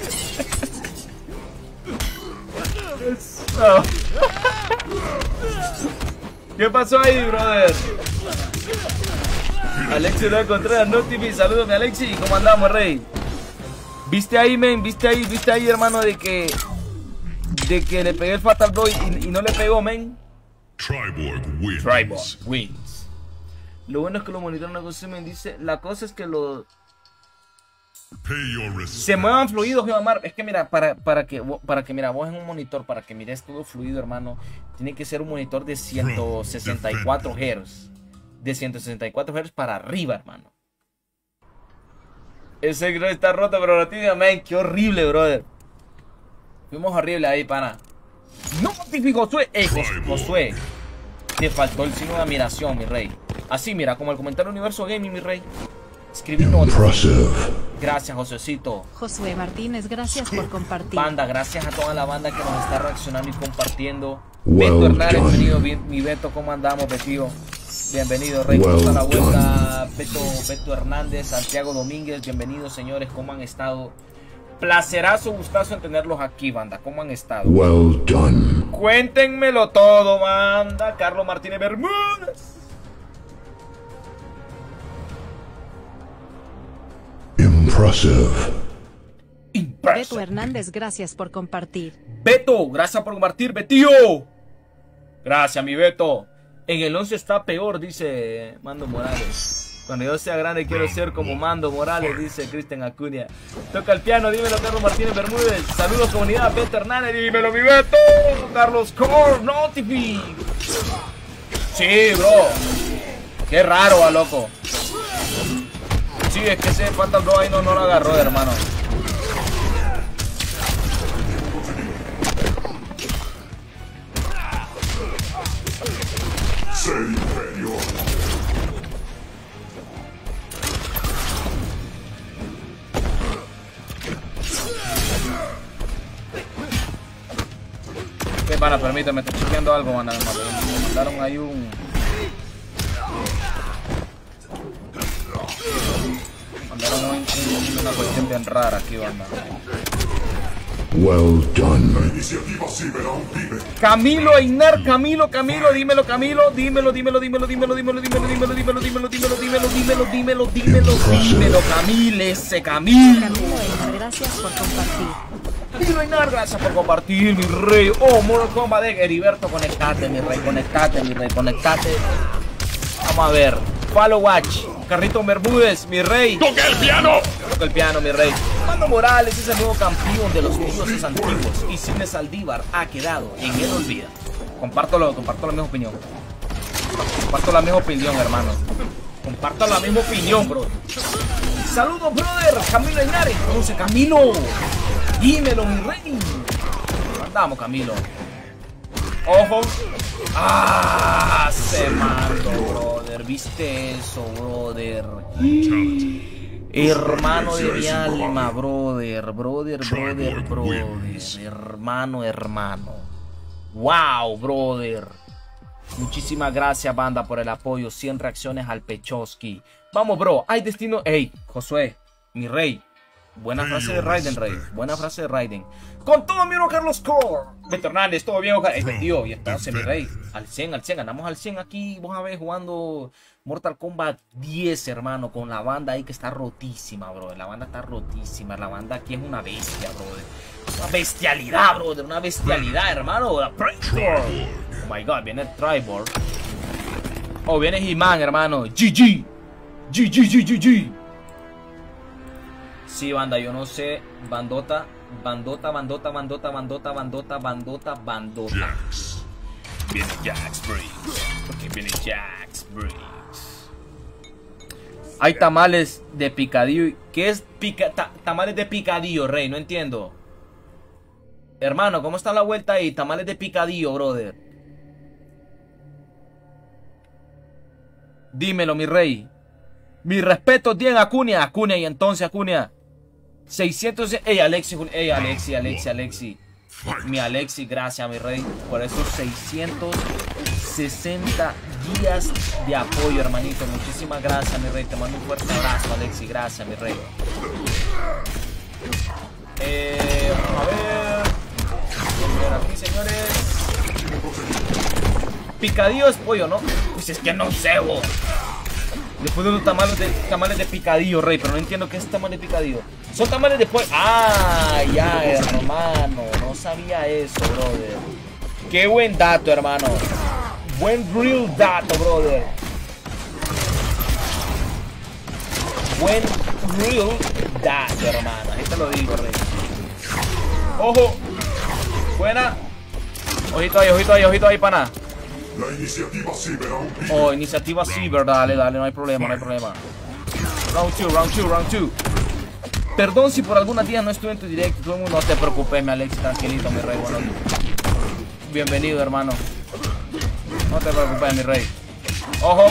Speaker 3: Eso. ¿Qué pasó ahí, brother? Alexi lo Contreras, no T V. Saludos, mi Alexi. ¿Cómo andamos, rey? ¿Viste ahí, men? ¿Viste ahí? ¿Viste ahí, hermano, de que de que le pegué el Fatal Blow y, y no le pegó, men?
Speaker 1: Triborg wins.
Speaker 3: Triborg wins. Lo bueno es que los monitores no consumen. Dice, la cosa es que los
Speaker 1: Pay your respect.
Speaker 3: se muevan fluidos, Mar. Es que mira, para, para que para que mira, vos en un monitor, para que mires todo fluido, hermano, tiene que ser un monitor de ciento sesenta y cuatro hertz. De ciento sesenta y cuatro hertz para arriba, hermano. Ese gro está roto, pero la tibia, man, qué horrible, brother. Fuimos horrible ahí, pana. No, Josué. Eh, Josué. Te faltó el signo de admiración, mi rey. Así, mira, como el comentario Universo Gaming, mi rey. Escribí notas. Gracias, Josécito.
Speaker 4: Josué Martínez, gracias por compartir.
Speaker 3: Banda, gracias a toda la banda que nos está reaccionando y compartiendo.
Speaker 2: Well
Speaker 3: Beto Hernández,
Speaker 2: done.
Speaker 3: bienvenido, bien, mi Beto, ¿cómo andamos, Betío? Bienvenido, Rey,
Speaker 2: Well
Speaker 3: ¿cómo está la vuelta? Beto, Beto Hernández, Santiago Domínguez, bienvenidos, señores, ¿cómo han estado? Placerazo, gustazo en tenerlos aquí, banda, ¿cómo han estado?
Speaker 2: Well done.
Speaker 3: Cuéntenmelo todo, banda. Carlos Martínez Bermúdez.
Speaker 2: Impressive.
Speaker 3: Impressive.
Speaker 4: Beto Hernández, gracias por compartir.
Speaker 3: Beto, gracias por compartir, Betío. Gracias, mi Beto. En el once está peor, dice Mando Morales. Cuando yo sea grande quiero ser como Mando Morales, dice Cristian Acuña. Toca el piano, dímelo, Carlos Martínez Bermúdez. Saludos, comunidad. Beto Hernández, dímelo, mi Beto. Carlos Core, Notifi. Sí, bro. Qué raro, va, loco. Sí, es que ese Fatal Blow ahí no, no lo agarró, hermano.
Speaker 1: Ser inferior.
Speaker 3: Que pana, permíteme, estoy chequeando algo, van a me mandaron ahí un. Mandaron un, un, una cuestión bien rara aquí, banda.
Speaker 2: Well done.
Speaker 1: La iniciativa sí verá un pibe.
Speaker 3: Camilo Einar, Camilo, Camilo, dímelo, Camilo, dímelo, dímelo, dímelo, dímelo, dímelo, dímelo, dímelo, dímelo, dímelo, dímelo, dímelo, dímelo, dímelo, dímelo, dímelo, Camilo, ese Camilo.
Speaker 4: Camilo Einar, gracias por compartir.
Speaker 3: Camilo Einar, gracias por compartir, mi rey. Oh, Mortal Kombat de Heriberto, conectate, mi rey, conectate, mi rey, conectate. Vamos a ver. Follow Watch, Carrito Bermúdez, mi rey.
Speaker 1: ¡Toca el piano!
Speaker 3: Toca el piano, mi rey. Mando Morales es el nuevo campeón de los dioses antiguos y Cine Saldívar ha quedado en el olvido. Comparto, lo, comparto la misma opinión. Comparto la misma opinión, hermano. Comparto la misma opinión, bro. Saludos, brother. Camilo Henares. Conoce Camilo. Dímelo, mi rey. Andamos, Camilo. Ojo. Ah, se mandó, brother. ¿Viste eso, brother? Hermano de mi alma, brother, brother, brother, brother, hermano, hermano. Wow, brother. Muchísimas gracias, banda, por el apoyo. cien reacciones al Pechoski. Vamos, bro, hay destino. Ey, Josué, mi rey. Buena frase de Raiden, rey. Buena frase de Raiden. Con todo, mi bro, Carlos Core. Beto Hernández, todo bien, ojalá. Ey, tío, y entonces, mi rey. Al cien, al cien, ganamos al cien aquí. Vamos a ver jugando Mortal Kombat diez, hermano, con la banda ahí que está rotísima, bro. La banda está rotísima. La banda aquí es una bestia, bro. Una bestialidad, bro. Una bestialidad, hermano. La Predator. Oh my god, viene Triborg. Oh, viene He-Man, hermano. G G. G G, G G, G. Sí, banda, yo no sé. Bandota, bandota, bandota, bandota, bandota, bandota, bandota, bandota.
Speaker 1: Jax.
Speaker 3: Viene Jax Briggs. Porque viene Jax Briggs. Hay tamales de picadillo. ¿Qué es pica ta tamales de picadillo, rey? No entiendo. Hermano, ¿cómo está la vuelta ahí? Tamales de picadillo, brother. Dímelo, mi rey. Mi respeto tiene Acuña. Acuña y entonces Acuña. seiscientos. Ey, Alexi, ey, Alexi, Alexi, Alexi. Mi Alexi, gracias, mi rey, por esos seiscientos sesenta días de apoyo, hermanito. Muchísimas gracias, mi rey. Te mando un fuerte abrazo, Alexi. Gracias, mi rey. Eh, vamos a ver. Vamos a ver aquí, señores. Picadillo es pollo, ¿no? Pues es que no sé, vos. Después de unos tamales de, tamales de picadillo, rey. Pero no entiendo qué es tamales de picadillo. Son tamales de pollo. Ah, ya, hermano. No sabía eso, brother. Qué buen dato, hermano. Buen real dato, brother. Buen real dato, hermano. Ahí te lo digo, rey. Ojo. Buena. Ojito ahí, ojito ahí, ojito ahí, pana.
Speaker 1: La iniciativa Ciber aún vive.
Speaker 3: Oh, iniciativa Ciber, dale, dale, no hay problema, no hay problema. Round two, round two, round two. Perdón si por algunos días no estuve en tu directo. No te preocupes, mi Alex, tranquilito, mi rey. Bueno, bienvenido, hermano. No te preocupes, mi rey. Ojo.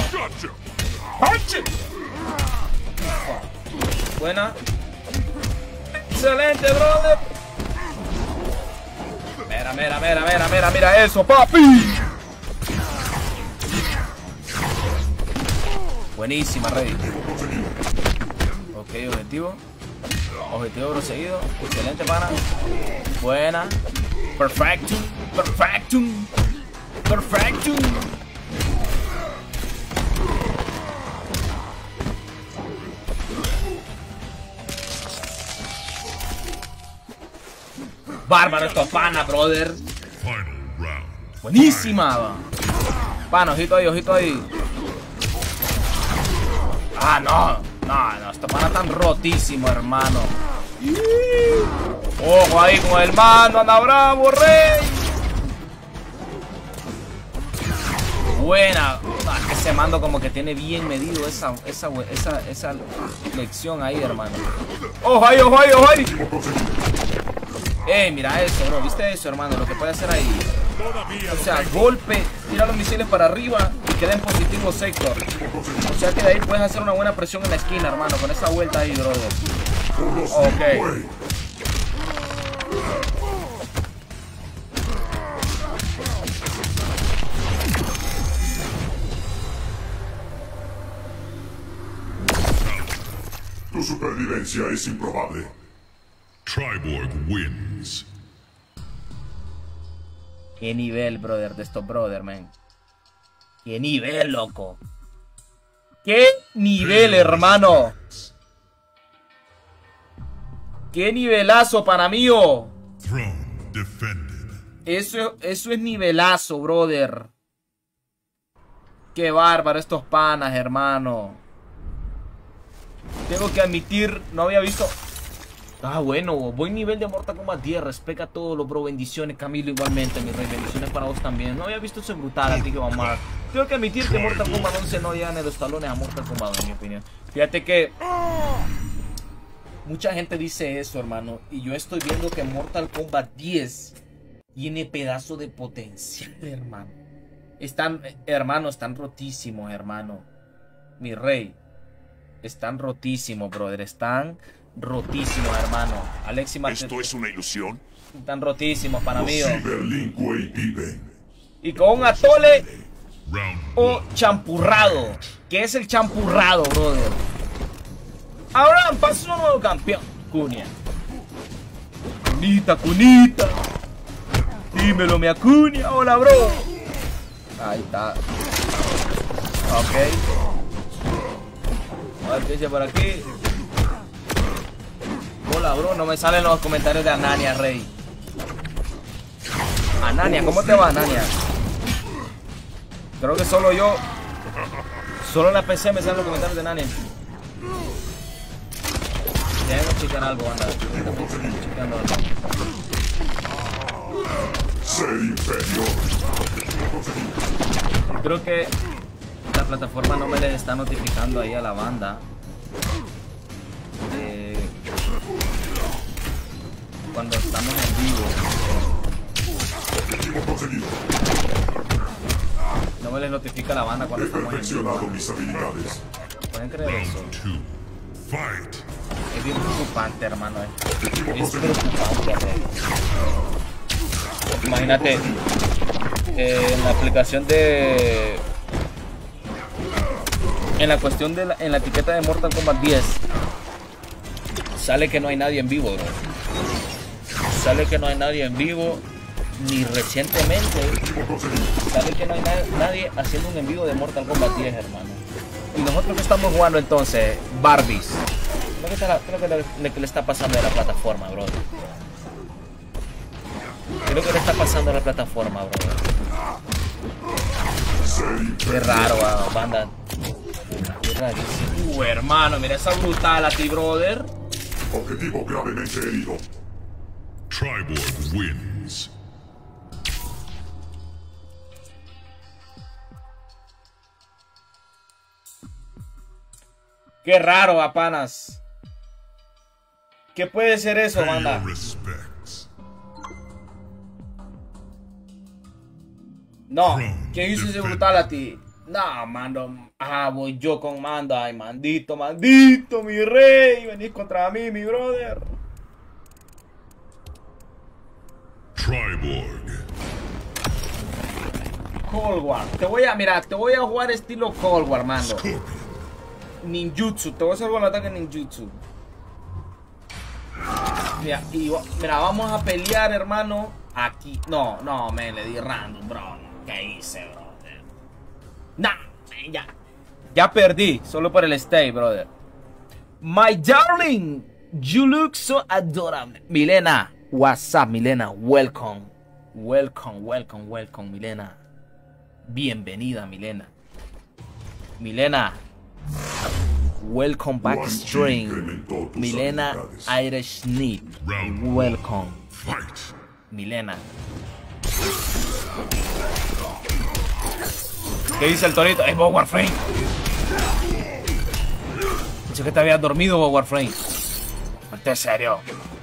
Speaker 3: Buena. Excelente, brother. Mira, mira, mira, mira, mira, mira eso, papi. Buenísima, rey. Ok, objetivo. Objetivo proseguido. Excelente, pana. Buena. Perfecto. Perfecto. Perfecto. Bárbaro estos panas, brother.
Speaker 1: Final round.
Speaker 3: Buenísima. Pana, ojito ahí, ojito ahí. Ah, no. No, no, estos panas están rotísimos, hermano. Ojo ahí con el mando, anda bravo, rey. Buena. Ah, es que ese mando como que tiene bien medido esa, esa, esa, esa lección ahí, hermano. Ojo ahí, ojo ahí, ojo ahí. Ey, mira eso, bro. ¿Viste eso, hermano? Lo que puede hacer ahí. O sea, golpe, tira los misiles para arriba y queda en positivo sector. O sea que de ahí puedes hacer una buena presión en la esquina, hermano. Con esa vuelta ahí, brother. Ok.
Speaker 1: Tu supervivencia es improbable. Triborg wins.
Speaker 3: Qué nivel, brother, de estos brother, man. Qué nivel, loco. Qué nivel, hermano. Qué nivelazo para mí.
Speaker 1: Throne defended.
Speaker 3: Eso, eso es nivelazo, brother. Qué bárbaro estos panas, hermano. Tengo que admitir, no había visto... Ah, bueno, buen nivel de Mortal Kombat diez. Respeta a todos los bro. Bendiciones, Camilo, igualmente, mi rey. Bendiciones para vos también. No había visto eso brutal, así que vamos a... Tengo que admitir que Mortal Kombat once no llega en los talones a Mortal Kombat, en mi opinión. Fíjate que... mucha gente dice eso, hermano. Y yo estoy viendo que Mortal Kombat diez tiene pedazo de potencial, hermano. Están, hermano, están rotísimos, hermano. Mi rey. Están rotísimos, brother. Están... rotísimos, hermano. Alexi Martínez.
Speaker 1: ¿Esto es una ilusión?
Speaker 3: Están rotísimos para mí.
Speaker 1: Ciberlingue viven.
Speaker 3: Y con un atole
Speaker 1: Round
Speaker 3: o champurrado. ¿Qué es el champurrado, brother? Ahora pasó un nuevo campeón. Cunia. Cunita, cunita. Dímelo, mi Acuña. Hola, bro. Ahí está. Ok. A ver qué dice por aquí. Hola, bro, no me salen los comentarios de Anania, rey. Anania, ¿cómo te va, Anania? Creo que solo yo. Solo en la P C me salen los comentarios de Anania. Déjenme checar algo, anda. Chequeando algo.
Speaker 1: Ser inferior.
Speaker 3: Creo que la plataforma no me le está notificando ahí a la banda. Eh, cuando estamos en vivo.
Speaker 1: Objetivo conseguido.
Speaker 3: No me les notifica la banda cuando
Speaker 1: He
Speaker 3: estamos en
Speaker 1: perfeccionado
Speaker 3: vivo.
Speaker 1: mis habilidades.
Speaker 3: ¿Pueden creer eso?
Speaker 1: Round two. Fight.
Speaker 3: Es bien preocupante, hermano. eh.
Speaker 1: Objetivo
Speaker 3: Es
Speaker 1: conseguido.
Speaker 3: preocupante, rey. Imagínate, eh, en la aplicación de... En la cuestión de la, en la etiqueta de Mortal Kombat diez sale que no hay nadie en vivo, bro. Sale que no hay nadie en vivo, ni recientemente
Speaker 1: Objetivo conseguido.
Speaker 3: sale que no hay na nadie haciendo un en vivo de Mortal Kombat diez, hermano. Y nosotros que estamos jugando entonces, Barbies. ¿Qué es lo que, le, le, le está pasando a la plataforma, bro? ¿Qué es lo que le está pasando a la plataforma, bro? Qué raro, wow, banda. Qué rarísimo. Uh, hermano, mira esa brutality, brother.
Speaker 1: Objetivo gravemente herido.
Speaker 5: Triborg wins.
Speaker 3: Qué raro, apanas. ¿Qué puede ser eso,
Speaker 5: Pay
Speaker 3: banda?
Speaker 5: your respects.
Speaker 3: No, ¿quién hizo ese brutality? No, mando. Ah, voy yo con mando. Ay, mandito, mandito, mi rey. Venís contra mí, mi brother.
Speaker 5: Triborg.
Speaker 3: Cold War. Te voy a, mira, te voy a jugar estilo Cold War, mando.
Speaker 5: Scorpion.
Speaker 3: Ninjutsu. Te voy a hacer un ataque ninjutsu. Mira, y, mira, vamos a pelear, hermano. Aquí. No, no, me le di random, bro. ¿Qué hice, brother? Nah, ya. Ya perdí, solo por el stay, brother. My darling, you look so adorable. Milena, what's up, Milena? Welcome. Welcome, welcome, welcome, Milena. Bienvenida, Milena. Milena. Welcome back stream. Milena Irish Need. Welcome.
Speaker 5: Fight.
Speaker 3: Milena. ¿Qué dice el torito? Es Bob Warframe. Dice que te habías dormido, Bob Warframe. Ponte en serio.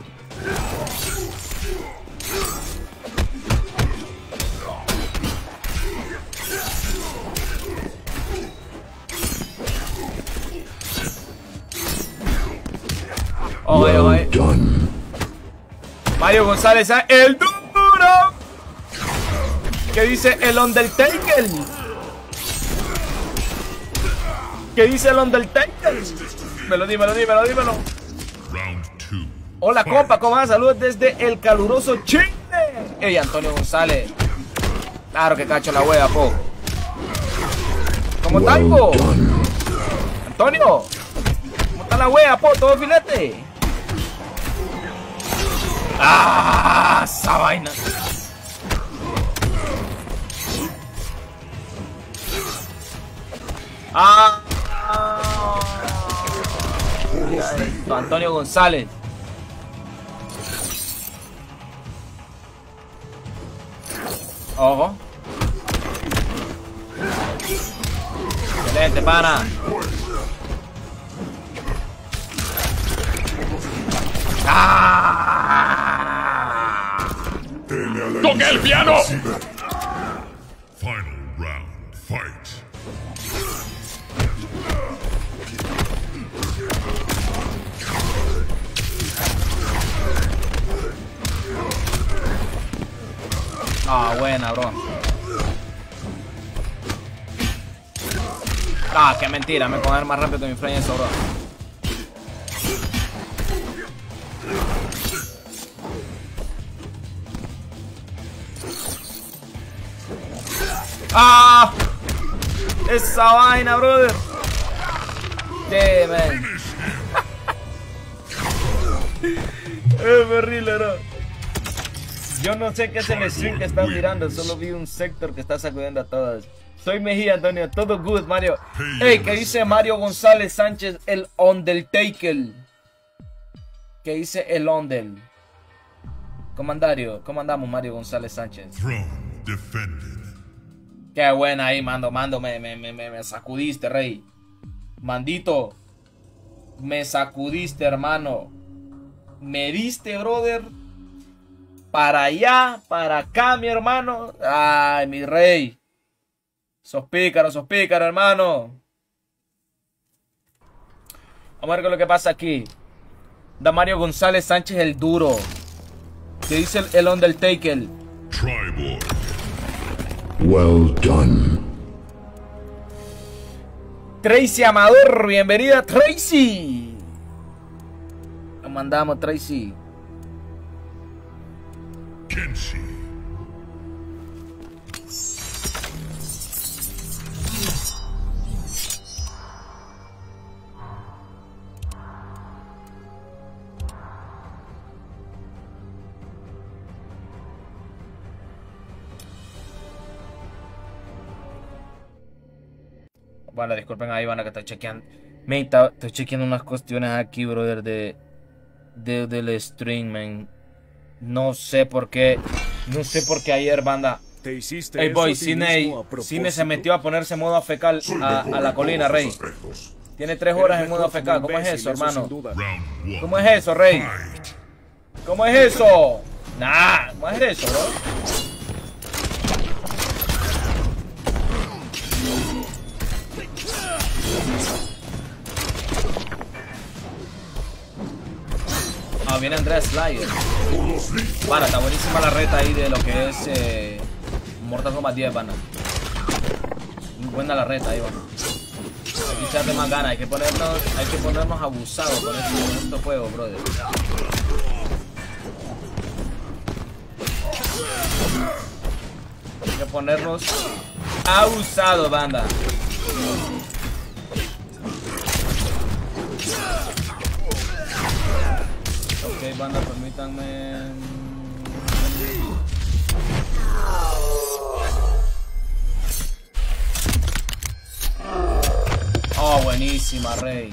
Speaker 3: Oye, oye.
Speaker 2: Done.
Speaker 3: Mario González, el duro. ¿Qué dice el Undertaker? ¿Qué dice el Undertaker? Me lo dímelo, dímelo, dímelo.
Speaker 5: Round two.
Speaker 3: Hola,
Speaker 5: Fight.
Speaker 3: compa, ¿cómo vas? Saludos desde el caluroso Chile. Ey, Antonio González. Claro que cacho la wea, po. ¿Cómo estás, po?
Speaker 2: Well done.
Speaker 3: Antonio. ¿Cómo está la wea, po? ¿Todo filete? ¡Ah! Esa vaina. ¡Ah! Mira esto, Antonio González. Ojo. Excelente, pana. ¡Ah!
Speaker 1: ¡Toque el piano!
Speaker 5: Final round. Fight.
Speaker 3: Ah, buena, bro. Ah, qué mentira, me puedo ver más rápido que mi frame eso, bro. ¡Ah! Esa vaina, brother. Yeah, man. Es horrible, bro. Yo no sé qué es el stream que están mirando, solo vi un sector que está sacudiendo a todas. Soy Mejía, Antonio, todo good, Mario. Ey, ¿qué dice Mario González Sánchez, el Undertaker? ¿Qué dice el Ondel? Comandario, ¿cómo andamos, Mario González Sánchez?
Speaker 5: Throne defended.
Speaker 3: Qué buena ahí, mando, mando, me, me, me, me sacudiste, rey. Mandito, me sacudiste, hermano. Me diste, brother. Para allá, para acá, mi hermano. Ay, mi rey. Sos pícaro, sos pícaro, hermano. Vamos a ver qué es lo que pasa aquí. Da Mario González Sánchez el duro. ¿Qué dice el, el Undertaker?
Speaker 5: Triborg.
Speaker 2: Well done.
Speaker 3: Tracy Amador, bienvenida, Tracy. Lo mandamos, Tracy.
Speaker 5: Kenshi.
Speaker 3: Vale, disculpen ahí, van a que estoy chequeando. Me está, estoy chequeando unas cuestiones aquí, brother, de, de del stream, man. No sé por qué. No sé por qué ayer, banda.
Speaker 7: Te hiciste
Speaker 3: Hey boy,
Speaker 7: eso a ti
Speaker 3: Cine,
Speaker 7: mismo a propósito.
Speaker 3: Cine se metió a ponerse modo A F K
Speaker 1: Soy
Speaker 3: a,
Speaker 1: mejor
Speaker 3: a la
Speaker 1: en
Speaker 3: colina,
Speaker 1: todos
Speaker 3: Rey.
Speaker 1: los aspectos.
Speaker 3: Tiene tres
Speaker 7: Eres
Speaker 3: horas en modo
Speaker 7: mejor
Speaker 3: A F K.
Speaker 7: como
Speaker 3: ¿Cómo es
Speaker 7: imbécil,
Speaker 3: eso, hermano?
Speaker 7: sin duda.
Speaker 5: Round one.
Speaker 3: ¿Cómo es eso, Rey?
Speaker 5: Fight.
Speaker 3: ¿Cómo es eso? Nah, ¿cómo es eso, bro? Ah, viene Andrea Slayer. Pana, está buenísima la reta ahí de lo que es eh, Mortal Kombat diez, pana. Muy buena la reta ahí, pana. Hay que echarle más ganas, hay que ponernos, hay que ponernos abusados con este, con este juego, brother. Hay que ponernos abusados, banda. Ok, banda, permítanme. Oh, buenísima, Rey.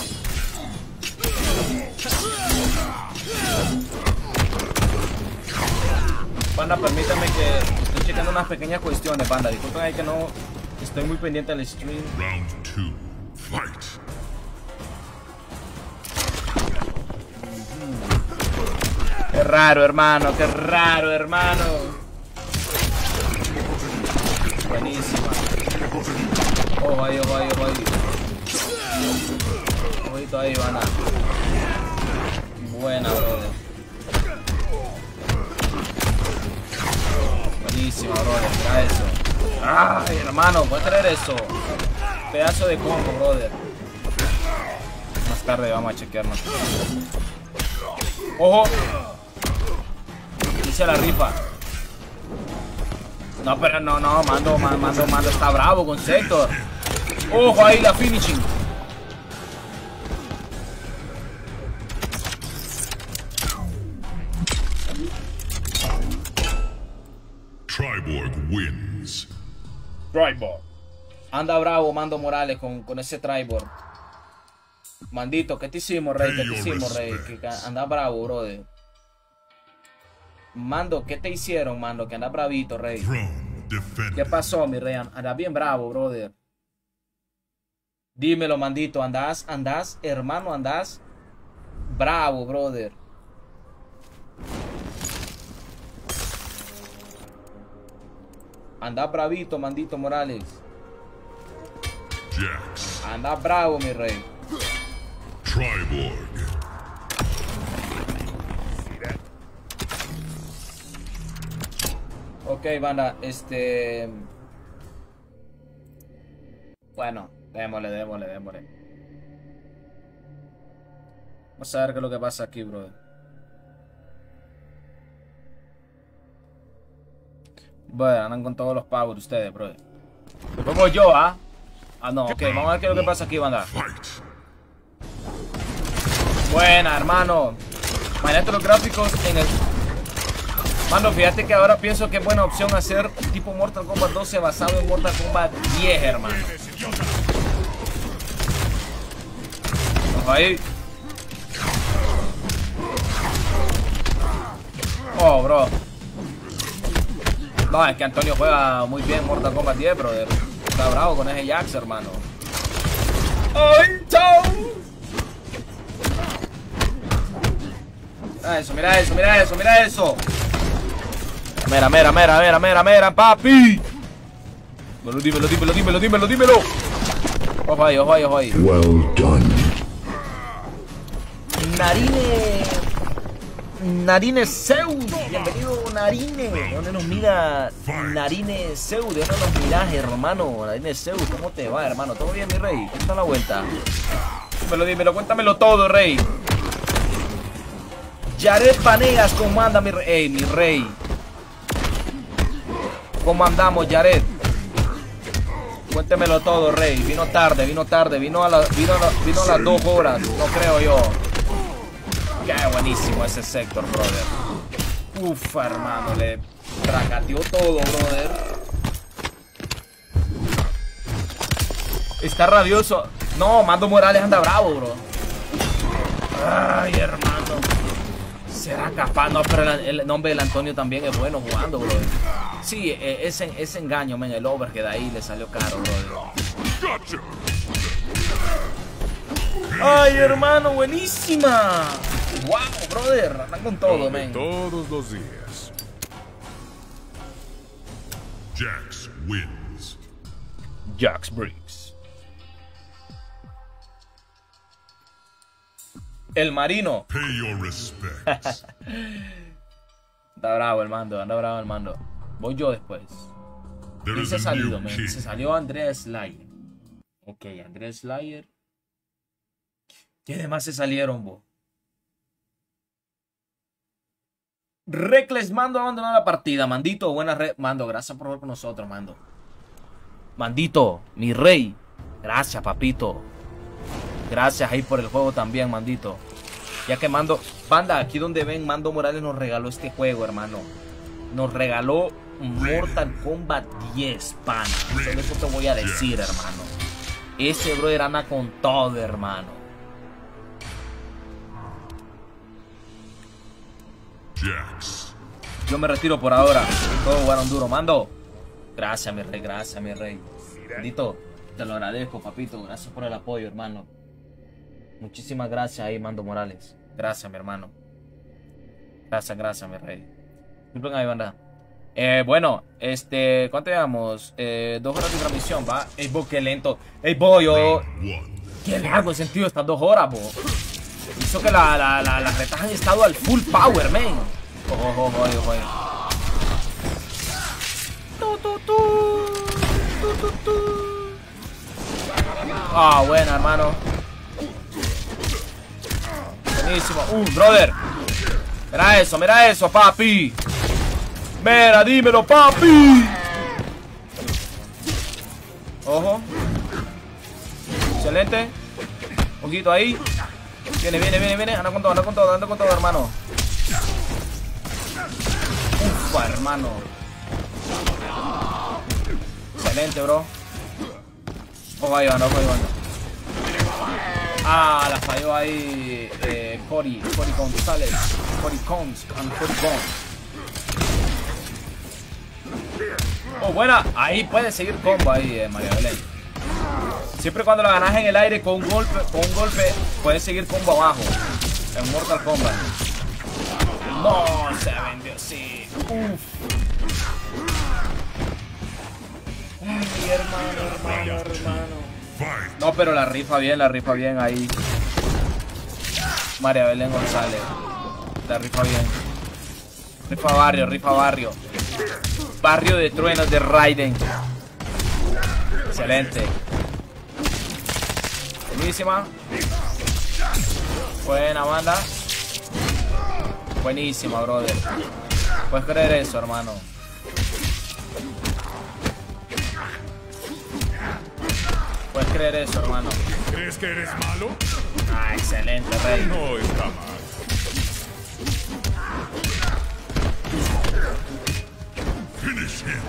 Speaker 3: Banda, permítanme que estoy checando unas pequeñas cuestiones, banda. Disculpen ahí que no estoy muy pendiente del stream.
Speaker 5: Round two. Fight.
Speaker 3: Qué raro, hermano, qué raro, hermano. Buenísima. Ojo ahí, ojo ahí, ojo ahí. Ojito ahí, van a. Buena, brother. Buenísima, brother. Mira eso. Ay, hermano, ¿puedes creer eso? Pedazo de combo, brother. Más tarde vamos a chequearnos. Ojo. Dice la rifa. No, pero no, no, Mando, Mando, Mando está bravo con Sector. Ojo ahí la finishing.
Speaker 5: Triborg wins.
Speaker 3: Triborg. Anda bravo Mando Morales con, con ese Triborg. Mandito, ¿qué te hicimos, Rey? ¿Qué te hicimos, Rey? Que que anda bravo, brother. Mando, ¿qué te hicieron, Mando? Que anda bravito, Rey.
Speaker 5: Throne defended.
Speaker 3: ¿Qué pasó, mi Rey? Anda bien bravo, brother. Dímelo, Mandito. Andás, andás, hermano, andás bravo, brother. Anda bravito, Mandito Morales.
Speaker 5: Jax.
Speaker 3: Anda bravo, mi Rey.
Speaker 5: Triborg.
Speaker 3: Ok, banda, este... Bueno, démosle, démosle, démosle. Vamos a ver qué es lo que pasa aquí, bro. Bueno, andan con todos los powers ustedes, bro. Como yo, ¿ah? Ah, no, ok, vamos a ver qué es lo que pasa aquí, banda.
Speaker 5: Fight.
Speaker 3: Buena, hermano. Imagínate los gráficos en el... Mano, fíjate que ahora pienso que es buena opción hacer tipo Mortal Kombat doce basado en Mortal Kombat diez, hermano. Ojo ahí. Oh, bro. No, es que Antonio juega muy bien Mortal Kombat diez, brother. Está bravo con ese Jax, hermano. ¡Ay, chao! Mira eso, mira eso, mira eso, mira eso. Mira, mira, mira, mira, mira, mira, papi. Dímelo, dímelo, dímelo, dímelo, dímelo, dímelo. Ojo ahí, ojo ahí, ojo ahí.
Speaker 2: Well done.
Speaker 3: Narine. Narine Zeus. Bienvenido, Narine. ¿De dónde nos mira Narine Zeus? ¿De dónde nos miras, hermano? Narine Zeus, ¿cómo te va, hermano? ¿Todo bien, mi rey? ¿Cómo está la vuelta? Dímelo, dímelo, cuéntamelo todo, rey. Jared Vanegas, ¿cómo anda, mi rey? Ey, mi rey. ¿Cómo andamos, Jared? Cuéntemelo todo, rey. Vino tarde, vino tarde. Vino a, la, vino, a la, vino a las dos horas. No creo yo. Qué buenísimo ese sector, brother. Uf, hermano. Le tracateó todo, brother. Está rabioso. No, Mando Morales anda bravo, bro. Ay, hermano. Será capaz. No, pero el, el nombre del Antonio también es bueno jugando, bro. Sí, ese, ese engaño, men, el over que de ahí le salió caro, bro. Ay, hermano, buenísima. Wow, brother. Andan con todo, men.
Speaker 1: Todos los días.
Speaker 5: Jax wins.
Speaker 3: Jax Briggs. El marino.
Speaker 5: Pay your respects.
Speaker 3: Anda bravo el mando, anda bravo el mando. Voy yo después.
Speaker 5: There
Speaker 3: ¿Quién
Speaker 5: is
Speaker 3: se ha
Speaker 5: a
Speaker 3: salido,
Speaker 5: new
Speaker 3: men?
Speaker 5: king.
Speaker 3: Se salió Andrea Slayer. Ok, Andrea Slayer. ¿Quiénes más se salieron, vos? Reckless Mando abandonó la partida. Mandito, buena red. Mando, gracias por jugar con nosotros, Mando. Mandito, mi rey. Gracias, papito. Gracias ahí por el juego también, Mandito. Ya que Mando... Banda, aquí donde ven, Mando Morales nos regaló este juego, hermano. Nos regaló Mortal Kombat diez, pana. Solo eso te voy a decir, hermano. Ese brother anda con todo, hermano.
Speaker 5: Jax.
Speaker 3: Yo me retiro por ahora. Todo jugaron duro. Mando. Gracias, mi rey. Gracias, mi rey. Bendito, te lo agradezco, papito. Gracias por el apoyo, hermano. Muchísimas gracias ahí, Mando Morales. Gracias, mi hermano. Gracias, gracias, mi rey. Disculpen ahí, banda. Eh, bueno, este, ¿cuánto llevamos? Eh, dos horas de transmisión, va. Ey, bo, qué lento. Ey, bo, yo.
Speaker 5: One.
Speaker 3: Qué largo he sentido estas dos horas, bo. Hizo que la, la, la, las retas han estado al full power, man. Ojo, ojo, ojo, ojo, ojo. Tu, tu, tu. Tu, tu, tu. Ah, buena, hermano. Buenísimo. Uh, brother. Mira eso, mira eso, papi. Mira, dímelo, papi. Ojo. Excelente. Ojito ahí. Viene, viene, viene, viene. Anda con todo, anda con todo, anda con todo, hermano. Ufa, hermano. Excelente, bro. Ojo ahí, Iván, ojo ahí, Iván. Ah, la falló ahí eh, Cory, Cory González. Cory Cons, and Cory Gon. Oh, buena. Ahí puede seguir combo ahí, eh, María Belén. Siempre cuando la ganas en el aire con un golpe, con un golpe, puedes seguir combo abajo. En Mortal Kombat. No, se vendió, sí. Uf. Ay, hermano, hermano, hermano.
Speaker 5: Fight.
Speaker 3: No, pero la rifa bien, la rifa bien ahí. María Belén González. La rifa bien. Rifa barrio, rifa barrio. Barrio de truenos de Raiden. Excelente. Buenísima. Buena banda. Buenísima, brother. Puedes creer eso, hermano. Puedes creer eso, hermano.
Speaker 1: ¿Crees que eres malo?
Speaker 3: Ah, excelente, rey.
Speaker 1: No está mal.
Speaker 5: Finish him.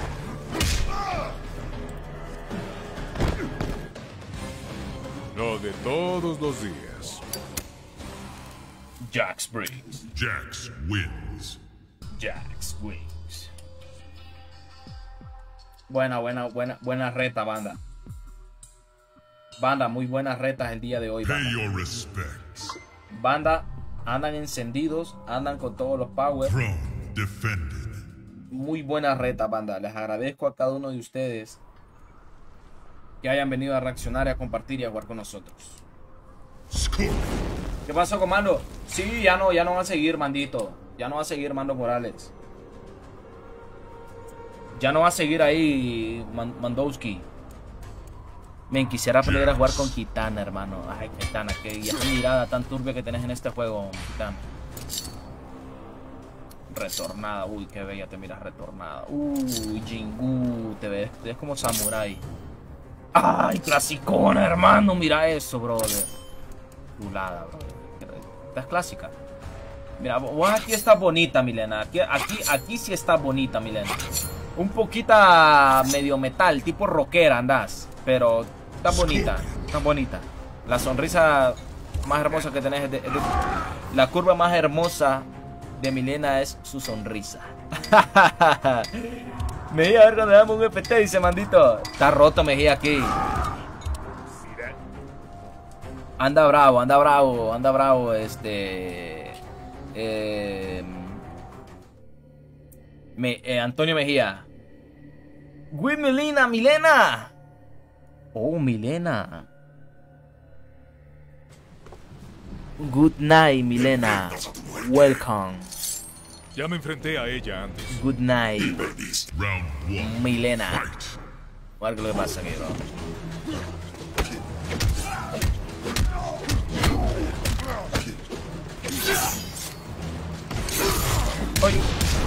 Speaker 1: Lo de todos los días.
Speaker 3: Jax Briggs.
Speaker 5: Jax wins.
Speaker 3: Jax Wings. Buena, buena, buena, buena reta, banda. Banda, muy buenas retas el día de hoy,
Speaker 5: Pay
Speaker 3: banda.
Speaker 5: your respects.
Speaker 3: Banda, andan encendidos, andan con todos los power.
Speaker 5: Throne defended.
Speaker 3: Muy buenas retas, banda. Les agradezco a cada uno de ustedes que hayan venido a reaccionar y a compartir y a jugar con nosotros.
Speaker 5: Score.
Speaker 3: ¿Qué pasó con Mando? Sí, ya no, ya no va a seguir, Mandito. Ya no va a seguir Mando Morales. Ya no va a seguir ahí Man Mandowski. Me quisiera aprender a jugar con Kitana, hermano. Ay, Kitana, que esa mirada tan turbia que tenés en este juego, Kitana. Retornada, uy, qué bella te miras retornada. Uy, Jingu, te ves, te ves como samurai. Ay, clasicona, hermano, mira eso, brother. Chulada, brother. Esta es clásica. Mira, vos aquí está bonita, Milena. Aquí, aquí, aquí sí está bonita, Milena. Un poquita medio metal, tipo rockera andás. Pero Estás bonita, estás bonita. La sonrisa más hermosa que tenés es de, es de, la curva más hermosa de Milena es su sonrisa. Mejía, a ver cuando le damos un F T, dice Mandito. Está roto Mejía aquí. Anda bravo, anda bravo, anda bravo, este... Eh, me, eh, Antonio Mejía. Güey, Milena, Milena. Oh, Milena. Good night, Milena. Welcome.
Speaker 7: Ya me enfrenté a ella antes.
Speaker 3: Good night,
Speaker 5: Round one.
Speaker 3: Milena.
Speaker 5: Fight.
Speaker 3: A ver qué le pasa aquí, bro. ¡Ay!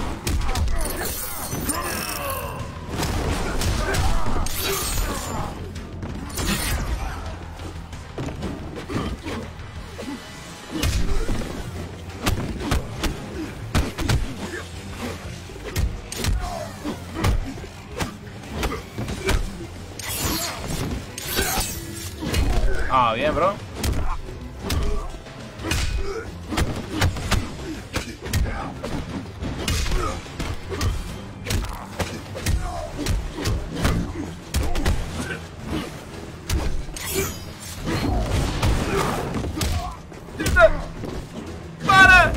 Speaker 3: Ah, bien, bro. ¡Para!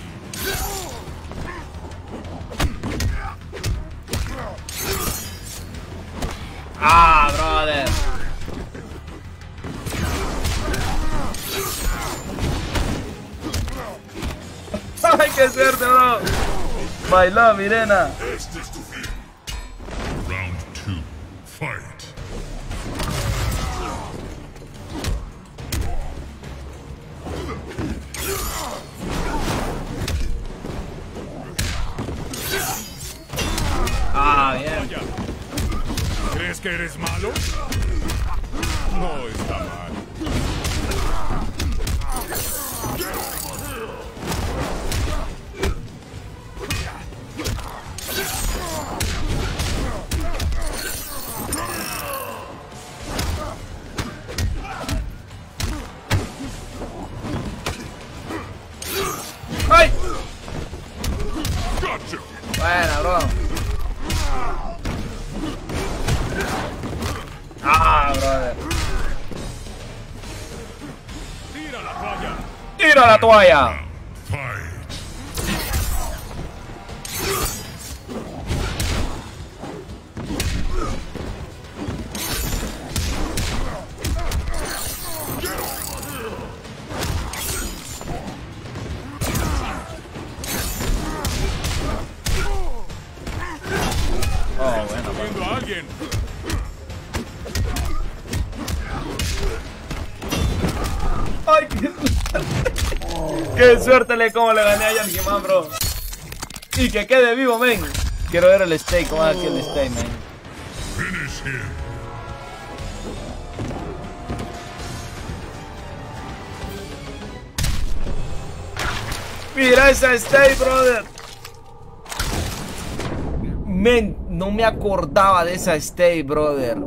Speaker 3: Ah, brother. ¡Ay, qué suerte, bro! Bailó, Milena.
Speaker 5: Este es tu fin. Round two. Fight.
Speaker 3: Ah, bien.
Speaker 7: Vaya. ¿Crees que eres malo? No está mal.
Speaker 3: ¡Ay!
Speaker 5: Gotcha.
Speaker 3: Buena, bro. Ah, brother.
Speaker 7: Tira la toalla.
Speaker 3: ¡Tira la toalla!
Speaker 5: Fight.
Speaker 3: Oh, bueno, bro.
Speaker 7: Viendo a alguien.
Speaker 3: ¡Ay, qué suerte! ¡Qué suerte le como le gané a Yankee Man, bro! Y que quede vivo, men. Quiero ver el stake, cómo es aquí el stake, men.
Speaker 5: Finish him.
Speaker 3: Mira esa stake, brother. Men, no me acordaba de esa stake, brother.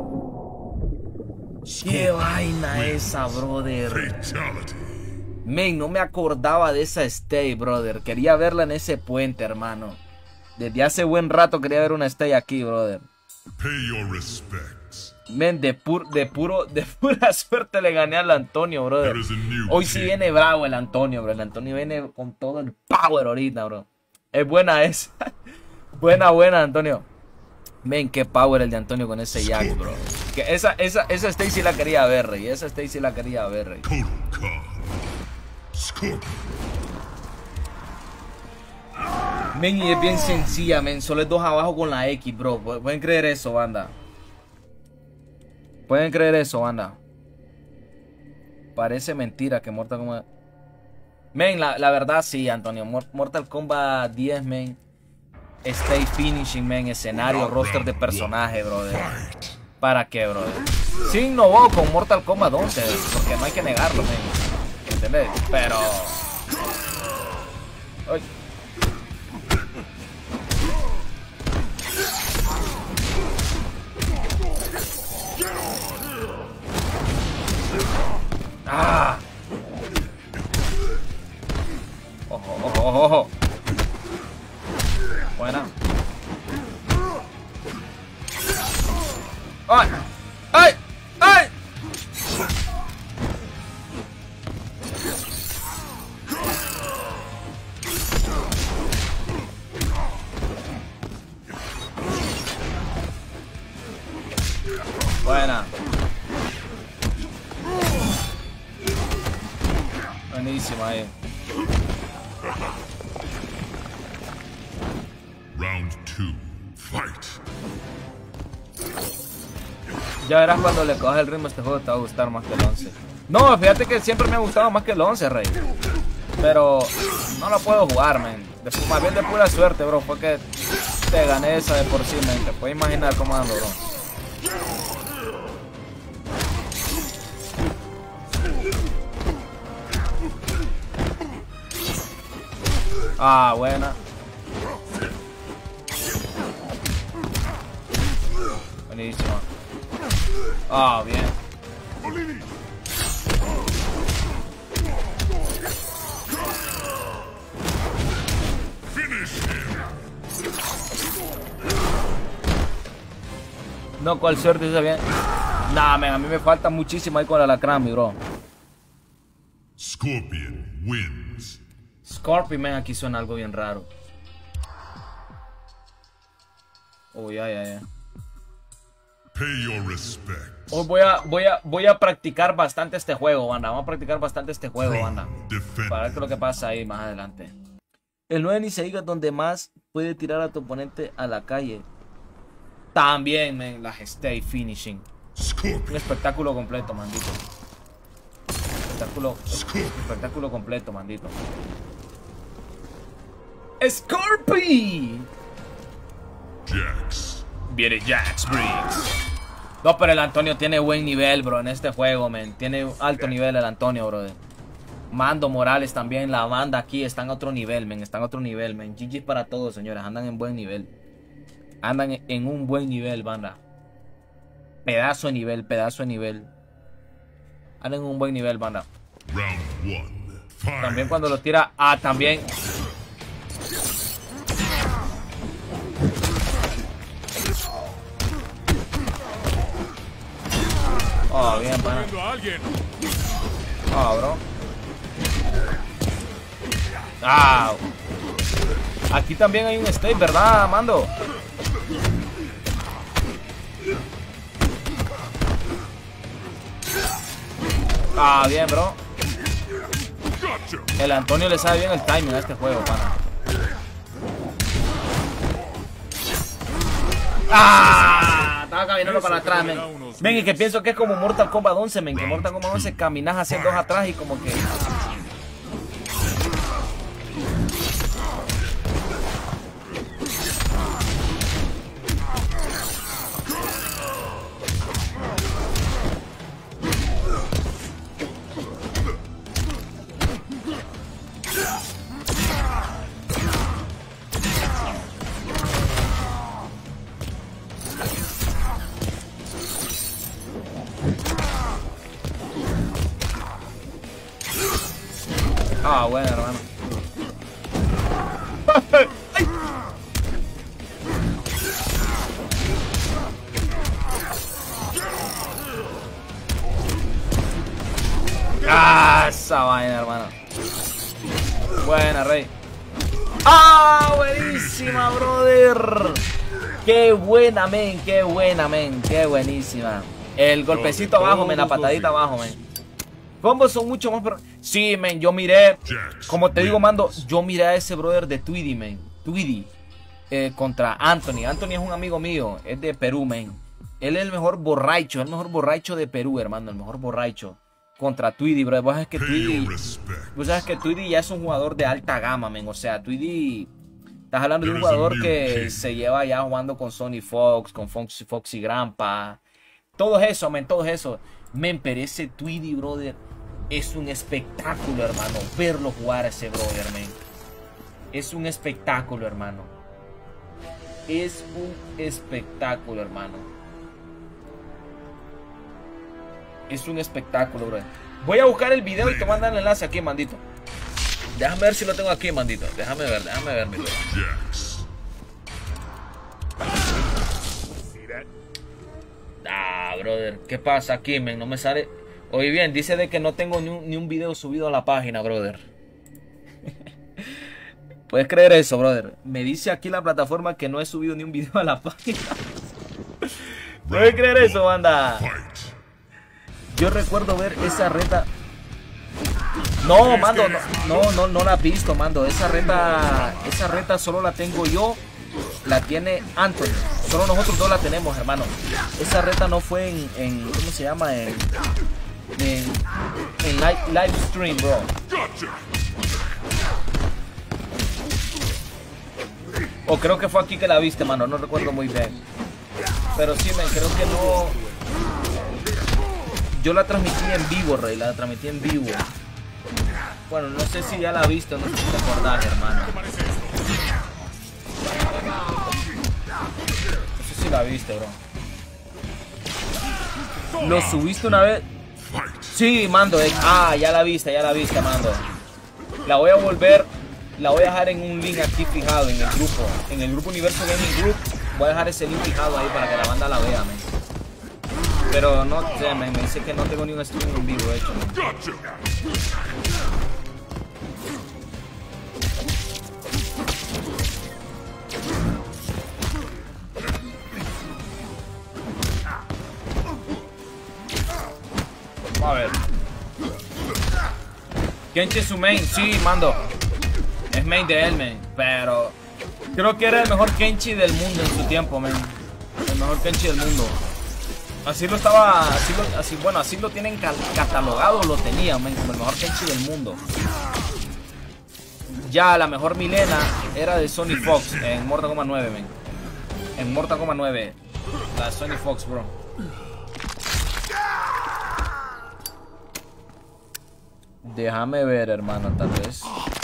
Speaker 3: Qué vaina esa, brother.
Speaker 5: Fatality.
Speaker 3: Men, no me acordaba de esa stay, brother. Quería verla en ese puente, hermano. Desde hace buen rato quería ver una stay aquí, brother.
Speaker 5: Pay your respects.
Speaker 3: Men, de, pur, de puro, de pura suerte le gané al Antonio, brother.
Speaker 5: There is a new
Speaker 3: Hoy sí
Speaker 5: king.
Speaker 3: viene bravo el Antonio, bro. El Antonio viene con todo el power ahorita, bro. Es buena esa. Buena, buena, Antonio. Men, qué power el de Antonio con ese Jax, bro. Que esa, esa, esa stay sí la quería ver, rey. Esa stay sí la quería ver, rey.
Speaker 5: Total Khan. Scorpion.
Speaker 3: Men, y es bien sencilla, men. Solo es dos abajo con la X, bro. Pueden creer eso, banda. Pueden creer eso, banda. Parece mentira que Mortal Kombat... Men, la, la verdad sí, Antonio. Mortal Kombat diez, men. Stay finishing, men. Escenario, roster de personaje, brother.
Speaker 5: Fight.
Speaker 3: ¿Para qué, brother? Sí innovó con Mortal Kombat once. Porque no hay que negarlo, men. ¿Entendés? Pero... Ay. Buena. ¡Ay! ¡Ay! ¡Ay! Buena. Buenísima ahí.
Speaker 5: Round two, fight.
Speaker 3: Ya verás cuando le coges el ritmo a este juego te va a gustar más que el once. No, fíjate que siempre me ha gustado más que el once, rey. Pero no lo puedo jugar, man. De, más bien de pura suerte, bro. Fue que te gané esa de por sí, man. Te puedes imaginar cómo ando, bro. Ah, buena. Buenísima. Ah, bien. No, cual suerte está bien. Nah, man, a mí me falta muchísimo ahí con el alacrán, mi bro.
Speaker 5: Scorpion wins.
Speaker 3: Scorpion, man, aquí suena algo bien raro. Oh, ya, ya, ya.
Speaker 5: Pay your respect.
Speaker 3: Hoy voy a, voy a, voy a practicar bastante este juego, banda. Vamos a practicar bastante este juego, banda. Para ver qué es lo que pasa ahí más adelante. El nueve ni se diga donde más puede tirar a tu oponente a la calle. También, man, las stay finishing. Un espectáculo completo, mandito. Espectáculo, espectáculo completo, mandito. Scorpion.
Speaker 5: Jax.
Speaker 3: Viene Jax Briggs. No, pero el Antonio tiene buen nivel, bro, en este juego, man. Tiene alto nivel el Antonio, brother. Mando Morales también, la banda aquí están a otro nivel, man. Están a otro nivel, man. G G para todos, señores. Andan en buen nivel. Andan en un buen nivel, banda. Pedazo de nivel, pedazo de nivel. Andan en un buen nivel, banda.
Speaker 5: Round one, fight.
Speaker 3: También cuando lo tira. Ah, también. Oh, bien, pana. Ah, bro. Ah. Aquí también hay un stake, ¿verdad, Mando? Ah, bien, bro. El Antonio le sabe bien el timing a este juego, pana. ¡Ah! Estaba caminando para atrás, men. Ven, y que pienso que es como Mortal Kombat once, men. Que Mortal Kombat once caminas hacia dos atrás y como que... Ah, bueno, hermano. Ah, esa vaina, hermano. Buena, rey. Ah, buenísima, brother. Qué buena, men. Qué buena, men. Qué buenísima. El golpecito abajo, men. La patadita abajo, men. Combos son mucho más... Sí, men, yo miré... Como te digo, Mando, yo miré a ese brother de Tweedy, men. Tweedy. Eh, contra Anthony. Anthony es un amigo mío. Es de Perú, men. Él es el mejor borracho. El mejor borracho de Perú, hermano. El mejor borracho. Contra Tweedy, bro. Vos sabes que Tweedy... Vos sabes que Tweedy ya es un jugador de alta gama, men. O sea, Tweedy... Estás hablando de un jugador que se lleva ya jugando con Sony Fox, con Foxy, Foxy Grandpa. Todo eso, men. Todo eso. Men, pero ese Tweedy, brother... Es un espectáculo, hermano. Verlo jugar a ese brother, man. Es un espectáculo, hermano. Es un espectáculo, hermano. Es un espectáculo, brother. Voy a buscar el video y te mandan el enlace aquí, mandito. Déjame ver si lo tengo aquí, mandito. Déjame ver, déjame ver, mi brother.
Speaker 7: that?
Speaker 3: Ah, brother, ¿qué pasa aquí, men? No me sale. Oye, bien, dice de que no tengo ni un, ni un video subido a la página, brother. ¿Puedes creer eso, brother? Me dice aquí la plataforma que no he subido ni un video a la página. ¿Puedes creer eso, banda? Yo recuerdo ver esa reta. No, mando, no, no, no, no la has visto, mando. Esa reta, esa reta solo la tengo yo. La tiene Anthony. Solo nosotros dos la tenemos, hermano. Esa reta no fue en, en ¿cómo se llama? En, en, en live, live stream, bro. O creo que fue aquí que la viste, mano. No recuerdo muy bien. Pero sí, men, creo que no. Yo la transmití en vivo, rey. La transmití en vivo. Bueno, no sé si ya la viste o no sé si te acordás, hermano. No sé si la viste, bro. ¿Lo subiste una vez? Sí, mando. Eh. Ah, ya la viste, ya la viste, mando. La voy a volver. La voy a dejar en un link aquí fijado en el grupo. En el grupo Universo Gaming Group. Voy a dejar ese link fijado ahí para que la banda la vea, men. Pero no sé, me, me dice que no tengo ni un stream en vivo hecho, men. A ver. Kenshi es su main, sí, mando. Es main de él, men. Pero creo que era el mejor Kenshi del mundo en su tiempo, men. El mejor Kenshi del mundo. Así lo estaba, así lo, así, bueno, así lo tienen catalogado, lo tenían, men, como el mejor Kenshi del mundo. Ya la mejor Milena era de Sony Fox en Mortal Kombat nueve, men. En Mortal Kombat nueve. La de Sony Fox, bro. Déjame ver, hermano, tal vez.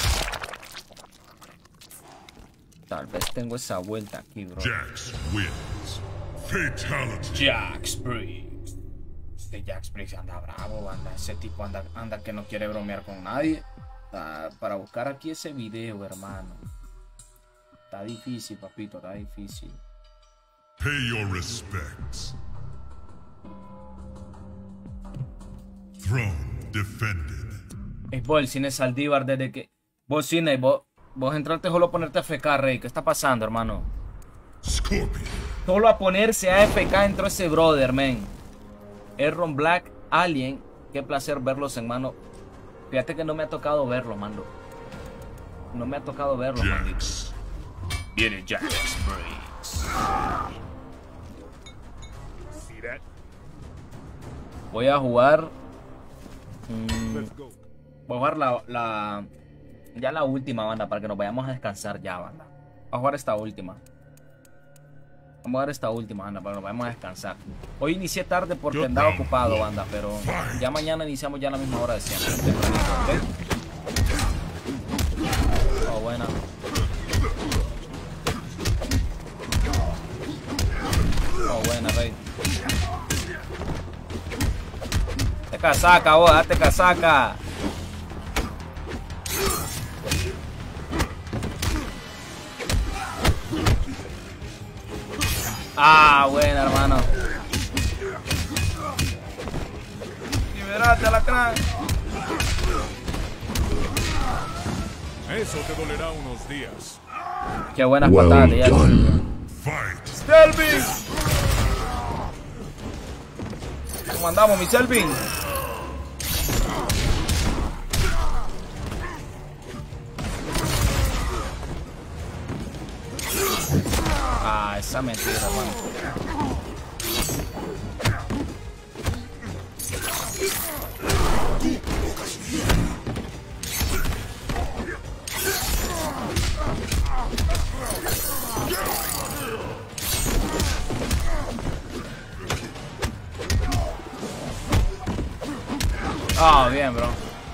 Speaker 3: Tal vez tengo esa vuelta aquí, bro.
Speaker 1: Jax wins. Fatality.
Speaker 3: Jax Briggs. Este Jax Briggs anda bravo, anda. Ese tipo anda, anda que no quiere bromear con nadie. Está, para buscar aquí ese video, hermano. Está difícil, papito, está difícil.
Speaker 1: Pay your respects. Throne defended.
Speaker 3: Es vos, el cine Saldívar, desde que. Vos, cine, vos, vos entraste solo a ponerte A F K, rey. ¿Qué está pasando, hermano?
Speaker 1: Scorpion.
Speaker 3: Solo a ponerse A F K entró ese brother, man. Erron Black, Alien. Qué placer verlos, hermano. Fíjate que no me ha tocado verlo, mano. No me ha tocado verlo, man. Viene Jax Briggs. Voy a jugar. Mmm, voy a jugar la, la. Ya la última, banda, para que nos vayamos a descansar ya, banda. Voy a jugar esta última. Vamos a jugar esta última, banda, para que nos vayamos a descansar. Hoy inicié tarde porque andaba ocupado, banda, pero ya mañana iniciamos ya a la misma hora de siempre. ¿Okay? Oh, buena. Oh, buena, rey. Date casaca, vos, date casaca. Ah, buena, hermano. Liberate a la crack.
Speaker 7: Eso te dolerá unos días.
Speaker 3: Qué buenas
Speaker 2: Well
Speaker 3: patadas ya.
Speaker 2: done.
Speaker 1: Fight.
Speaker 3: Selvin. ¿Cómo andamos, mi Selvin? Ah, esa mentira, hermano. Ah, oh, bien, bro.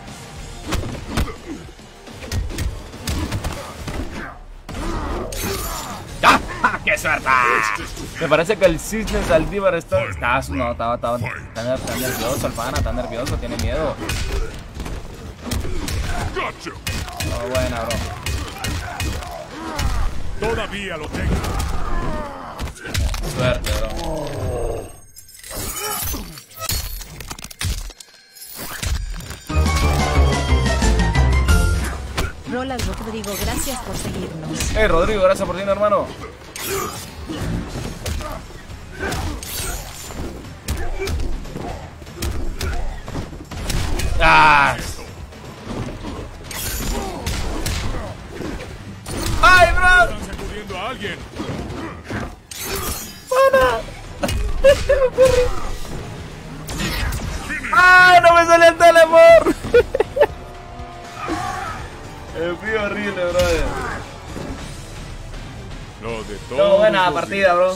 Speaker 3: ¡Qué suerte! Me parece que el cisne Saldívar está... está no, estaba, estaba, está, está nervioso el pana, está nervioso, tiene miedo. Oh, buena, bro.
Speaker 7: Todavía lo tengo.
Speaker 3: Suerte, bro.
Speaker 4: Roland Rodrigo, gracias por seguirnos.
Speaker 3: Hey, Rodrigo, gracias por ti, hermano. ¡Ah! ¡Ay, bro!
Speaker 7: Están sacudiendo a alguien.
Speaker 3: ¡Ay, no me salió el teleport! El frío horrible, brother.
Speaker 7: No, de todo.
Speaker 3: No, buena partida, bro.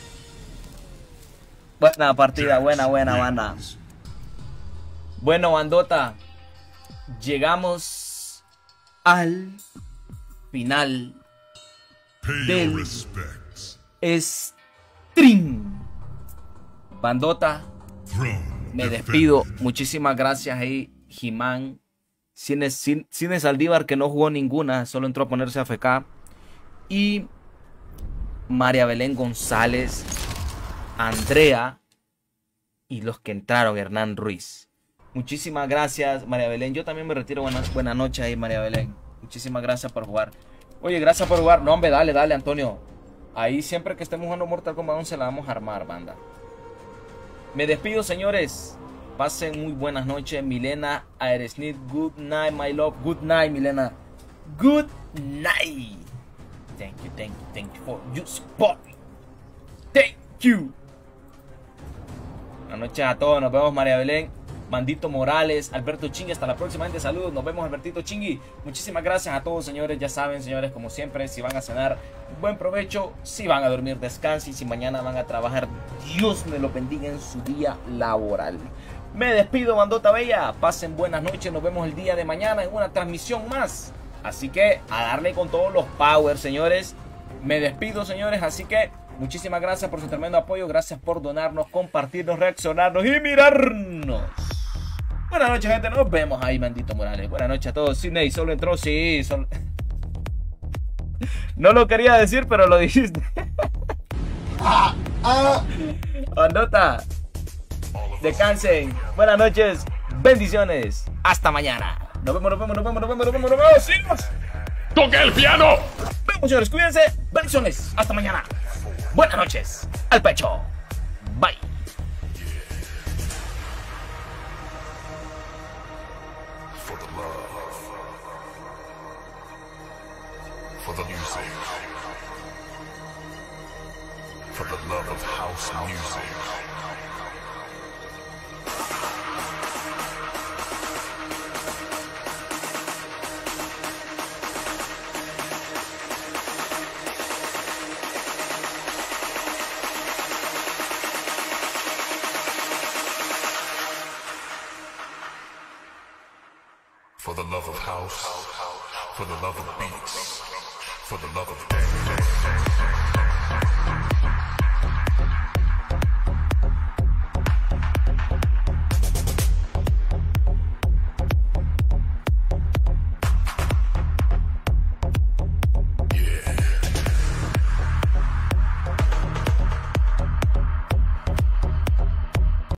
Speaker 3: Buena partida, buena, buena, banda. Bueno, bandota. Llegamos al final
Speaker 1: Pay
Speaker 3: Del-
Speaker 1: your respects.
Speaker 3: stream. Bandota,
Speaker 1: Throne
Speaker 3: me
Speaker 1: defended.
Speaker 3: despido. Muchísimas gracias ahí, Jimán. Cines, Cin- Cines Saldívar, que no jugó ninguna, solo entró a ponerse a F K. Y María Belén González, Andrea y los que entraron, Hernán Ruiz. Muchísimas gracias, María Belén. Yo también me retiro. Buenas buena noches ahí, María Belén. Muchísimas gracias por jugar. Oye, gracias por jugar. No, hombre, dale, dale, Antonio. Ahí siempre que estemos jugando Mortal Kombat once la vamos a armar, banda. Me despido, señores. Pasen muy buenas noches. Milena Aeresnit, good night, my love. Good night, Milena. Good night. Thank you, thank you, thank you for your support. Thank you. Buenas noches a todos. Nos vemos, María Belén, Mandito Morales, Alberto Chingui. Hasta la próxima, gente. Saludos. Nos vemos, Albertito Chingui. Muchísimas gracias a todos, señores. Ya saben, señores, como siempre, si van a cenar, buen provecho. Si van a dormir, descansen. Si mañana van a trabajar, Dios me lo bendiga en su día laboral. Me despido, bandota bella. Pasen buenas noches. Nos vemos el día de mañana en una transmisión más. Así que a darle con todos los power, señores. Me despido, señores. Así que muchísimas gracias por su tremendo apoyo. Gracias por donarnos, compartirnos, reaccionarnos y mirarnos. Buenas noches, gente. Nos vemos ahí, Mandito Morales. Buenas noches a todos. Sidney, solo entró. Sí, solo... No lo quería decir, pero lo dijiste. Bandota, descansen. Buenas noches. Bendiciones. Hasta mañana. Nos vemos, nos vemos, nos vemos, nos vemos, nos vemos, nos vemos. ¡Sigamos!
Speaker 7: ¡Toque el piano!
Speaker 3: Vemos, señores. Cuídense. Bendiciones. Hasta mañana. Buenas noches. Al pecho. Bye.
Speaker 1: For the love. For the music. For the love of house music. For the love of house, for the love of beats, for the love of dance.